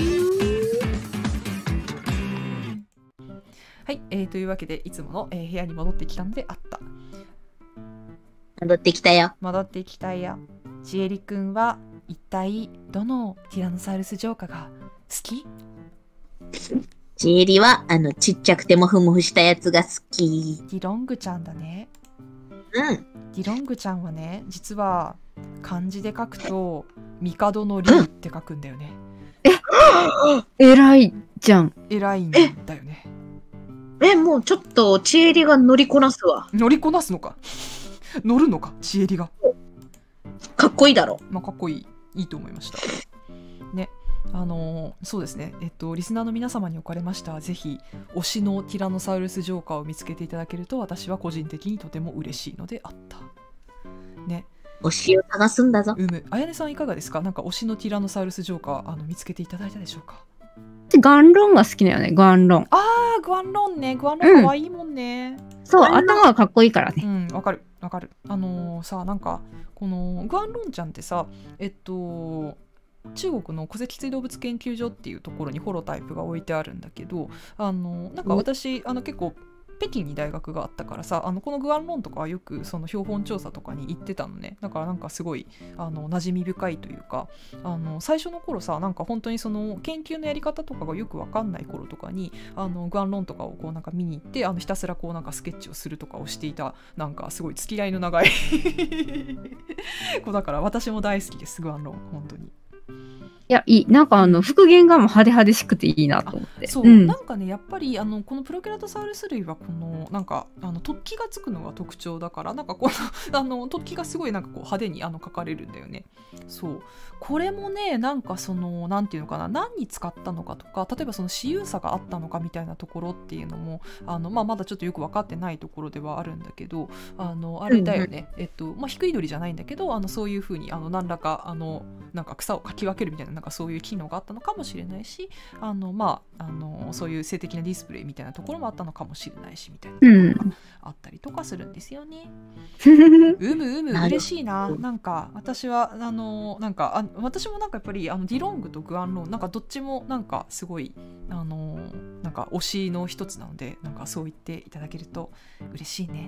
はい、えー、というわけでいつもの、えー、部屋に戻ってきたのであった。 戻ってきたよ。 戻ってきたよ。ちえりくんは一体どのティラノサウルスジョーカが好き？ ちえりはあのちっちゃくてもふもふしたやつが好き。 ディロングちゃんだね。 うん。 ディロングちゃんはね、実は漢字で書くと帝の竜って書くんだよね。 え偉いじゃん。 偉いんだよね。 えもうちょっとちえりが乗りこなすわ。 乗りこなすのか乗るのかちえりが。 かっこいいだろ。 まあかっこいいいいと思いましたね。あのー、そうですね、えっとリスナーの皆様におかれましたらぜひ推しのティラノサウルスジョーカーを見つけていただけると私は個人的にとても嬉しいのであったね。 推しを探すんだぞ。 うむ。あやねさんいかがですか？なんか推しのティラノサウルスジョーカーあの見つけていただいたでしょうか？ ガンロンが好きだよね、ガンロン。 あーグアンロンね、グアンロンかわいいもんね、 うん、そう頭がかっこいいからね。 うんわかるわかる。あのー、さなんかこのグアンロンちゃんってさえっと中国の古脊椎動物研究所っていうところにホロタイプが置いてあるんだけど、あのなんか私あの結構北京に大学があったからさ、あのこのグアンロンとかはよくその標本調査とかに行ってたのね。だからなんかすごいあの馴染み深いというか、あの最初の頃さなんか本当にその研究のやり方とかがよく分かんない頃とかにあのグアンロンとかをこうなんか見に行ってあのひたすらこうなんかスケッチをするとかをしていた、なんかすごい付き合いの長い子だから私も大好きですグアンロン本当に。 いや、いい。なんかあの、復元がもう派手派手しくていいなと思って。 そう、うん、なんかね、やっぱりあのこのプロケラトサウルス類はこのなんかあの突起がつくのが特徴だから、なんかこのあの突起がすごいなんかこう派手にあの描かれるんだよね。そう。これもね、なんかそのなんていうのかな、何に使ったのかとか、例えばその私有差があったのかみたいなところっていうのもあのまあまだちょっとよく分かってないところではあるんだけど、あのあれだよね。うんうん、えっとまあ低い鳥じゃないんだけど、あのそういう風にあの何らかあのなんか草をかき分けるみたいななんかそういう機能があったのかもしれないし、あのまああのそういう性的なディスプレイみたいなところもあったのかもしれないしみたいなところがあったりとかするんですよね。うん、うむうむ嬉しいな。なんか私はあのなんかあ私もなんかやっぱりあのディロングとグアンロンなんかどっちもなんかすごいあのなんか推しの一つなので、なんかそう言っていただけると嬉しいね。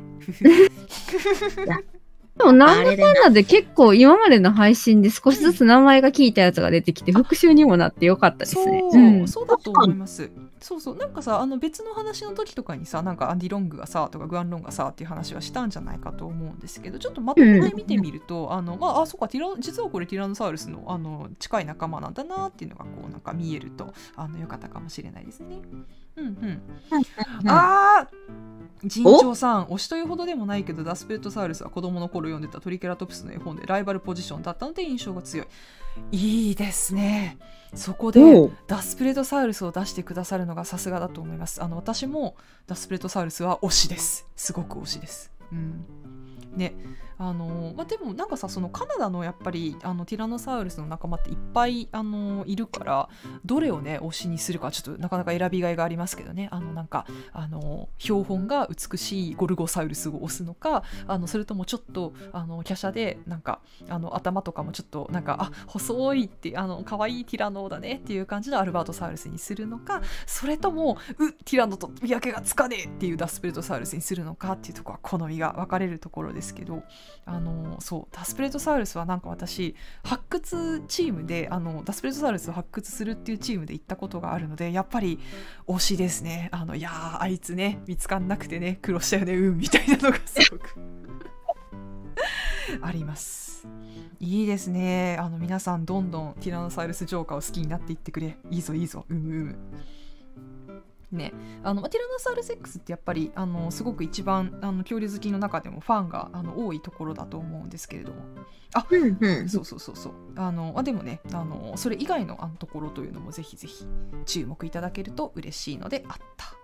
でもなんだかんだで結構今までの配信で少しずつ名前が聞いたやつが出てきて復習にもなってよかったですね。 そう、 うん、 そうだと思います。そうそう、なんかさあの別の話の時とかにさなんかアンディロングがさとかグアンロンがさっていう話はしたんじゃないかと思うんですけど、ちょっとまとめて見てみると、うん、あのまああそうかティラ実はこれティラノサウルスのあの近い仲間なんだなっていうのがこうなんか見えるとあのよかったかもしれないですね。うんうん。あー陣長さん推しというほどでもないけどダスペルトサウルスは子供の頃読んでたトリケラトプスの絵本でライバルポジションだったので印象が強い。 いいですね。そこでダスプレドサウルスを出してくださるのがさすがだと思います。あの私もダスプレドサウルスは推しです。すごく推しです。うんね、あのまあ、でもなんかさ、そのカナダのやっぱりあのティラノサウルスの仲間っていっぱいあのいるから、どれをね推しにするかちょっとなかなか選びがいがありますけどね。あのなんかあの標本が美しいゴルゴサウルスを推すのか、あのそれともちょっとあの華奢でなんかあの頭とかもちょっとなんかあ細いってあの可愛いティラノだねっていう感じのアルバートサウルスにするのか、それともうティラノと見分けがつかねえっていうダスプレドサウルスにするのかっていうところは好みが分かれるところですけど、あのそうダスプレドサウルスはなんか私発掘チームであのダスプレドサウルスを発掘するっていうチームで行ったことがあるので、やっぱり推しですね。あのいやーあいつね見つかんなくてね苦労したよねうんみたいなのがすごくあります。いいですね。あの皆さんどんどんティラノサウルスジョーカーを好きになっていってくれ。いいぞいいぞうむうむね、あのティラノサウルス X ってやっぱりあのすごく一番あの恐竜好きの中でもファンがあの多いところだと思うんですけれども、あ、うんうん、そうそうそうそうあのあでもねあのそれ以外のあのところというのもぜひぜひ注目いただけると嬉しいのであった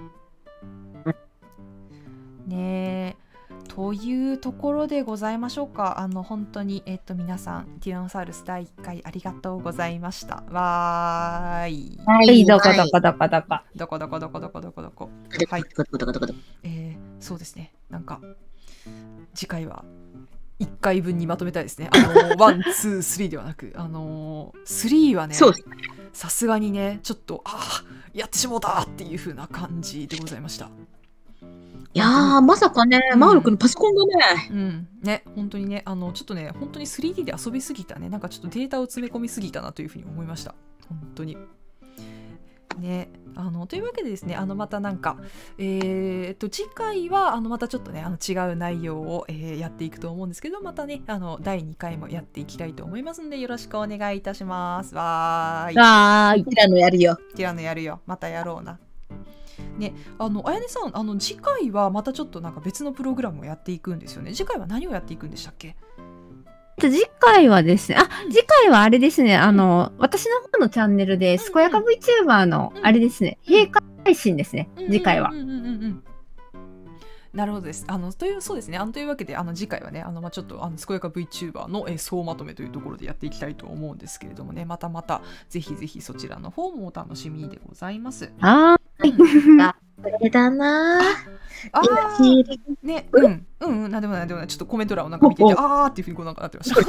ねえ。というところでございましょうか。あの本当に、えっと、皆さんティラノサウルスだいいっかいありがとうございました。わーい。 はい、どこどこどこどこ。 どこどこどこどこどこどこ。はい。えー、そうですね。なんか次回はいっかいぶんにまとめたいですね。あのワン、ツー、スリーではなく、あのスリーはね、さすがにね、ちょっとあーやってしもうたっていう風な感じでございました。 いやーまさかね、うん、マウル君のパソコンがね、 うんね本当にねあのちょっとね本当に スリーディー で遊びすぎたね、なんかちょっとデータを詰め込みすぎたなというふうに思いました。本当にね。あのというわけでですね、あのまたなんかえー、っと次回はあのまたちょっとねあの違う内容を、えー、やっていくと思うんですけど、またねあのだいにかいもやっていきたいと思いますのでよろしくお願いいたします。わーい。 わーい。ティラノやるよ。 ティラノやるよ。またやろうな。ね、あのあやねさん、あの次回はまたちょっとなんか別のプログラムをやっていくんですよね。次回は何をやっていくんでしたっけ？ 次回はですね、あ、次回はあれですね、あの、私の方のチャンネルで、健やか VTuber の、あれですね、閉会配信ですね、次回は。 なるほどです。あのというそうですね。あのというわけであの次回はねあのまあちょっとあの健やか VTuber の、えー、総まとめというところでやっていきたいと思うんですけれどもね、またまたぜひぜひそちらの方もお楽しみでございます。 あー、 うん、あれだなー。 あーねうんうんうんなんでもないなんでもないちょっとコメント欄をなんか見ててあーっていうふうにこうなんかなってました。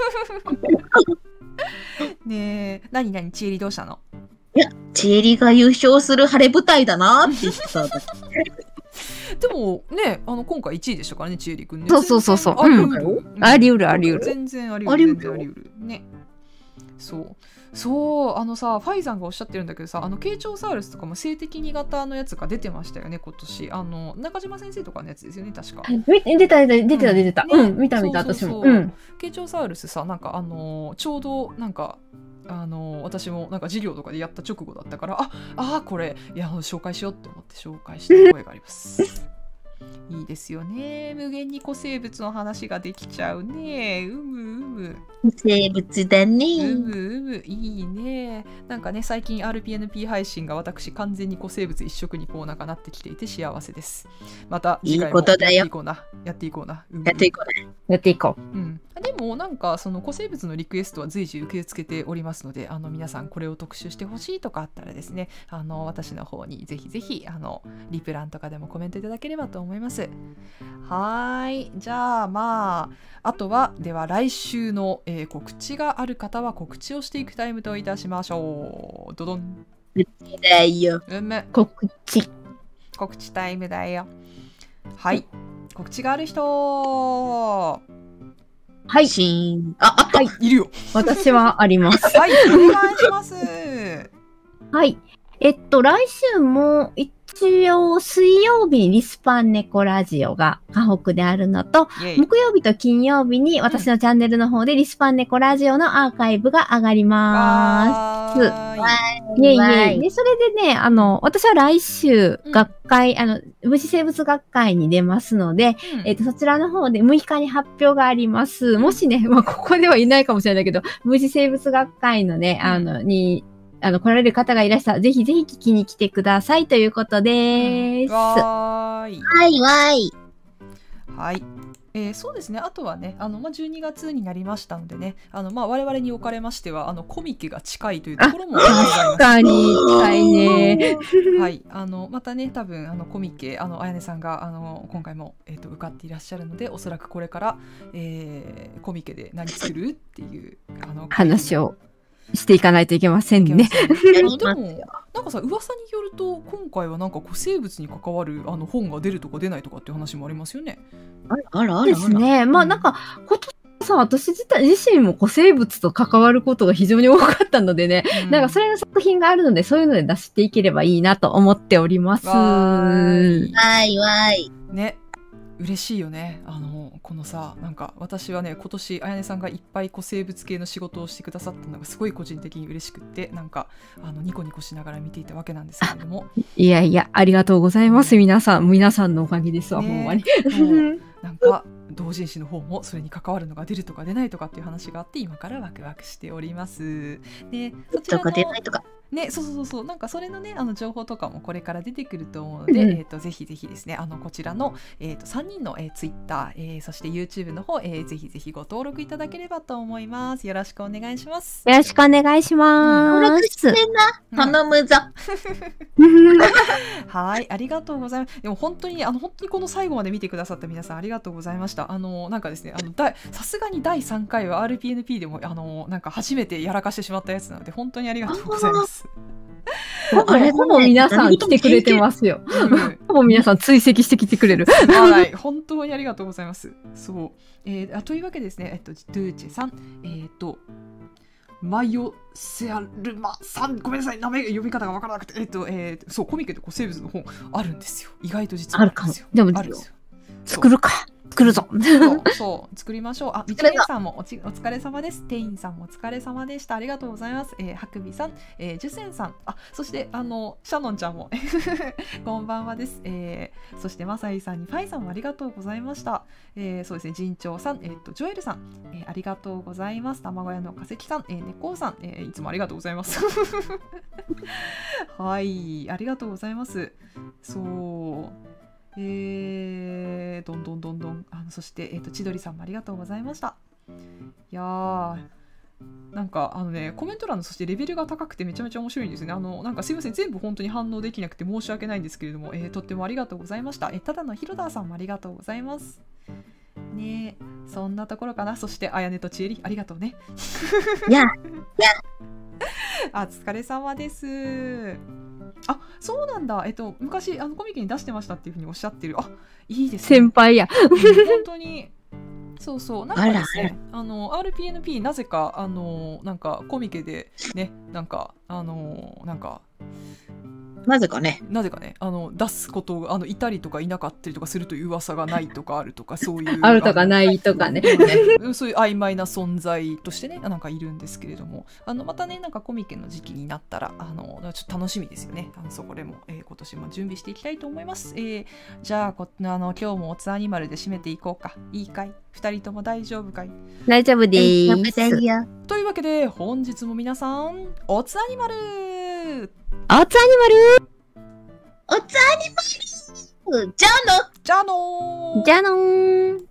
ねえ何何ちえりどうしたの？ いやちえりが優勝する晴れ舞台だなーって言ってた。 でもね、あの今回いちいでしたからね、ちえりくんね。 そうそうそうそう。 あり得る、うん、 あり得るあり得る。 全然あり得る。全然あり得る。ね。そう。そう、あのさ、ファイザンがおっしゃってるんだけどさ、あの慶長サウルスとかも性的に型のやつが出てましたよね、今年。あの中島先生とかのやつですよね、確か。 出た出た出てた出てた。うん、見た見た私も。 慶長サウルスさ、なんかあのちょうどなんか。あの私もなんか授業とかでやった直後だったからああこれいや紹介しようって思って紹介した声がありますいいですよね。無限に古生物の話ができちゃうね。うむうむ。 生物だね。 うむうむ。いいね。なんかね、最近 アールピーエヌピー 配信が私完全に古生物一色にこうなんかなってきていて幸せです。また次回もやっていこうな。やっていこうな。 やっていこうな。 やっていこう。 うん。でもなんかその古生物のリクエストは随時受け付けておりますので、あの皆さんこれを特集してほしいとかあったらですね、あの私の方にぜひぜひあのリプランとかでもコメントいただければと思います。はい、じゃあまああとはでは来週の、えー、告知がある方は告知をしていくタイムといたしましょう。どどん。 だよ。 うむ。 告知。 告知タイムだよ。はい。告知がある人。 はい。 シーン。あ、あった。 はい、いるよ。 私はあります。 はい、お願いします。 はい。えっと、来週も一応水曜日にリスパン猫ラジオが河北であるのと、木曜日と金曜日に私のチャンネルの方でリスパン猫ラジオのアーカイブが上がります。 はいえいえ。で、それでね、あの、私は来週、学会、うん、あの、虫生物学会に出ますので、うん、えっと、そちらの方でむいかに発表があります。もしね、まあ、ここではいないかもしれないけど、虫生物学会のね、あの、に、あの、来られる方がいらしたら、ぜひぜひ聞きに来てくださいということです。うん、 わーい。 はいわーい。 はい。えー、そうですね。あとはね、あの、まあ、じゅうにがつになりましたのでね、あの、まあ、我々におかれましては、あの、コミケが近いというところもございます。 確かに、近いね。 はい。あの、またね、多分、あの、コミケ、あの、あやねさんが、あの、今回も、えっと、受かっていらっしゃるので、おそらくこれから、えー、コミケで何作るっていう、あの、 話をしていかないといけませんね。 でも、なんかさ、噂によると、今回はなんか古生物に関わるあの本が出るとか出ないとかっていう話もありますよね。 あらあらあら。 ですね。まあなんか、ことさ、私自体自身も古生物と関わることが非常に多かったのでね、うん、なんかそれの作品があるので、そういうので出していければいいなと思っております。 わーい。わーいわーい。 ね。嬉しいよね。あのこのさ、なんか私はね、今年あやねさんがいっぱい古生物系の仕事をしてくださったのがすごい個人的に嬉しくって、なんかあのニコニコしながら見ていたわけなんですけれども、 いやいや、ありがとうございます。皆さん皆さんのおかげですわ、ね、ほんまに。 なんか同人誌の方もそれに関わるのが出るとか出ないとかっていう話があって、今からワクワクしております。で、そちらのとか出ないとか。 ね、そうそうそう、なんかそれのね、あの情報とかもこれから出てくると思うので、うん、えっとぜひぜひですね、あのこちらの、えー、とさんにんの、えー、ツイッター、えー、そして YouTube の方、えー、ぜひぜひご登録いただければと思います。よろしくお願いします。 よろしくお願いします。 登録してな、頼むぞ。 はい、ありがとうございます。でも本当にあの本当にこの最後まで見てくださった皆さんありがとうございました。あのなんかですね、あのださすがにだいさんかいは アールピーエヌピー でもあのなんか初めてやらかしてしまったやつなので、本当にありがとうございます。 あれほぼ皆さん来てくれてますよ。ほぼ皆さん追跡してきてくれる。 はい、本当にありがとうございます。そう、えー、あというわけですね、えっとドゥーチェさん、えっ、ー、とマヨセアルマさん、ごめんなさい、名前読み方がわからなくて、えっ、ー、と、えー、そうコミケで古生物の本あるんですよ。意外と実はあるんですよ。 でもあるんですよ。作るか。作るぞ。 そうそう作りましょう。あ、みちげさんもおちお疲れ様です。店員さんもお疲れ様でした。ありがとうございます。えー、はくびさん、えー、じゅせんさん、あ、そしてあのシャノンちゃんもこんばんはです。えー、そしてまさいさんにファイさんもありがとうございました。えー、そうですね、陣長さん、えっ、ー、とジョエルさん、えー、ありがとうございます。卵屋の化石さん、えー、猫さん、えー、いつもありがとうございます。はい、ありがとうございます。そう。えー、どんどんどんどんあのそして、えー、と千鳥さんもありがとうございました。いやーなんかあのねコメント欄のそしてレベルが高くてめちゃめちゃ面白いんですね。あのなんかすいません、全部本当に反応できなくて申し訳ないんですけれども、えー、とってもありがとうございました。えー、ただのひろださんもありがとうございますね。そんなところかな。そしてあやねとちえりありがとうね。 いやいやあ、お疲れ様です。あ、そうなんだ。えっと昔あのコミケに出してましたっていうふうにおっしゃってる。あ、いいですね。 先輩や。 本当に。そうそう、なんかですね、あの アールピーエヌピー なぜかあのなんかコミケでね、なんかあのなんかなぜかねなぜかねあの出すことがあのいたりとかいなかったりとかするという噂がないとかあるとかそういうあるとかないとかねそういう曖昧な存在としてねなんかいるんですけれども、あのまたねなんかコミケの時期になったらあのちょっと楽しみですよね。あのそこでも、えー、今年も準備していきたいと思います。えー、じゃあこあの今日もおつアニマルで締めていこうか。いいかい、ふたりとも大丈夫かい？ 大丈夫でーす。 というわけで本日も皆さんおつアニマルおつアニマルおつアニマルじゃあのじゃあのじゃあのー